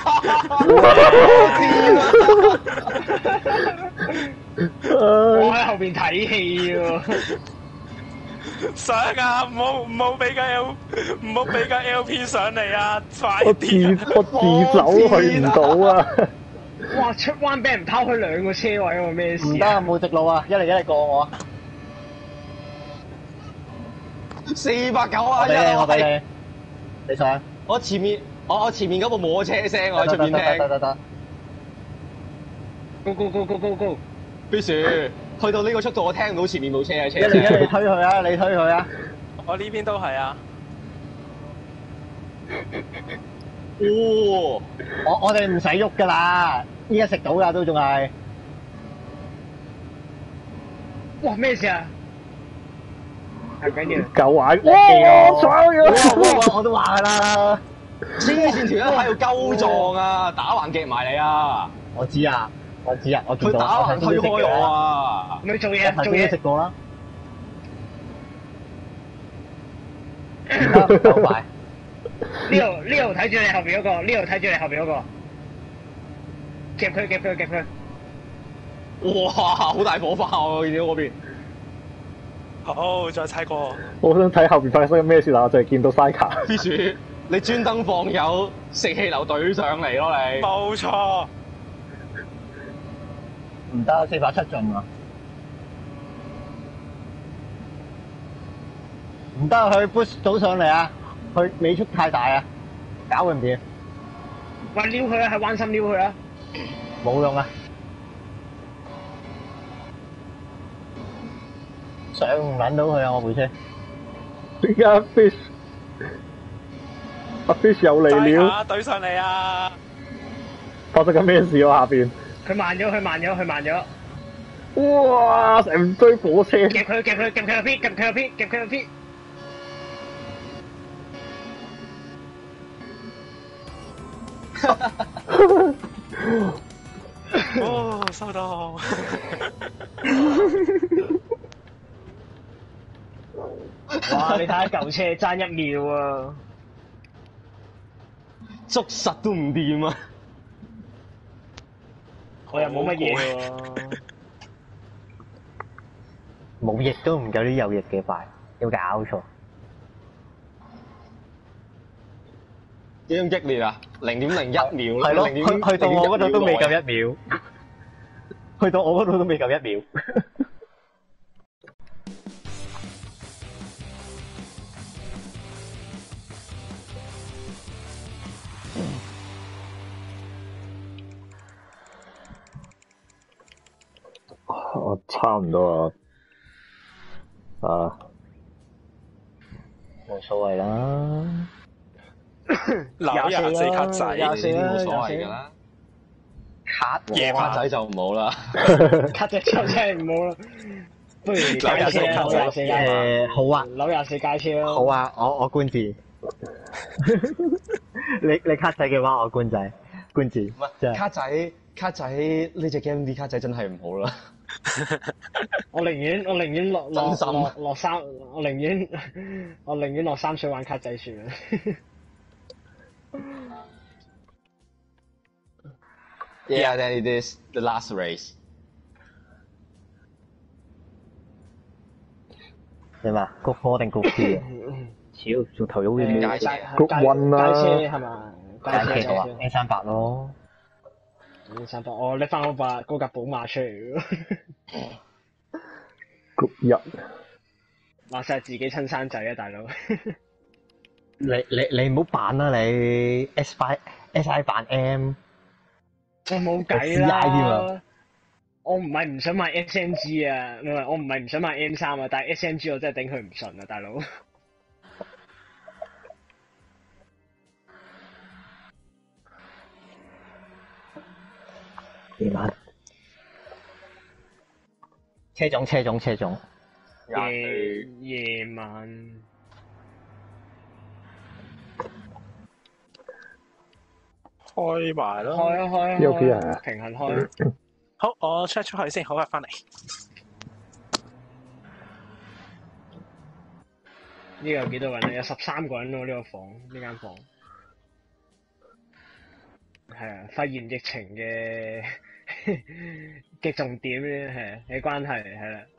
我喺後邊睇戲喎。 上啊！唔好唔好俾架 L， 唔好俾架 L P 上嚟啊！快我啲！ 自我自走去唔到啊！ 哇！出彎俾人拋開兩個車位喎，咩事？ 唔得，冇直路啊！一嚟一嚟過我。 四百九啊！ 一我俾你，你上。 我前面，我我前面嗰部冇車聲，我喺出面聽。 得得得。 Go go go go go go！ 必須去到呢個速度，我聽唔到前面冇車嘅車聲。 一嚟一嚟推佢啊！你推佢啊！ 我呢邊都係啊。 哦！ 我我哋唔使喐噶啦，依家食到噶都仲係。 哇！咩事啊？係緊要。 夠玩！哇！闖咗！ 我都話啦， 黐線條友喺度鳩撞啊，打橫夾埋你啊！ 我知啊，我知啊，我見到。 佢打橫推開我啊！ 咪做嘢，做嘢食過啦。唔得，好快。 呢度呢度睇住你後邊嗰個，呢度睇住你後邊嗰個，夾佢夾佢夾佢。 哇！好大火花啊！我見到嗰邊。 好，再踩過。 我想睇後邊發生緊咩事啦，我就係見到 Sika。 必須，你專登放油食氣流隊上嚟咯，你。 冇錯。 唔得，四百七進啊！唔得，佢 push 到上嚟啊！佢尾速太大啊，搞佢唔掂。 喂，撩佢啊，喺彎心撩佢啊！ 冇用啊！上唔撚到佢啊！我部車。 點解 Fish 阿 Fish 又嚟了？ 懟上嚟啊！ 發生緊咩事啊？下邊？ 佢慢咗，佢慢咗，佢慢咗。 哇！成堆火車。 夾佢，夾佢，夾佢個 P，夾佢個 P，夾佢個 P。 哦，收到。 哇！你睇下舊車爭一秒啊！ 捉實都唔掂啊！ 我又冇乜嘢喎。 冇翼都唔夠啲有翼嘅快，有搞錯？ 幾咁激烈啊？零點零一秒啦， 係咯， 零點去去到我嗰度都未夠一秒，去到我嗰度都未夠一秒。 我差唔多啊，啊， 冇所謂啦。 扭廿四卡仔， 廿四啦， 冇所謂㗎啦。 卡夜晚卡仔就唔好啦。 卡仔就真係唔好啦。不如街車啦，扭廿四街。 誒，好啊， 扭廿四街車咯。 好啊，我我官字。你你卡仔嘅話，我官仔，官字。 唔係卡仔，卡仔呢隻 game 啲卡仔真係唔好啦。 我寧願我寧願落落真心落落三，我寧願我寧願落三水玩卡仔算啦。 Yeah, then it is the last race. 點啊？谷科定谷 P 啊？超仲頭咗會咩？ 誒街谷運啦街車係嘛？街車街車啊街車 ，N 三八咯。 五三八，我拎翻嗰把嗰架寶馬出嚟喎， 谷一話晒自己親生仔啊，大佬。 你你你唔好扮啦你 S I S I 扮 M。 我冇計 C I 添啦啊， 我唔係唔想買 S M G 啊，唔係我唔係唔想買 M 三啊，但係 S M G 我真係頂佢唔順啊，大佬。 夜晚。車種車種車種。 夜夜晚開埋咯。 開啊開啊 P O P 開啊啊，平衡開。 好，我 check 出去先，好快翻嚟。 呢個有幾多人啊？有十三個人咯，呢個房呢間房。係啊，肺炎疫情嘅嘅重點咧，係啊，嘅關係係啦。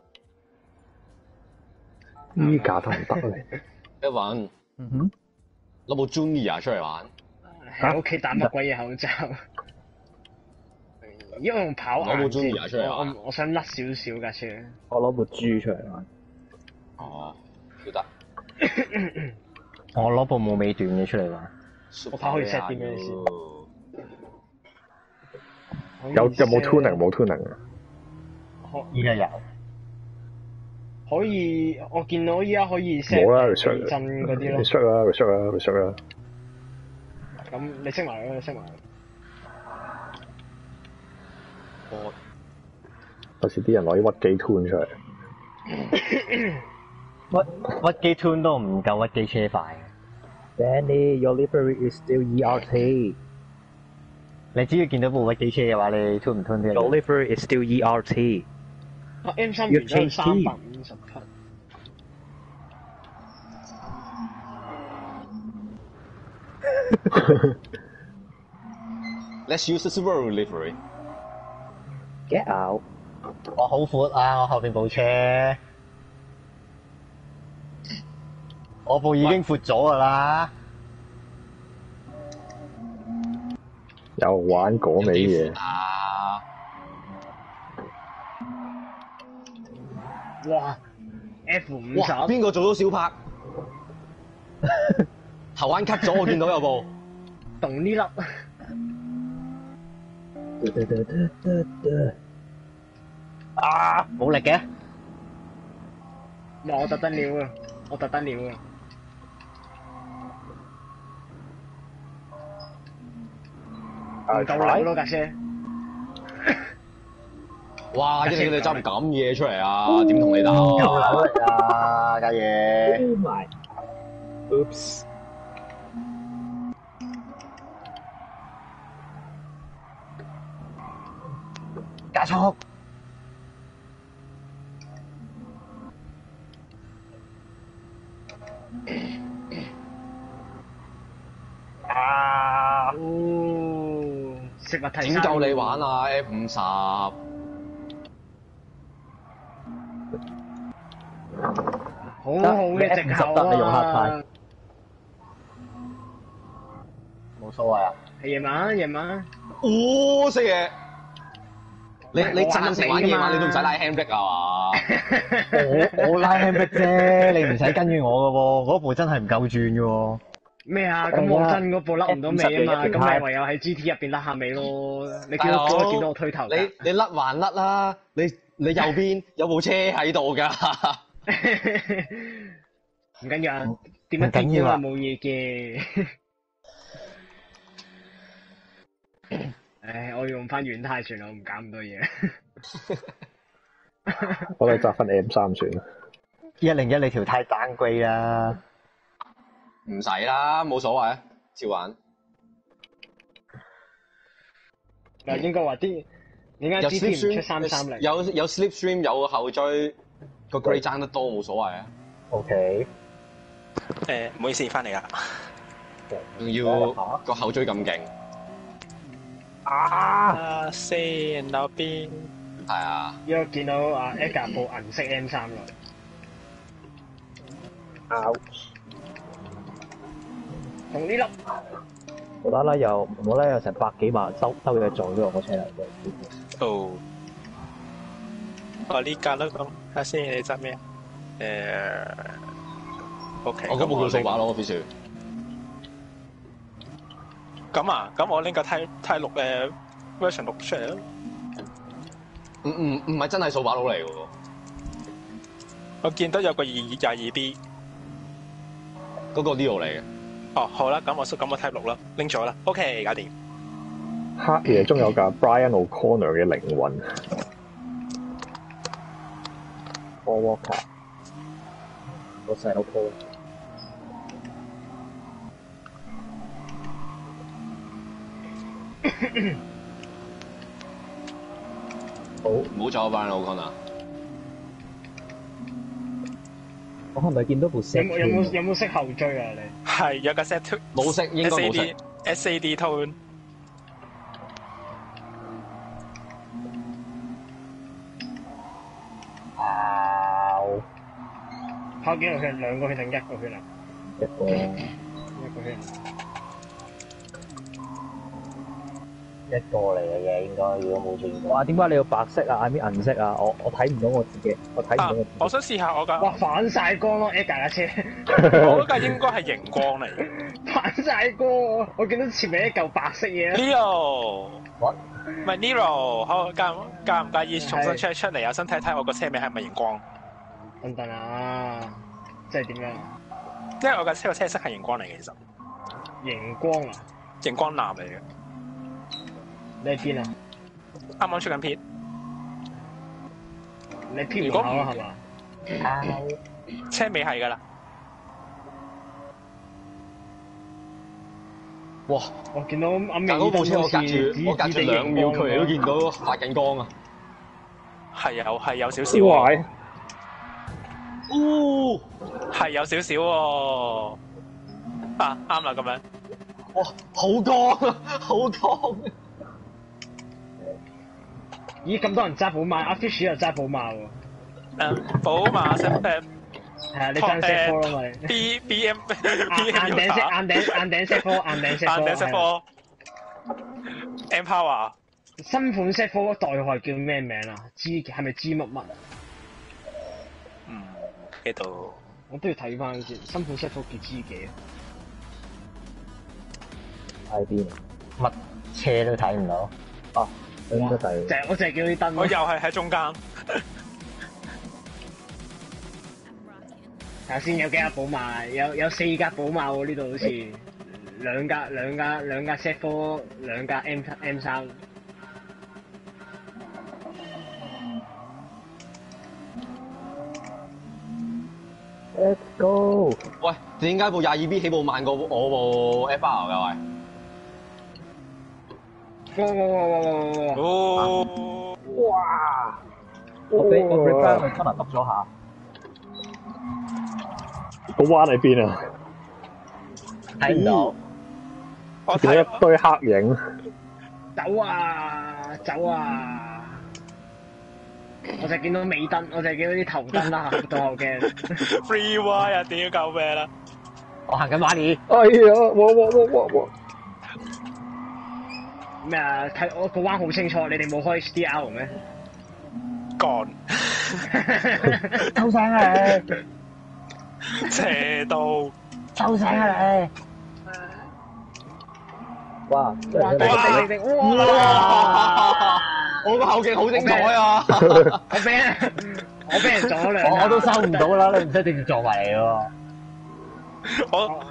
依架得唔得咧？ 一玩嗯哼。 攞部 Junior 出嚟玩。 喺屋企打乜鬼嘢口罩？因為用跑攞部硬 Junior 出嚟我玩我我想甩少少架車。 我攞部豬出嚟玩。 哦，都得。 我攞部冇尾段嘅出嚟玩。 我跑去 set 啲咩先？ 有有冇 tuning 冇 tuning 啊？ 依家有。 可以，我見到依家可以 set 冇啦地 ，restrict 震嗰啲咯。 restrict 啦，restrict 啦，restrict 啦。 咁你識埋佢，你識埋佢。 我有時啲人攞啲屈機 tune 出嚟。 屈屈機 tune 都唔夠屈機車快。 Danny, your livery is still E R T. 你只要見到部屈機車嘅話，你 tune 唔 tune 啲 Your livery is still E R T. 啊 M 三完咗係三百五十匹。 Let's use the Subaru livery. Get out. 我好闊啊！我後邊部車，我部已經闊咗噶啦。 有玩嗰味嘢。 啊！ 哇 ！F 五哇！ 十， 邊個做咗小拍？頭彎 cut 咗，我見到有部。 動呢粒。 啊！冇力嘅。 哇！我特登料啊！我特登料啊！唔夠力咯架車。 哇！一你哋執咁嘢出嚟啊？點同你打夠啊？ 扭力啊！架嘢。 Oh my. Oops. 加速。啊！ 哦，食物提點夠你玩啊 ？F 五十。 好好嘅藉口得你用黑啊牌！冇所謂啊！ 係夜晚，夜晚。 哦，識嘢。你你我暫時玩夜晚，你都唔使拉 handbrake 啊嘛？ 我我拉 handbrake 啫，你唔使跟住我嘅喎，嗰部真係唔夠轉嘅喎。 咩啊？咁我真嗰部甩唔到尾啊嘛，咁你唯有喺 G T 入邊甩下尾咯。你見到我見到我推頭㗎。 你你甩還甩啦，你你右邊有部車喺度㗎。 唔緊要啊，點樣跌都係冇嘢嘅。唉，我用翻軟胎算啦，我唔搞咁多嘢。 我哋揸翻 M 三算啦。 一零一你條胎 downgrade 啦。 唔使啦，冇所謂啊，照玩。 嗱，應該話啲點解 G T 唔出三三零？ 有有 slipstream 有後追，個 grade 爭得多冇所謂啊。 OK。 誒，唔好意思，翻嚟啦。 仲要個後追咁勁。 啊！先嗰邊係啊， 因為見到阿 Edgar 部銀色 M 三落，同呢粒無啦啦又無啦啦有成百幾萬兜兜嘢做咗我個車嚟嘅。 哦，我呢架啦咁，睇下先你執咩？誒，OK， 我嗰部叫掃把咯，必須。 咁啊，咁我拎個 Type Type 六誒 version 六出嚟咯。 唔唔唔係真係掃把佬嚟嘅喎。 我見到有個二廿二 B， 嗰個 Leo 嚟嘅。 哦，好啦，咁我咁我 Type 六啦，拎咗啦 ，OK， 搞掂。 黑夜中有架 Brian O'Connor 嘅靈魂。 Paul Walker， 個細佬 Paul。好， 唔好走啊 Brian O'Connor。 我係咪見到部有 set？ 冇有冇有冇識後追啊？你係有個 set two 冇識，應該冇識。 S A D tone。 跑幾個圈？兩個圈定一個圈啊？ 一個一個圈。 一個嚟嘅嘢應該，如果冇轉過。哇！點解你要白色啊？I mean 銀色啊？我我睇唔到我自己，我睇唔到我自己。 我想試下我架。 哇！反晒光咯 ，Edgar 架車。 我嗰架應該係熒光嚟嘅。 反晒光，我見到前面一嚿白色嘢。 Leo。 What？ 唔係 Nero，好介介唔介意重新出出嚟啊？想睇睇我個車尾係咪熒光？ 等等啊！即係點樣？ 因為我架車個車色係熒光嚟嘅，其實。 熒光啊！ 熒光藍嚟嘅。 你喺邊啊？ 啱啱出緊片。 你片門口啊？係嘛？ 車尾係㗎啦。 哇！ 我見到阿明但嗰部車我隔住我隔住兩秒距離都見到發緊光啊！ 係有係有少少喎。 哦， 係有少少喎。啊，啱啦咁樣。 哇！好光啊，好光！ 咦，咁多人揸寶馬，阿 Fish 又揸寶馬喎。 誒，寶馬識誒。 係啊，你爭 set four 咯咪 ？B B M B 硬頂 set 硬頂硬頂 set four 硬頂 set four 硬頂 set four M Power 新款 set four 代號叫咩名啊？知係咪知乜乜啊？ 嗯，呢度我都要睇翻先。新款 set four 叫知幾啊？ 喺邊？乜車都睇唔到。哦，應該係。 就係我就係叫啲燈。 我又係喺中間。 睇下先有幾架寶馬，有有四架寶馬喎，呢度好似兩架兩架兩架 set four 兩架 M M 三。 Let's go！ 喂，點解部廿二 B 起步慢過我部 F R 㗎？喂！ 哇哇哇哇哇哇！ 哦！ 哇！我俾我 refresh 佢可能篤咗下。 個彎喺邊啊？ 睇唔到。 我見到一堆黑影。 走啊！走啊！我就見到尾燈，我就見到啲頭燈啦，倒後鏡。 Free Y 啊！屌救命啦！ 我行緊馬里。 哎呀！哇哇哇哇哇！ 咩啊？睇我個彎好清楚，你哋冇開 H D R 咩？ 幹！ 收聲啊你！ 斜道。 收聲啊你！哇！ 哇！定定定！哇！ 我個後勁好精彩啊！ 我俾人我俾人撞咗兩下。 我都收唔到啦，你唔使直接撞埋嚟喎。 我。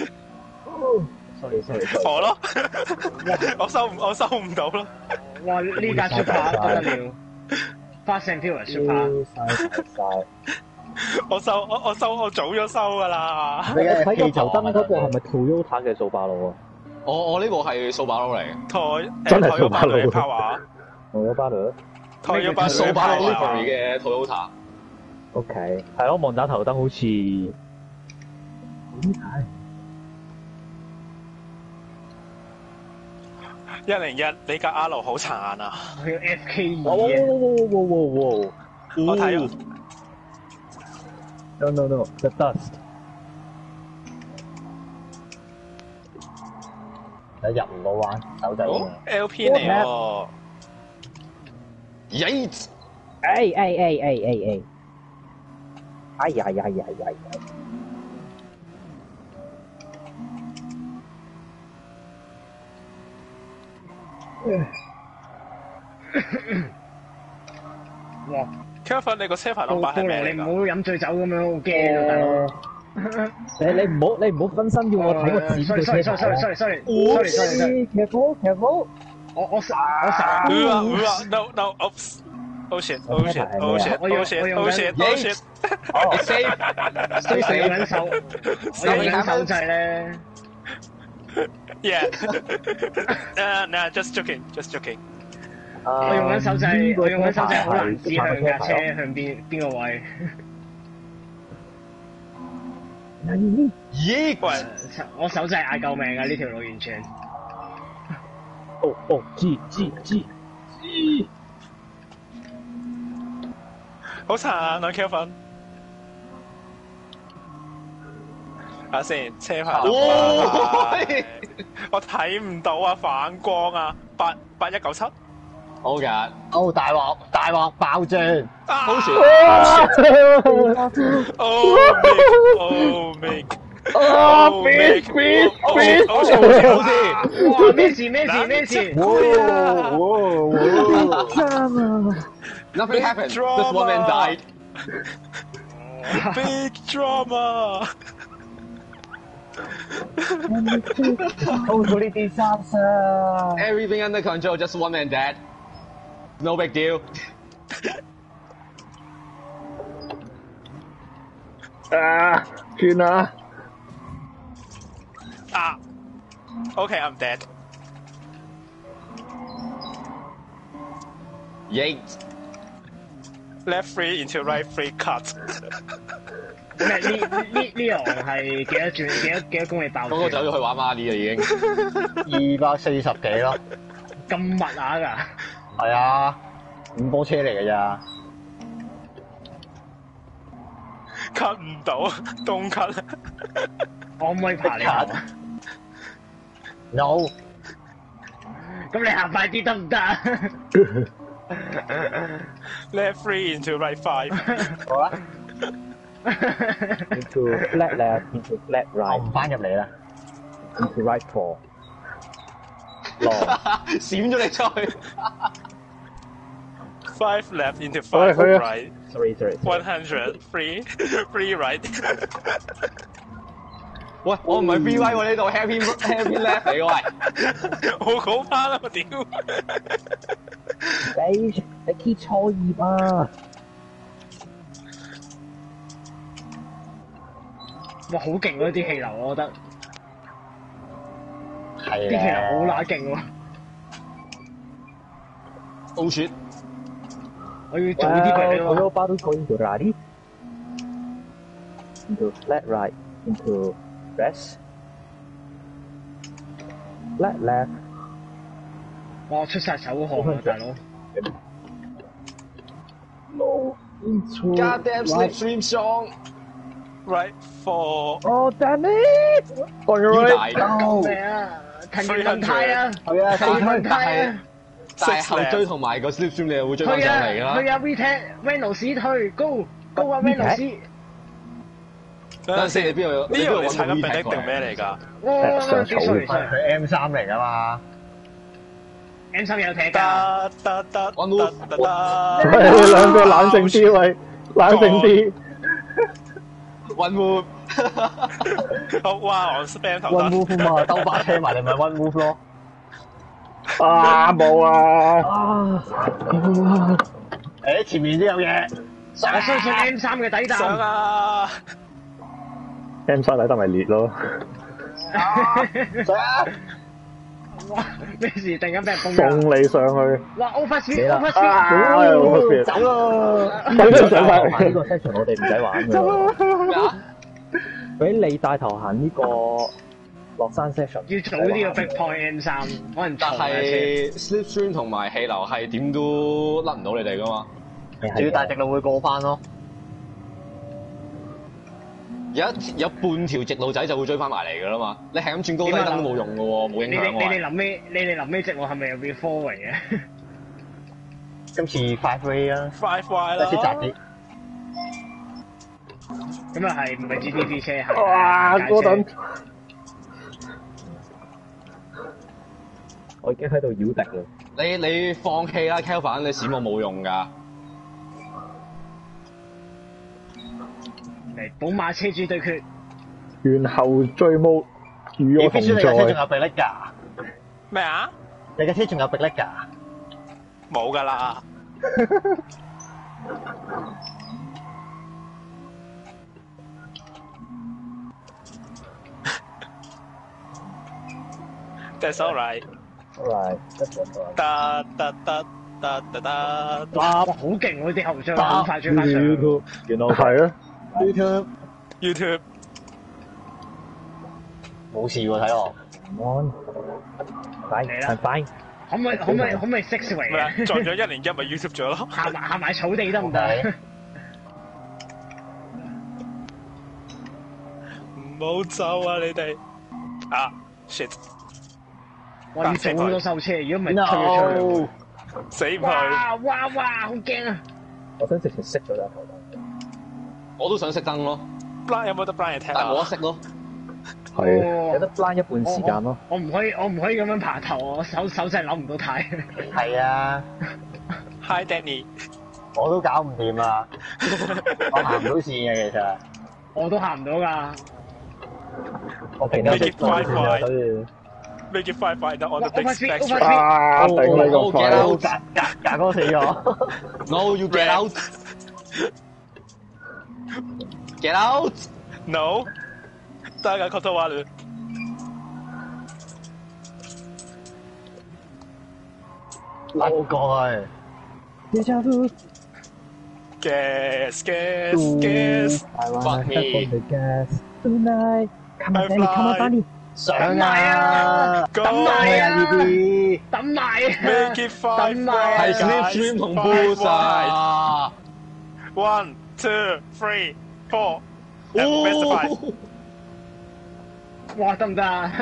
sorry sorry。 我咯。我收唔我收唔到咯。 哇！呢架 Super 不得了 ，Fast and Furious Super。 我收我我收我早咗收噶啦。 你睇個頭燈嗰個係咪 Toyota 嘅掃把佬啊？ 我我呢個係掃把佬嚟嘅。 台真係掃把佬。 Toyota 佬。 Toyota 掃把佬 livery 嘅 Toyota。 OK。係咯，望打頭燈好似點睇？ 一零一，你架 R 好殘啊！ 佢 F K 二哇哇啊！ 哇哇哇哇！ 我睇咗。 No no no, the dust。你入唔到玩，手掣哦 L P 嚟喎。 Yeet！ 哎哎哎哎哎哎！哎呀呀呀呀呀！ 哇 Kevin， 你個車牌布 number 布羅， 係咩嚟㗎？ 你唔好飲醉酒咁樣，好驚啊，大佬！ 你你唔好你唔好分心，要我睇個字嘅車牌。 sorry，sorry，sorry，sorry，sorry，sorry，sorry，sorry， careful careful。 我我實我實。 No no oops。Oh shit! Oh shit! Oh shit! Oh shit! Oh shit! Oh shit! It's safe. Stay 我用 safe. 緊手，我用緊手掣咧。 Yeah. Uh, nah, just joking, just joking. 我用緊手掣，我用緊手掣好難指向架車向邊邊個位。 咦？ 喂， 我手掣嗌救命啊！呢條路完全。 哦哦，知知知知。 好殘啊 Kevin。睇下先，車牌 number 我睇唔到啊，反光啊，八八一九七。 好㗎。 哦，大鑊大鑊爆轉！ 好船。 Oh Mick！Oh Mick！Oh Mick！好似好似好似。 哇！咩事咩事咩事？ 哇哇哇！ Nothing happened. Just one man died. Big drama. Totally disaster. Everything under control. Just one man dead. No big deal. 啊，轉啊！ 啊 ！Okay, I'm dead. Yeet. Left three into right three cut。 咩？呢呢呢行係幾多轉？幾多幾多公里爆轉？ 嗰個走咗去玩 Mario 啦已經。 二百四十幾咯。 咁密下㗎？ 係啊，五波車嚟㗎咋。 cut 唔到，東 cut。 我可唔可以爬你後啊 ？No。 咁你行快啲得唔得啊 ？Left three into right five。 好啊。Into flat left, into flat right。我唔翻入嚟啦。Into right four。 閃咗你出去。 Five left into five right。 Sorry, sorry. One hundred three, three right。 喂，我唔係 free way 喎，呢度 happy happy left 嚟嘅喂。好高翻啦！我屌。 你你 key 錯頁啊！ 哇，好勁喎！啲氣流，我覺得。 係啲氣流好乸勁喎。 Oh shit！ 我要做啲佢啊嘛。 我巴都 going to ready into flat right into rest flat left。 哇！出晒手汗啊，大佬。 No into Goddamn slipstream song。 Right four。 Oh damn it！ On your right。 救命啊！騰完輪胎啊！ 係啊， 騰完輪胎啊！ 但係後追同埋個 slipstream 你又會追翻上嚟㗎啦。 去啊 ！Vtech Reynolds 退高高啊 Reynolds。 等陣先，你邊度？ 呢度你踩緊 Benedict 定咩嚟㗎？ 哇！ 上草佢佢 M 三嚟㗎嘛 ？M 三有踢㗎。 得得得 ，One move， 得得。 喂，兩個冷靜啲，喂，冷靜啲。 One move。 好哇！我 spam 頭 One 得。 move 嘛，兜巴車埋你咪 one move 咯。 啊，冇啊！ 啊！誒，前面都有嘢。 我相信 M 三嘅底上彈。 啊 M 三底得咪裂咯。 上啊！ 哇！咩事？突然間俾人崩送咗。 你上去。 哇 ！Over 死 speed 啦 over 啊 speed。 走啦！ 快啲上晒呢個 section 我哋唔使玩㗎。俾你帶頭行呢個落山 session 要早啲個 big point M 三，可能但係 Slipstream 同埋氣流係點都甩唔到你哋噶嘛？ 仲要大直路會過翻咯。 有一有半條直路仔就會追翻埋嚟噶啦嘛！你係咁轉高低燈都冇用噶喎，冇影你哋響喎。 你哋臨尾你哋臨尾直路係咪又變 four way 嘅？ 今次 five way 啊 five Y 啦， 得先雜啲。 咁又係唔係 G T P 車係？ 哇！ 街車嗰陣我已經喺度擾敵啦。 你你放棄啦 ，Kelvin，你閃我冇用㗎。 嚟寶馬車主對決， 猿後追毛與我同你必須你架車仲在。 有迫力㗎， 咩啊？ 你架車仲有迫力㗎。 冇噶啦。That's all right。 Alright，得咗咗。 得得得得得得。 哇！好勁喎啲後追，好快追翻上。 YouTube 原來係啊 YouTube YouTube。 冇事喎，睇我。 安，快嚟啦快！ 可唔可以可唔可以可唔可以 six 咩啊 way？ 撞咗一年一咪 YouTube 咗咯。 行埋行埋草地得唔得？ 唔好走啊你哋。啊 shit！ 我要做好多手車，如果唔係推咗出去。 死唔去。 哇哇哇！好驚啊！ 我想直情熄咗架頭燈。 我都想熄燈咯， Blind 有冇得 Blind 嚟聽但係冇得啊？ 熄咯。 係哦有得 blind 一半時間咯。 我唔可以，我唔可以咁樣爬頭，我手手真係扭唔到軚。 係啊， Hi Danny。 我都搞唔掂啊，我行唔到線嘅其實。 我都行唔到㗎。 我平時 Make it five five 所以 Make it five five on the 我 big 我知 specs 我知 right？ 啊！頂你個我 get out 肺！ 格格哥死咗。 No, you get out. Get out. No。得㗎 cut 話了。 扭過去。 Deja vu. Gas gas gas。 I wanna Fuck me. step on the gas tonight. Come on, I Danny, come on, fly. Danny. 上等埋啊啊！ Go 等埋啊！ 呢啲等埋啊 Make it five 等埋啊係 Slipstream 同 Boost 啊！ One two three four。and best of five。 哦哇！得唔得啊？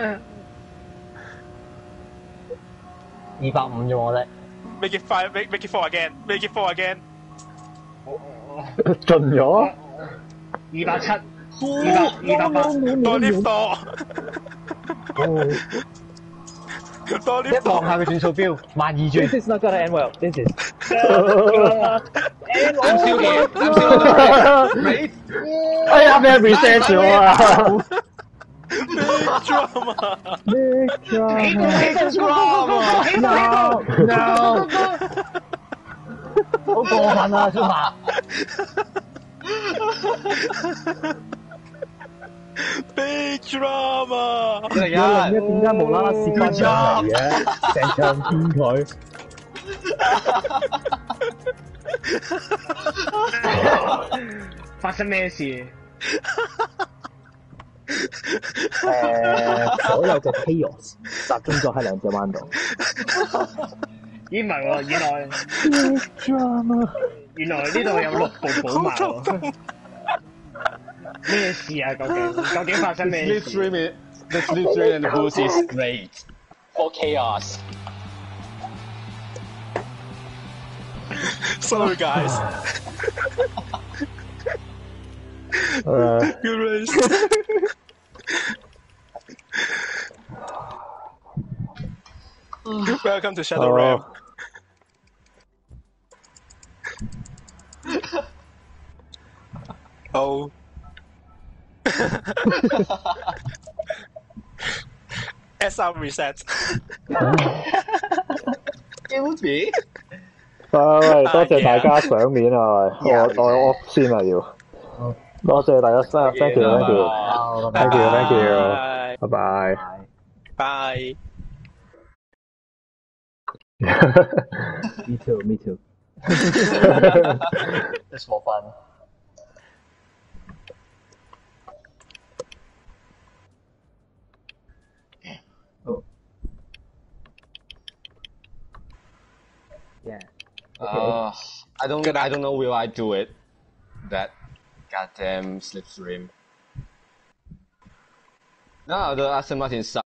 二百五啫我哋。 Make it five make make it four again make it four again。 盡咗。 二百七，二百二百八。 多 lift 多。多一 lift 多。 望下個轉數標，萬二轉。 This is not gonna end well. This is. I'm still here. I'm still here. Mate. 哎呀！俾人 reset 咗啊！ drama。 Big drama. No no，好過分啊，小華！ Big drama。 嚟有另一點解無啦啦攝翻上嚟嘅，成場見佢。 發生咩事？ 誒，所有嘅 chaos 集中咗喺兩隻彎度。 咦唔係喎，原來 Big drama。 原來呢度有六部寶馬喎。咩事啊？究竟究竟發生咩事？ Slipstream, the Slipstream and the Boost is great for chaos. Sorry guys。 誒 Good race。 Welcome to Shadow Realm。 Oh。 S R reset。 Guilty. 喂，多謝大家賞面啊！喂，我我 off 先啊要。多謝大家，thank you，thank you，thank you，thank you，拜拜。 Bye。 Me too, me too. Just for fun. I don't Good I luck. don't know will I do it. That goddamn slipstream. No, the Aston Martin sucks.